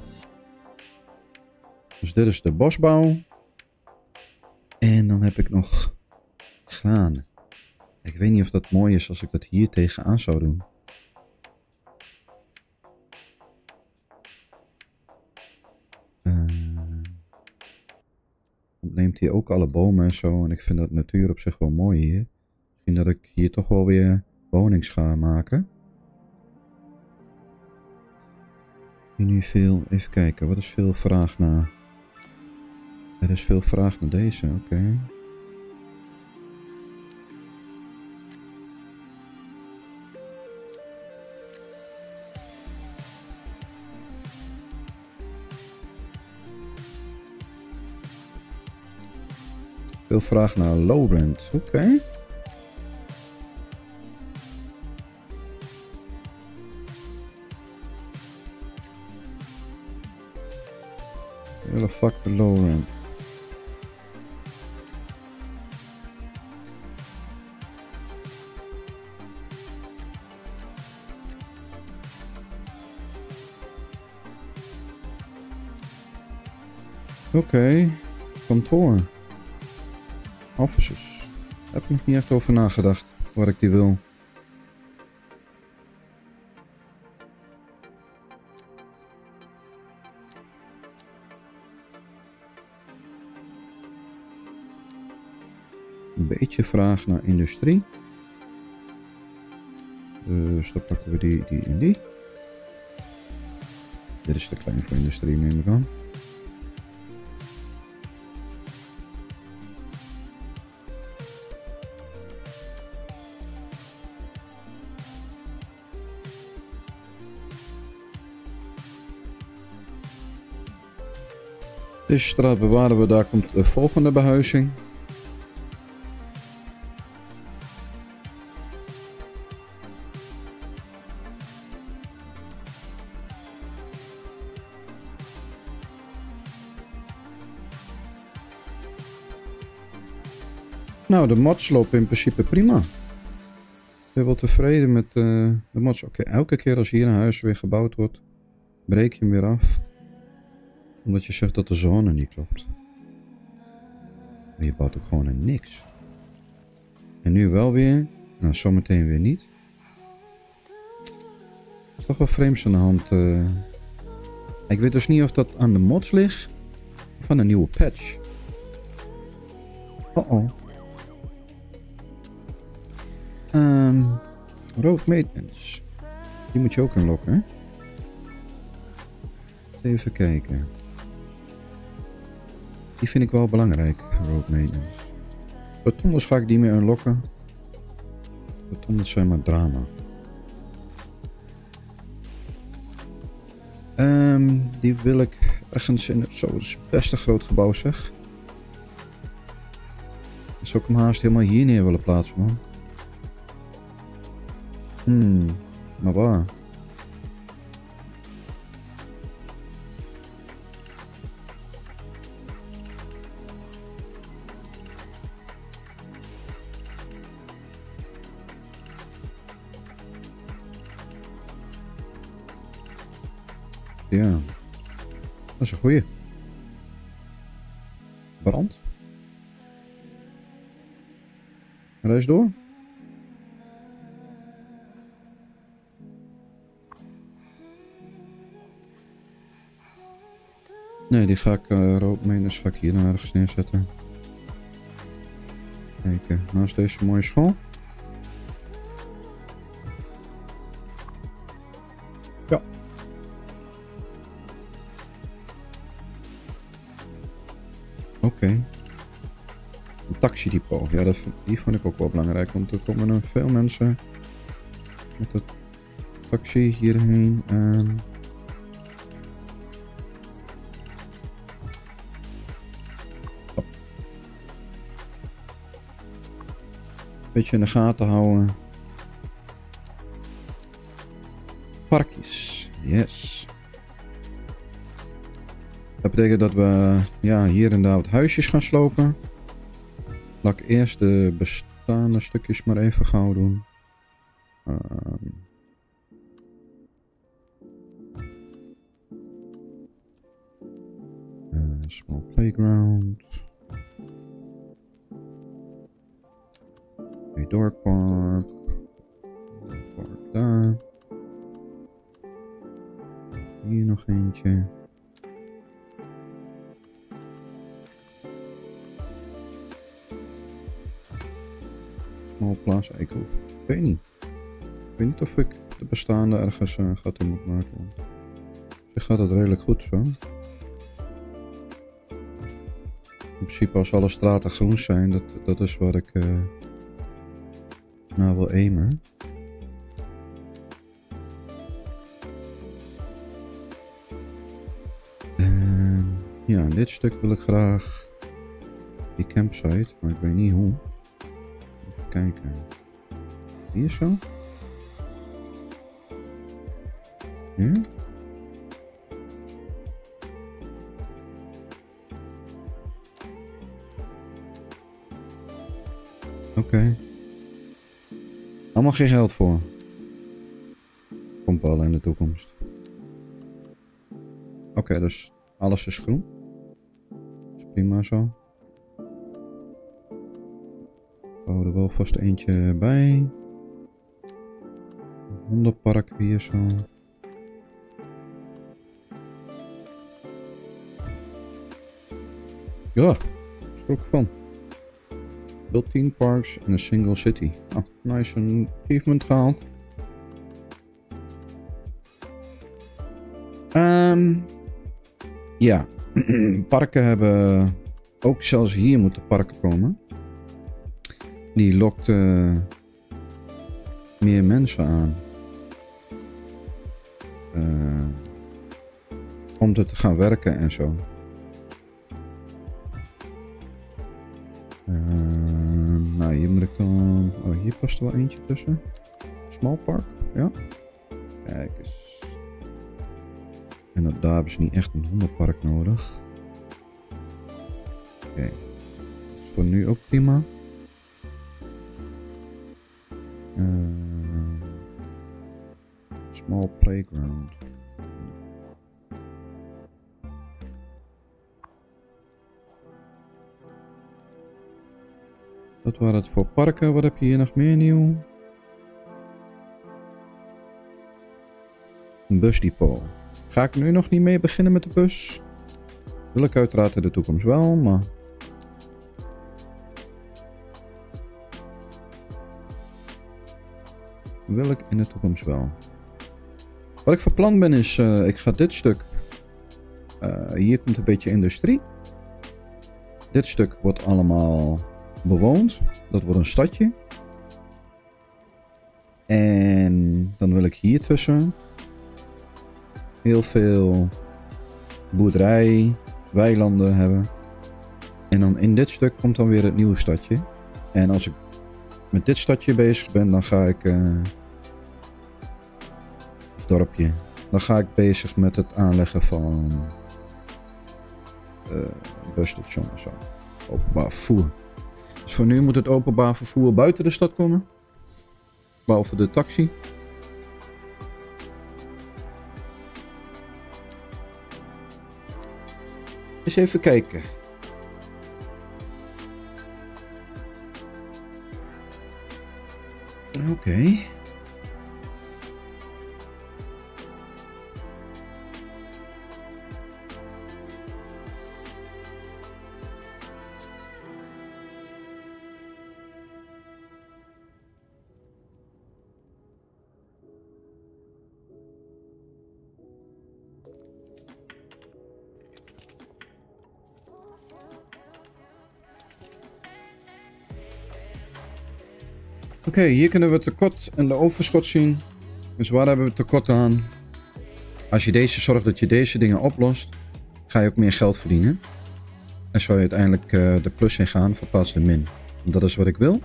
Dus dit is de bosbouw. En dan heb ik nog graan. Ik weet niet of dat mooi is als ik dat hier tegenaan zou doen. Dan neemt hij ook alle bomen en zo. En ik vind dat natuur op zich wel mooi hier. Misschien dat ik hier toch wel weer wonings ga maken. Nu veel, even kijken, wat is veel vraag naar? Er is veel vraag naar deze, oké. Veel vraag naar Lowland, oké. Hele fuck de Lowland. Oké, kantoor. Offices. Daar heb ik nog niet echt over nagedacht waar ik die wil. Een beetje vraag naar industrie. Dus dan pakken we die en die. Dit is te klein voor industrie, neem ik aan. Deze straat bewaren we, daar komt de volgende behuizing. Nou, de mods lopen in principe prima. Ik ben wel tevreden met de mods. Oké, elke keer als hier een huis weer gebouwd wordt, breek je hem weer af. Omdat je zegt dat de zone niet klopt. Maar je bouwt ook gewoon in niks. En nu wel weer. Nou, zometeen weer niet. Er is toch wel frames aan de hand. Ik weet dus niet of dat aan de mods ligt. Of aan een nieuwe patch. Oh. Road maintenance. Die moet je ook unlocken, hè? Even kijken. Die vind ik wel belangrijk, road maintenance. Rotondes ga ik niet meer unlocken. Rotondes zijn maar drama. Die wil ik ergens in... Zo, dat is best een groot gebouw, zeg. Dan zou ik hem haast helemaal hier neer willen plaatsen, man. Maar waar? Ja, dat is een goeie. Brand. Reis door. Nee, die ga ik roodmenens ga ik hier nou ergens neerzetten. Kijken, naast deze mooie school. Ja. Oké. Een taxidepot. Ja, die vond ik ook wel belangrijk. Want er komen nog veel mensen met de taxi hierheen. Beetje in de gaten houden. Parkjes. Yes. Dat betekent dat we ja, hier en daar wat huisjes gaan slopen. Laat ik eerst de bestaande stukjes maar even gauw doen. Small playground. Dork park. Park daar. Hier nog eentje. Small plaza. Ik weet niet. Ik weet niet of ik de bestaande ergens gat in moet maken. Want op zich gaat het redelijk goed zo. In principe als alle straten groen zijn, dat is wat ik nou wil aimen. En ja, in dit stuk wil ik graag die campsite, maar ik weet niet hoe. Even kijken. Hier zo? Ja? Oké. Allemaal geen geld voor. Komt wel in de toekomst. Oké, dus alles is groen. Dat is prima zo. We houden er wel vast eentje bij. Een hondenpark hier zo. Ja, schrok van. Build 10 parks in a single city. Oh, nice, een achievement gehaald. Ja, parken hebben ook zelfs hier moeten parken komen. Die lokt meer mensen aan. Om er te gaan werken en zo. Nou, hier moet ik dan... Oh, hier past er wel eentje tussen. Small park, ja. Kijk eens. En daar hebben ze niet echt een hondenpark nodig. Oké. Dat is voor nu ook prima. Small playground. Dat waren het voor parken. Wat heb je hier nog meer nieuw? Een busdepot. Ga ik nu nog niet mee beginnen met de bus? Wil ik uiteraard in de toekomst wel, maar... Wil ik in de toekomst wel. Wat ik van plan ben is, ik ga dit stuk... hier komt een beetje industrie. Dit stuk wordt allemaal bewoond. Dat wordt een stadje. En dan wil ik hier tussen heel veel boerderij, weilanden hebben. En dan in dit stuk komt dan weer het nieuwe stadje. En als ik met dit stadje bezig ben, dan ga ik... of dorpje. Dan ga ik bezig met het aanleggen van... busstation en zo. Openbaar vervoer. Dus voor nu moet het openbaar vervoer buiten de stad komen. Behalve de taxi. Eens even kijken. Oké. Oké, hier kunnen we het tekort en de overschot zien. Dus waar hebben we tekort aan? Als je deze zorgt dat je deze dingen oplost, ga je ook meer geld verdienen. En zou je uiteindelijk de plus in gaan voor plaats de min. Dat is wat ik wil.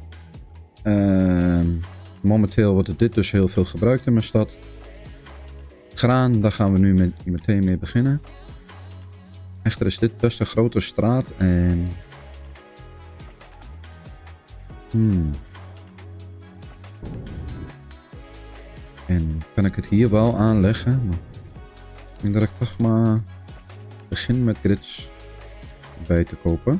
Momenteel wordt dit dus heel veel gebruikt in mijn stad. Graan, daar gaan we nu meteen mee beginnen. Echter is dit best een grote straat en... En kan ik het hier wel aanleggen? Maar ik denk dat ik toch maar begin met grids bij te kopen.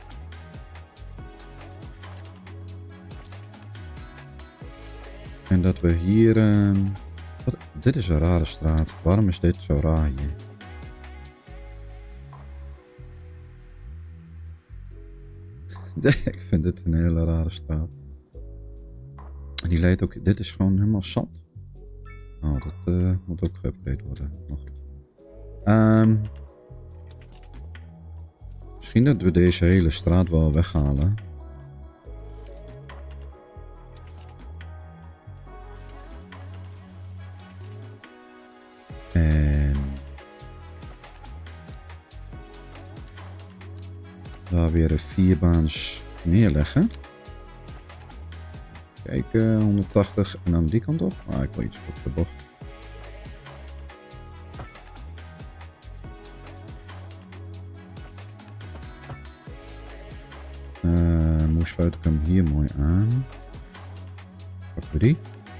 En dat we hier... dit is een rare straat. Waarom is dit zo raar hier? Ik vind dit een hele rare straat. En die leidt ook... Dit is gewoon helemaal zand. Oh, dat moet ook geüpgrade worden. Maar goed. Misschien dat we deze hele straat wel weghalen. En... daar weer een 4-baans neerleggen. Kijken, 180 en dan die kant op. Ah, ik wil iets op de bocht. Hoe sluit ik hem hier mooi aan? Pakken we die.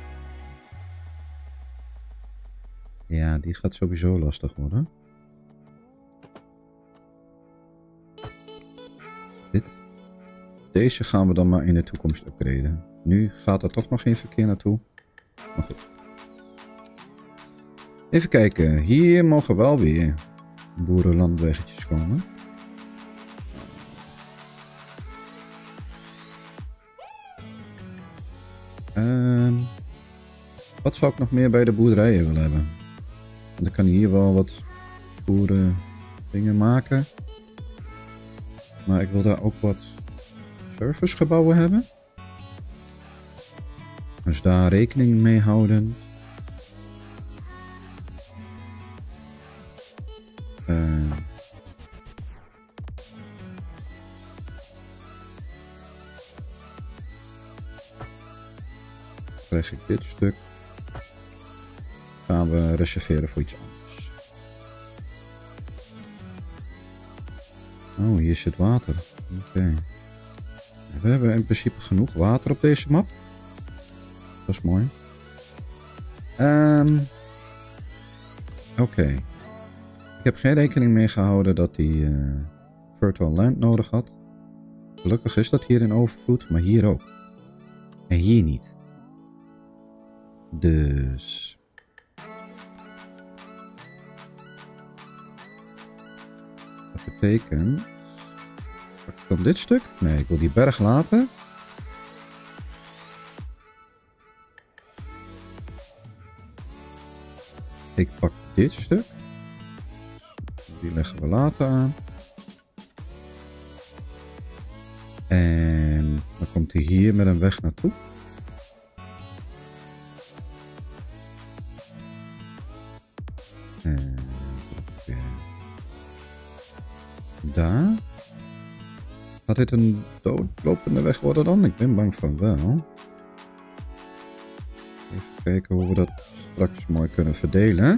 Ja, die gaat sowieso lastig worden. Deze gaan we dan maar in de toekomst upgraden. Nu gaat er toch nog geen verkeer naartoe. Maar goed. Even kijken. Hier mogen wel weer boerenlandweggetjes komen. Wat zou ik nog meer bij de boerderijen willen hebben? Want ik kan hier wel wat boeren dingen maken. Maar ik wil daar ook wat servicegebouwen hebben. Dus daar rekening mee houden. Krijg ik dit stuk. Gaan we reserveren voor iets anders. Oh, hier zit water. Oké. We hebben in principe genoeg water op deze map. Dat is mooi. Oké. Ik heb geen rekening mee gehouden dat hij fertile land nodig had. Gelukkig is dat hier in overvloed, maar hier ook. En hier niet. Dus... dat betekent... pak ik dan dit stuk? Nee, ik wil die berg laten. Ik pak dit stuk. Die leggen we later aan. En dan komt hij hier met een weg naartoe. En daar. Gaat dit een doodlopende weg worden dan? Ik ben bang van wel. Even kijken hoe we dat straks mooi kunnen verdelen.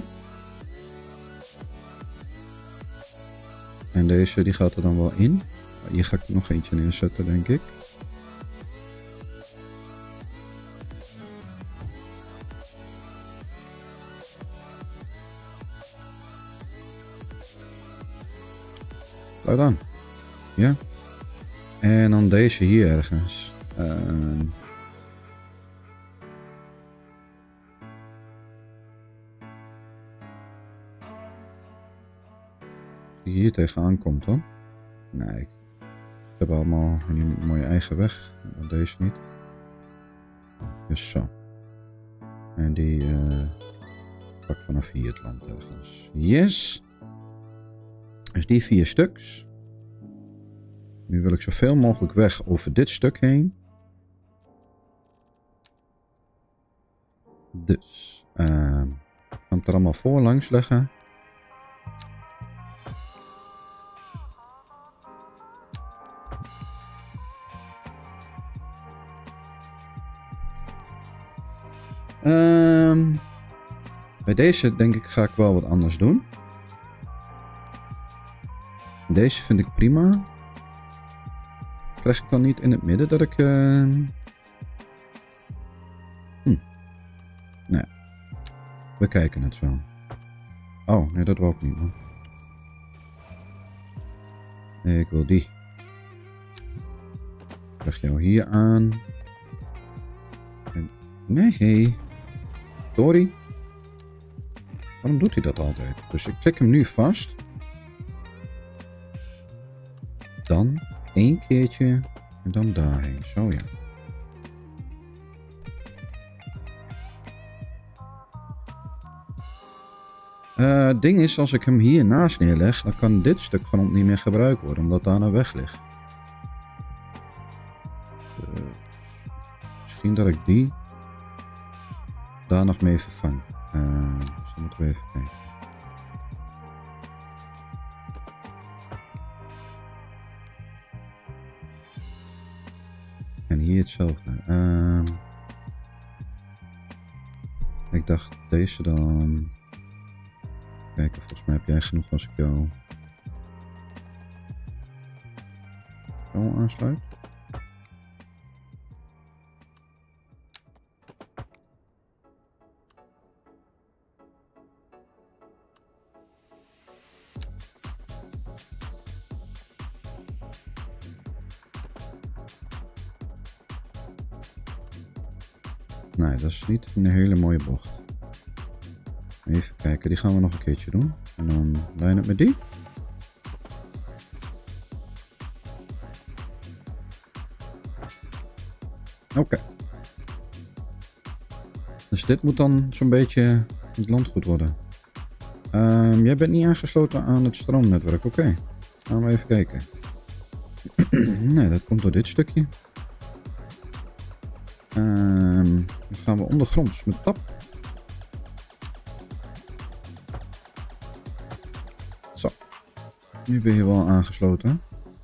En deze die gaat er dan wel in. Hier ga ik nog eentje neerzetten, denk ik. Sluit aan. Ja. En dan deze hier ergens. Die hier tegenaan komt dan. Nee. Ik heb allemaal een mooie eigen weg. Deze niet. Dus zo. En die pak vanaf hier het land ergens. Yes. Dus die 4 stuks. Nu wil ik zoveel mogelijk weg over dit stuk heen. Dus, ik kan het er allemaal voor langs leggen. Bij deze denk ik ga ik wel wat anders doen. Deze vind ik prima. Krijg ik dan niet in het midden dat ik... Nee. We kijken het zo. Oh, nee, dat wou ik niet, man. Nee, ik wil die. Ik leg jou hier aan. En... Nee. Sorry. Waarom doet hij dat altijd? Dus ik klik hem nu vast. Dan 1 keertje. En dan daarheen. Zo ja. Het ding is, als ik hem hier naast neerleg, dan kan dit stuk gewoon niet meer gebruikt worden, omdat daar nou weg ligt. Misschien dat ik die daar nog mee vervang. Dus dan moeten we even kijken. En hier hetzelfde. Ik dacht deze dan... Kijken, volgens mij heb jij genoeg als ik jou zo aansluit. Nee, dat is niet een hele mooie bocht. Even kijken, die gaan we nog een keertje doen. En dan lijn het met die. Oké. Dus dit moet dan zo'n beetje het landgoed worden. Jij bent niet aangesloten aan het stroomnetwerk. Oké. Gaan we even kijken. Nee, dat komt door dit stukje. Dan gaan we ondergronds met tap. Zo. Nu ben je wel aangesloten.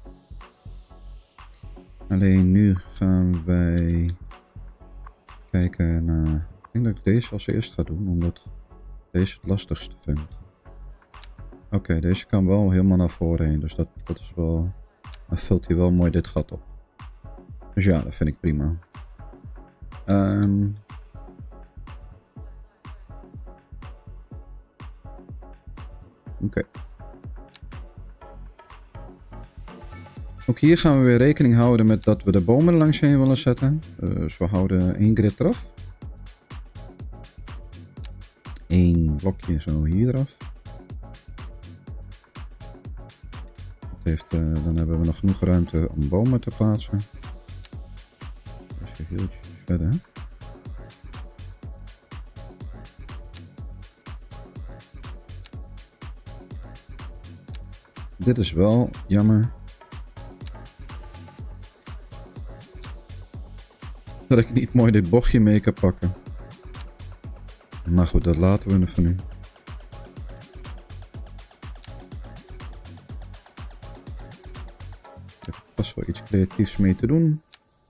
Alleen nu gaan wij kijken naar... Ik denk dat ik deze als eerst ga doen, omdat deze het lastigste vind. Oké, deze kan wel helemaal naar voren heen, dus dat is wel... Dan vult hij wel mooi dit gat op. Dus ja, dat vind ik prima. Oké. Ook hier gaan we weer rekening houden met dat we de bomen langs heen willen zetten. Dus we houden 1 grid eraf. 1 blokje zo hier eraf. Dat heeft, dan hebben we nog genoeg ruimte om bomen te plaatsen. Dus heel verder. Dit is wel jammer. Dat ik niet mooi dit bochtje mee kan pakken. Maar goed, dat laten we er voor nu. Ik heb vast wel iets creatiefs mee te doen.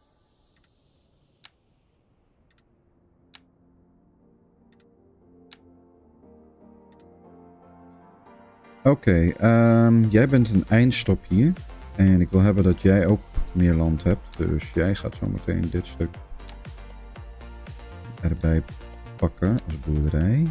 Oké, jij bent een eindstop hier. En ik wil hebben dat jij ook meer land hebt. Dus jij gaat zo meteen dit stuk erbij pakken als boerderij.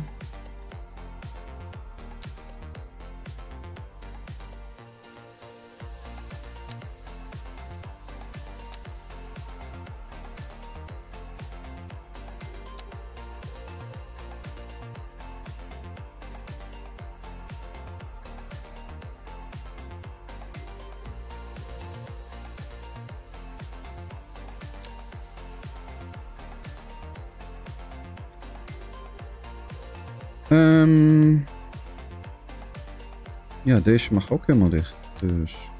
Ja, deze mag ook helemaal dicht. Dus...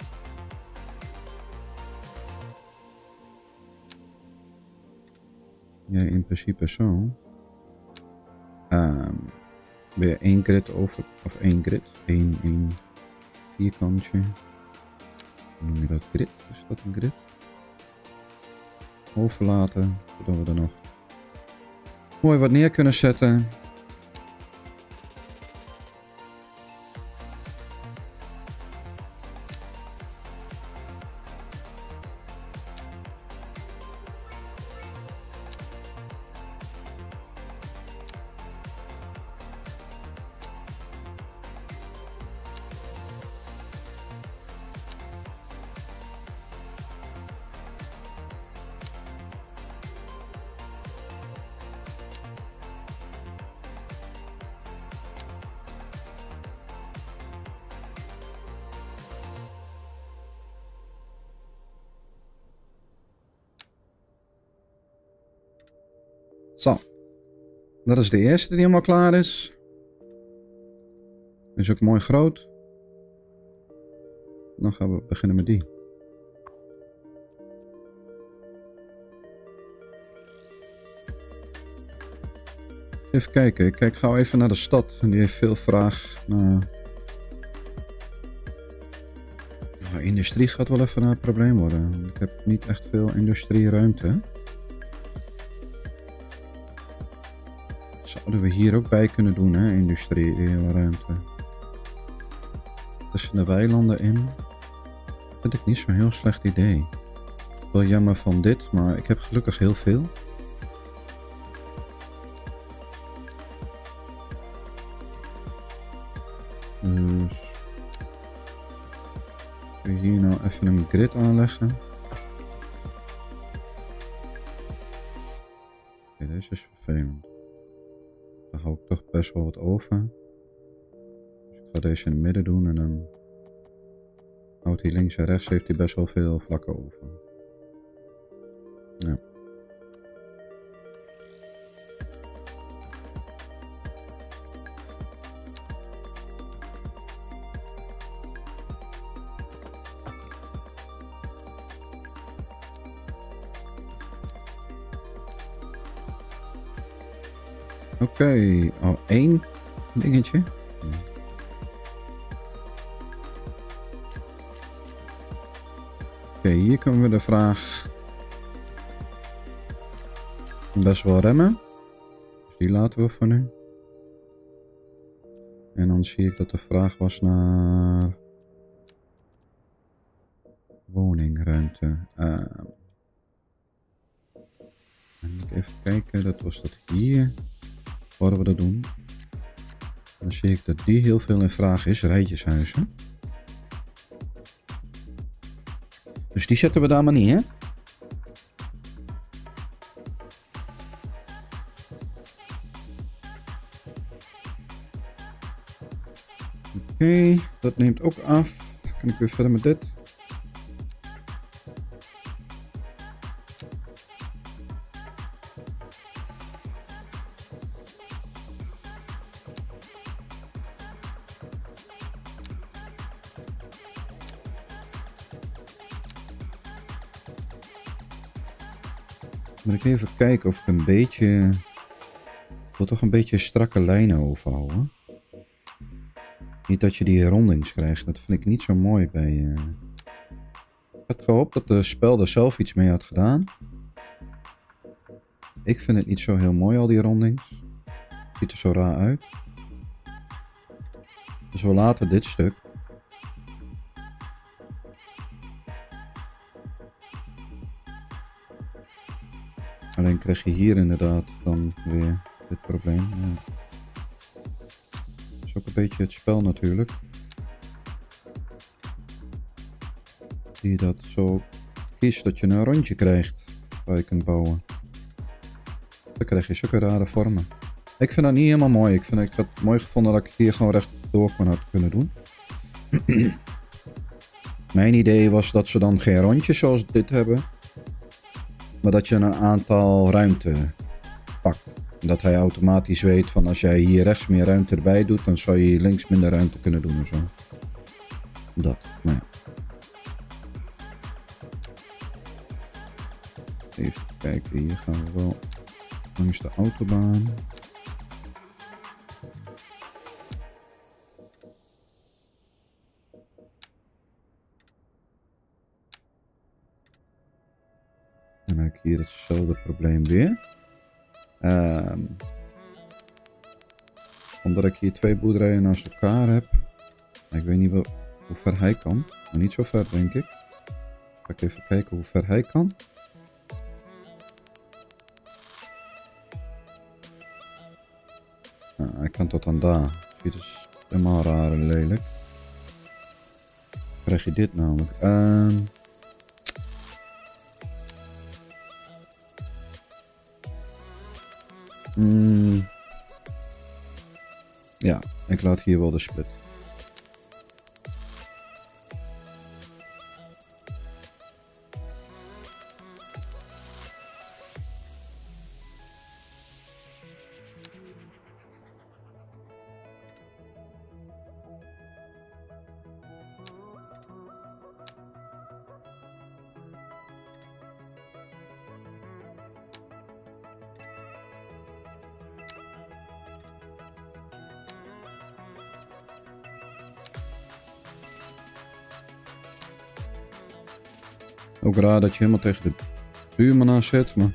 Ja, in principe zo. Weer 1 grid over, of 1 grid, 1 vierkantje. Hoe noem je dat? Grid? Is dat een grid? Overlaten, zodat we er nog mooi wat neer kunnen zetten. Zo, dat is de eerste die helemaal klaar is. Is ook mooi groot. Dan gaan we beginnen met die. Even kijken, ik kijk gauw even naar de stad. Die heeft veel vraag naar... Nou, industrie gaat wel even een probleem worden. Ik heb niet echt veel industrieruimte. Zouden we hier ook bij kunnen doen, hè? Industrieruimte. Tussen de weilanden in. Vind ik niet zo'n heel slecht idee. Wel jammer van dit, maar ik heb gelukkig heel veel. Dus... kun je hier nou even een grid aanleggen. Oké, deze is vervelend. Daar hou ik toch best wel wat over. Dus ik ga deze in het midden doen en dan houdt hij links en rechts, heeft hij best wel veel vlakken over. Ja. Oké, al 1 dingetje. Oké, hier kunnen we de vraag best wel remmen. Dus die laten we voor nu. En dan zie ik dat de vraag was naar woningruimte. En even kijken, dat was dat hier. Waar we dat doen. Dan zie ik dat die heel veel in vraag is, rijtjeshuizen. Dus die zetten we daar maar neer. Oké, dat neemt ook af. Dan kan ik weer verder met dit. Moet ik even kijken of ik een beetje... Ik wil toch een beetje strakke lijnen overhouden. Niet dat je die rondings krijgt. Dat vind ik niet zo mooi bij... Ik had gehoopt dat de spel er zelf iets mee had gedaan. Ik vind het niet zo heel mooi, al die rondings. Ziet er zo raar uit. Dus we laten dit stuk. Alleen krijg je hier inderdaad dan weer dit probleem. Ja. Dat is ook een beetje het spel natuurlijk. Die dat zo kiest dat je een rondje krijgt waar je kunt bouwen. Dan krijg je zulke rare vormen. Ik vind dat niet helemaal mooi. Ik had het mooi gevonden dat ik hier gewoon rechtdoor had kunnen doen. Mijn idee was dat ze dan geen rondjes zoals dit hebben. Maar dat je een aantal ruimte pakt. En dat hij automatisch weet van als jij hier rechts meer ruimte erbij doet, dan zou je hier links minder ruimte kunnen doen of zo. Dat, nou ja. Even kijken, hier gaan we wel langs de autobaan. hier hetzelfde probleem weer. Omdat ik hier 2 boerderijen naast elkaar heb. Ik weet niet hoe ver hij kan. Maar niet zo ver, denk ik. Dus ga ik even kijken hoe ver hij kan. Hij kan tot aan daar. Dit is helemaal raar en lelijk. Krijg je dit namelijk. Ja, ik laat hier wel de split. Ook raar dat je helemaal tegen de buurman aan zet, maar...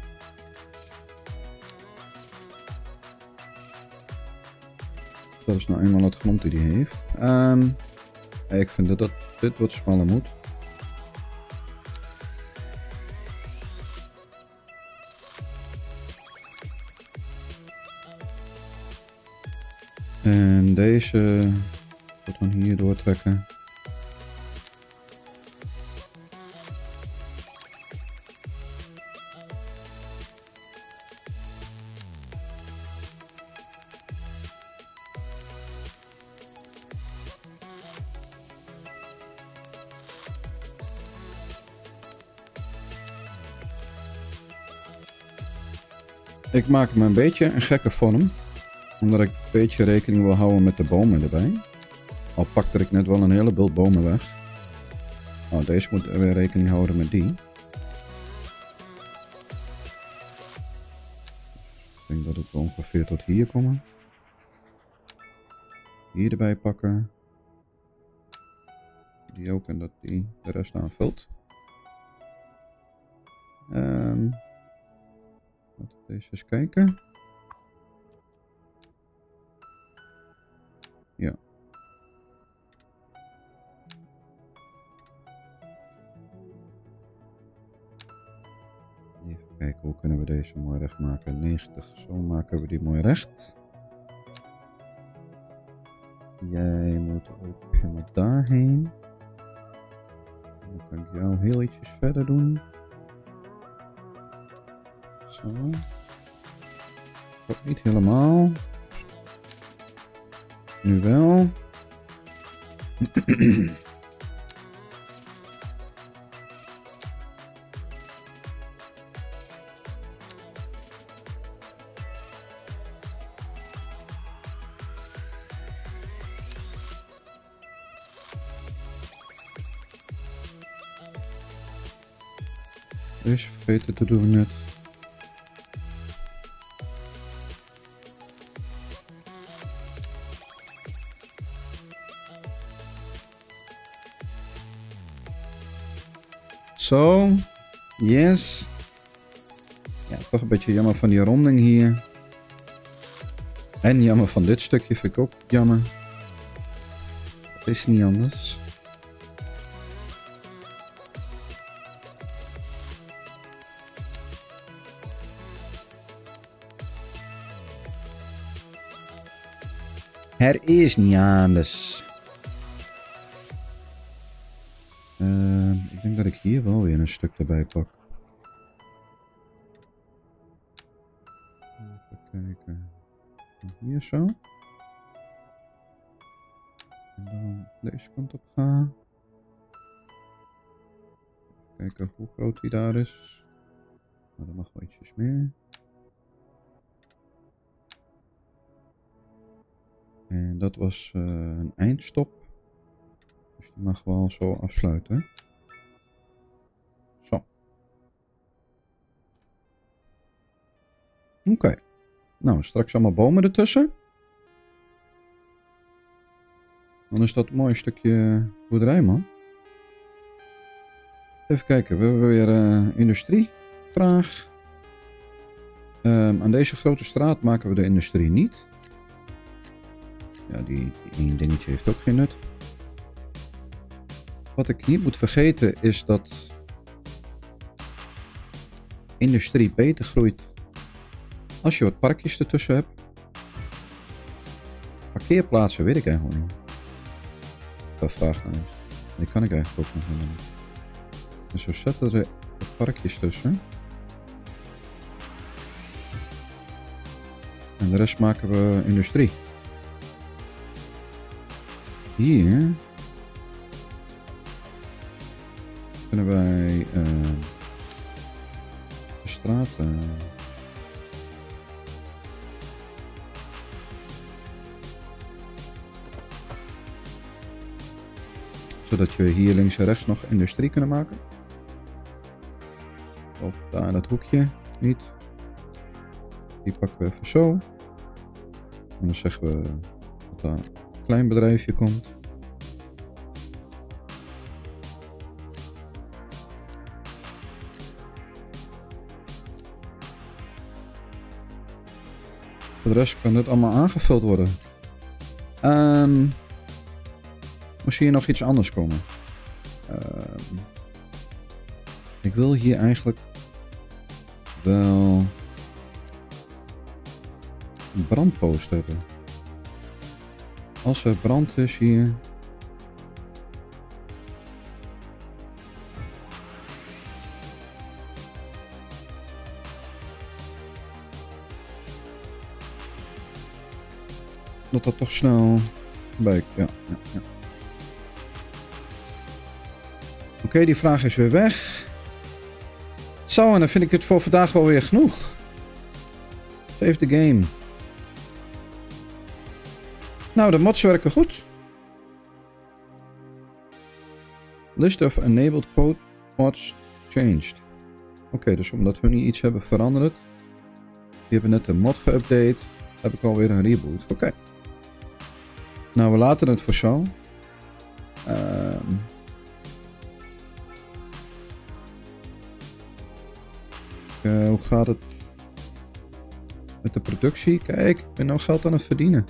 Dat is nou eenmaal het grond die hij heeft. Ik vind dat dit wat smaller moet. En deze... Wat dan hier doortrekken. Ik maak me een beetje een gekke vorm. Omdat ik een beetje rekening wil houden met de bomen erbij. Al pakte ik net wel een heleboel bomen weg. Nou, deze moet weer rekening houden met die. Ik denk dat het ongeveer tot hier komt. Hier erbij pakken. Die ook en dat die de rest aanvult. Laten we deze eens kijken. Ja. Even kijken, hoe kunnen we deze mooi recht maken? 90, zo maken we die mooi recht. Jij moet ook helemaal daarheen. Dan kan ik jou heel ietsjes verder doen. Zo. Dat niet helemaal. Nu wel. Deze vergeten te doen net. Zo, yes. Ja, toch een beetje jammer van die ronding hier. En jammer van dit stukje, vind ik ook jammer. Het is niet anders. Het is niet anders. Ik denk dat ik hier wel weer een stuk erbij pak. Even kijken. Hier zo. En dan deze kant op gaan. Even kijken hoe groot die daar is. Nou, dat mag wel ietsjes meer. En dat was een eindstop. Dus die mag wel zo afsluiten. Zo. Oké. Nou, straks allemaal bomen ertussen. Dan is dat een mooi stukje boerderij, man. Even kijken, we hebben weer industrie. Vraag. Aan deze grote straat maken we de industrie niet. Ja, die één dingetje heeft ook geen nut. Wat ik niet moet vergeten is dat industrie beter groeit als je wat parkjes ertussen hebt. Parkeerplaatsen weet ik eigenlijk niet. Dat vraagt nou eens. Die kan ik eigenlijk ook nog helemaal niet. Dus we zetten er wat parkjes tussen. En de rest maken we industrie. Hier kunnen wij de straat zodat we hier links en rechts nog industrie kunnen maken. Of daar dat hoekje niet. Die pakken we even zo. En dan zeggen we dat daar een klein bedrijfje komt. Voor de rest kan dit allemaal aangevuld worden. Moest hier nog iets anders komen? Ik wil hier eigenlijk wel een brandpost hebben. Als er brand is hier. Dat toch snel bij. Ja. Oké, die vraag is weer weg. Zo, en dan vind ik het voor vandaag wel weer genoeg. Save the game. Nou, de mods werken goed. List of enabled code mods changed. Oké, dus omdat we niet iets hebben veranderd. Die hebben net een mod geüpdate. Heb ik alweer een reboot. Oké. Nou, we laten het voor zo. Hoe gaat het met de productie? Kijk, ik ben nou geld aan het verdienen.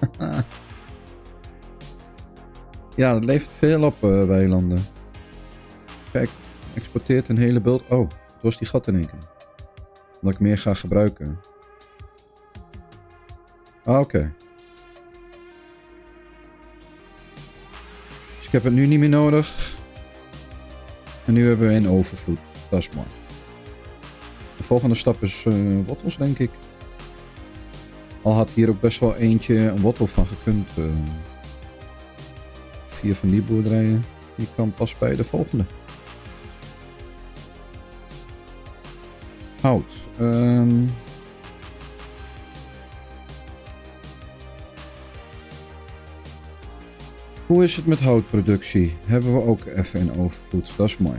Ja, dat levert veel op, weilanden. Kijk, exporteert een hele beeld. Oh, het was die gat in één keer. Omdat ik meer ga gebruiken. Oké. Dus ik heb het nu niet meer nodig. En nu hebben we een overvloed. Dat is mooi. De volgende stap is wortels, denk ik. Al had hier ook best wel eentje een wortel van gekund. 4 van die boerderijen. Die kan pas bij de volgende. Hout. Hoe is het met houtproductie? Hebben we ook even in overvloed. Dat is mooi.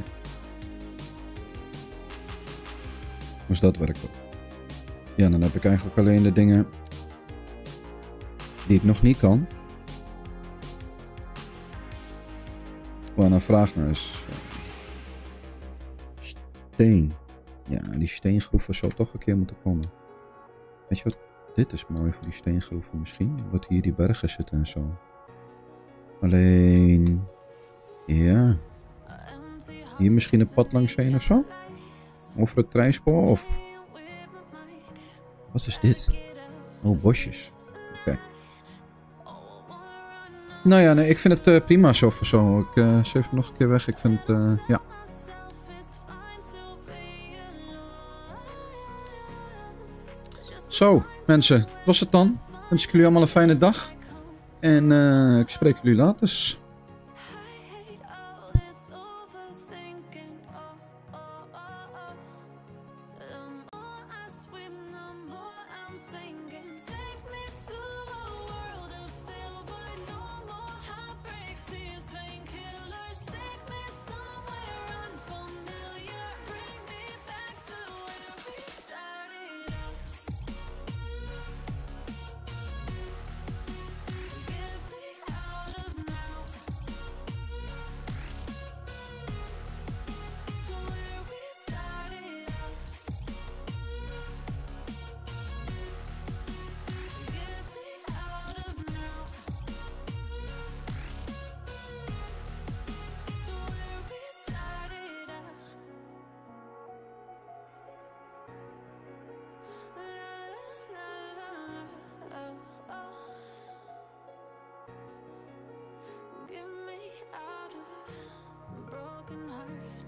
Dus dat werkt ook. Ja, dan heb ik eigenlijk alleen de dingen die ik nog niet kan. Maar een vraag naar is steen. Ja, die steengroeven zou toch een keer moeten komen. Weet je wat? Dit is mooi voor die steengroeven misschien. Wat hier die bergen zitten en zo. Alleen... Ja. Hier misschien een pad langs heen of zo? Over het treinspoor of... Wat is dit? Oh, bosjes. Oké. Nou ja, nee, ik vind het prima zo voor zo. Ik zet hem nog een keer weg. Ik vind het, ja. Zo, mensen. Was het dan? Wens ik jullie allemaal een fijne dag. En ik spreek jullie later.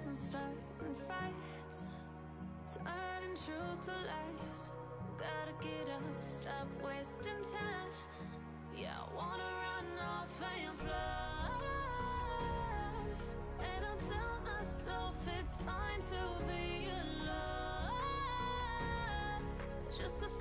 and starting fights, turning truth to lies. Gotta get up, stop wasting time. Yeah, I wanna run off and fly. And I'll tell myself it's fine to be alone, just to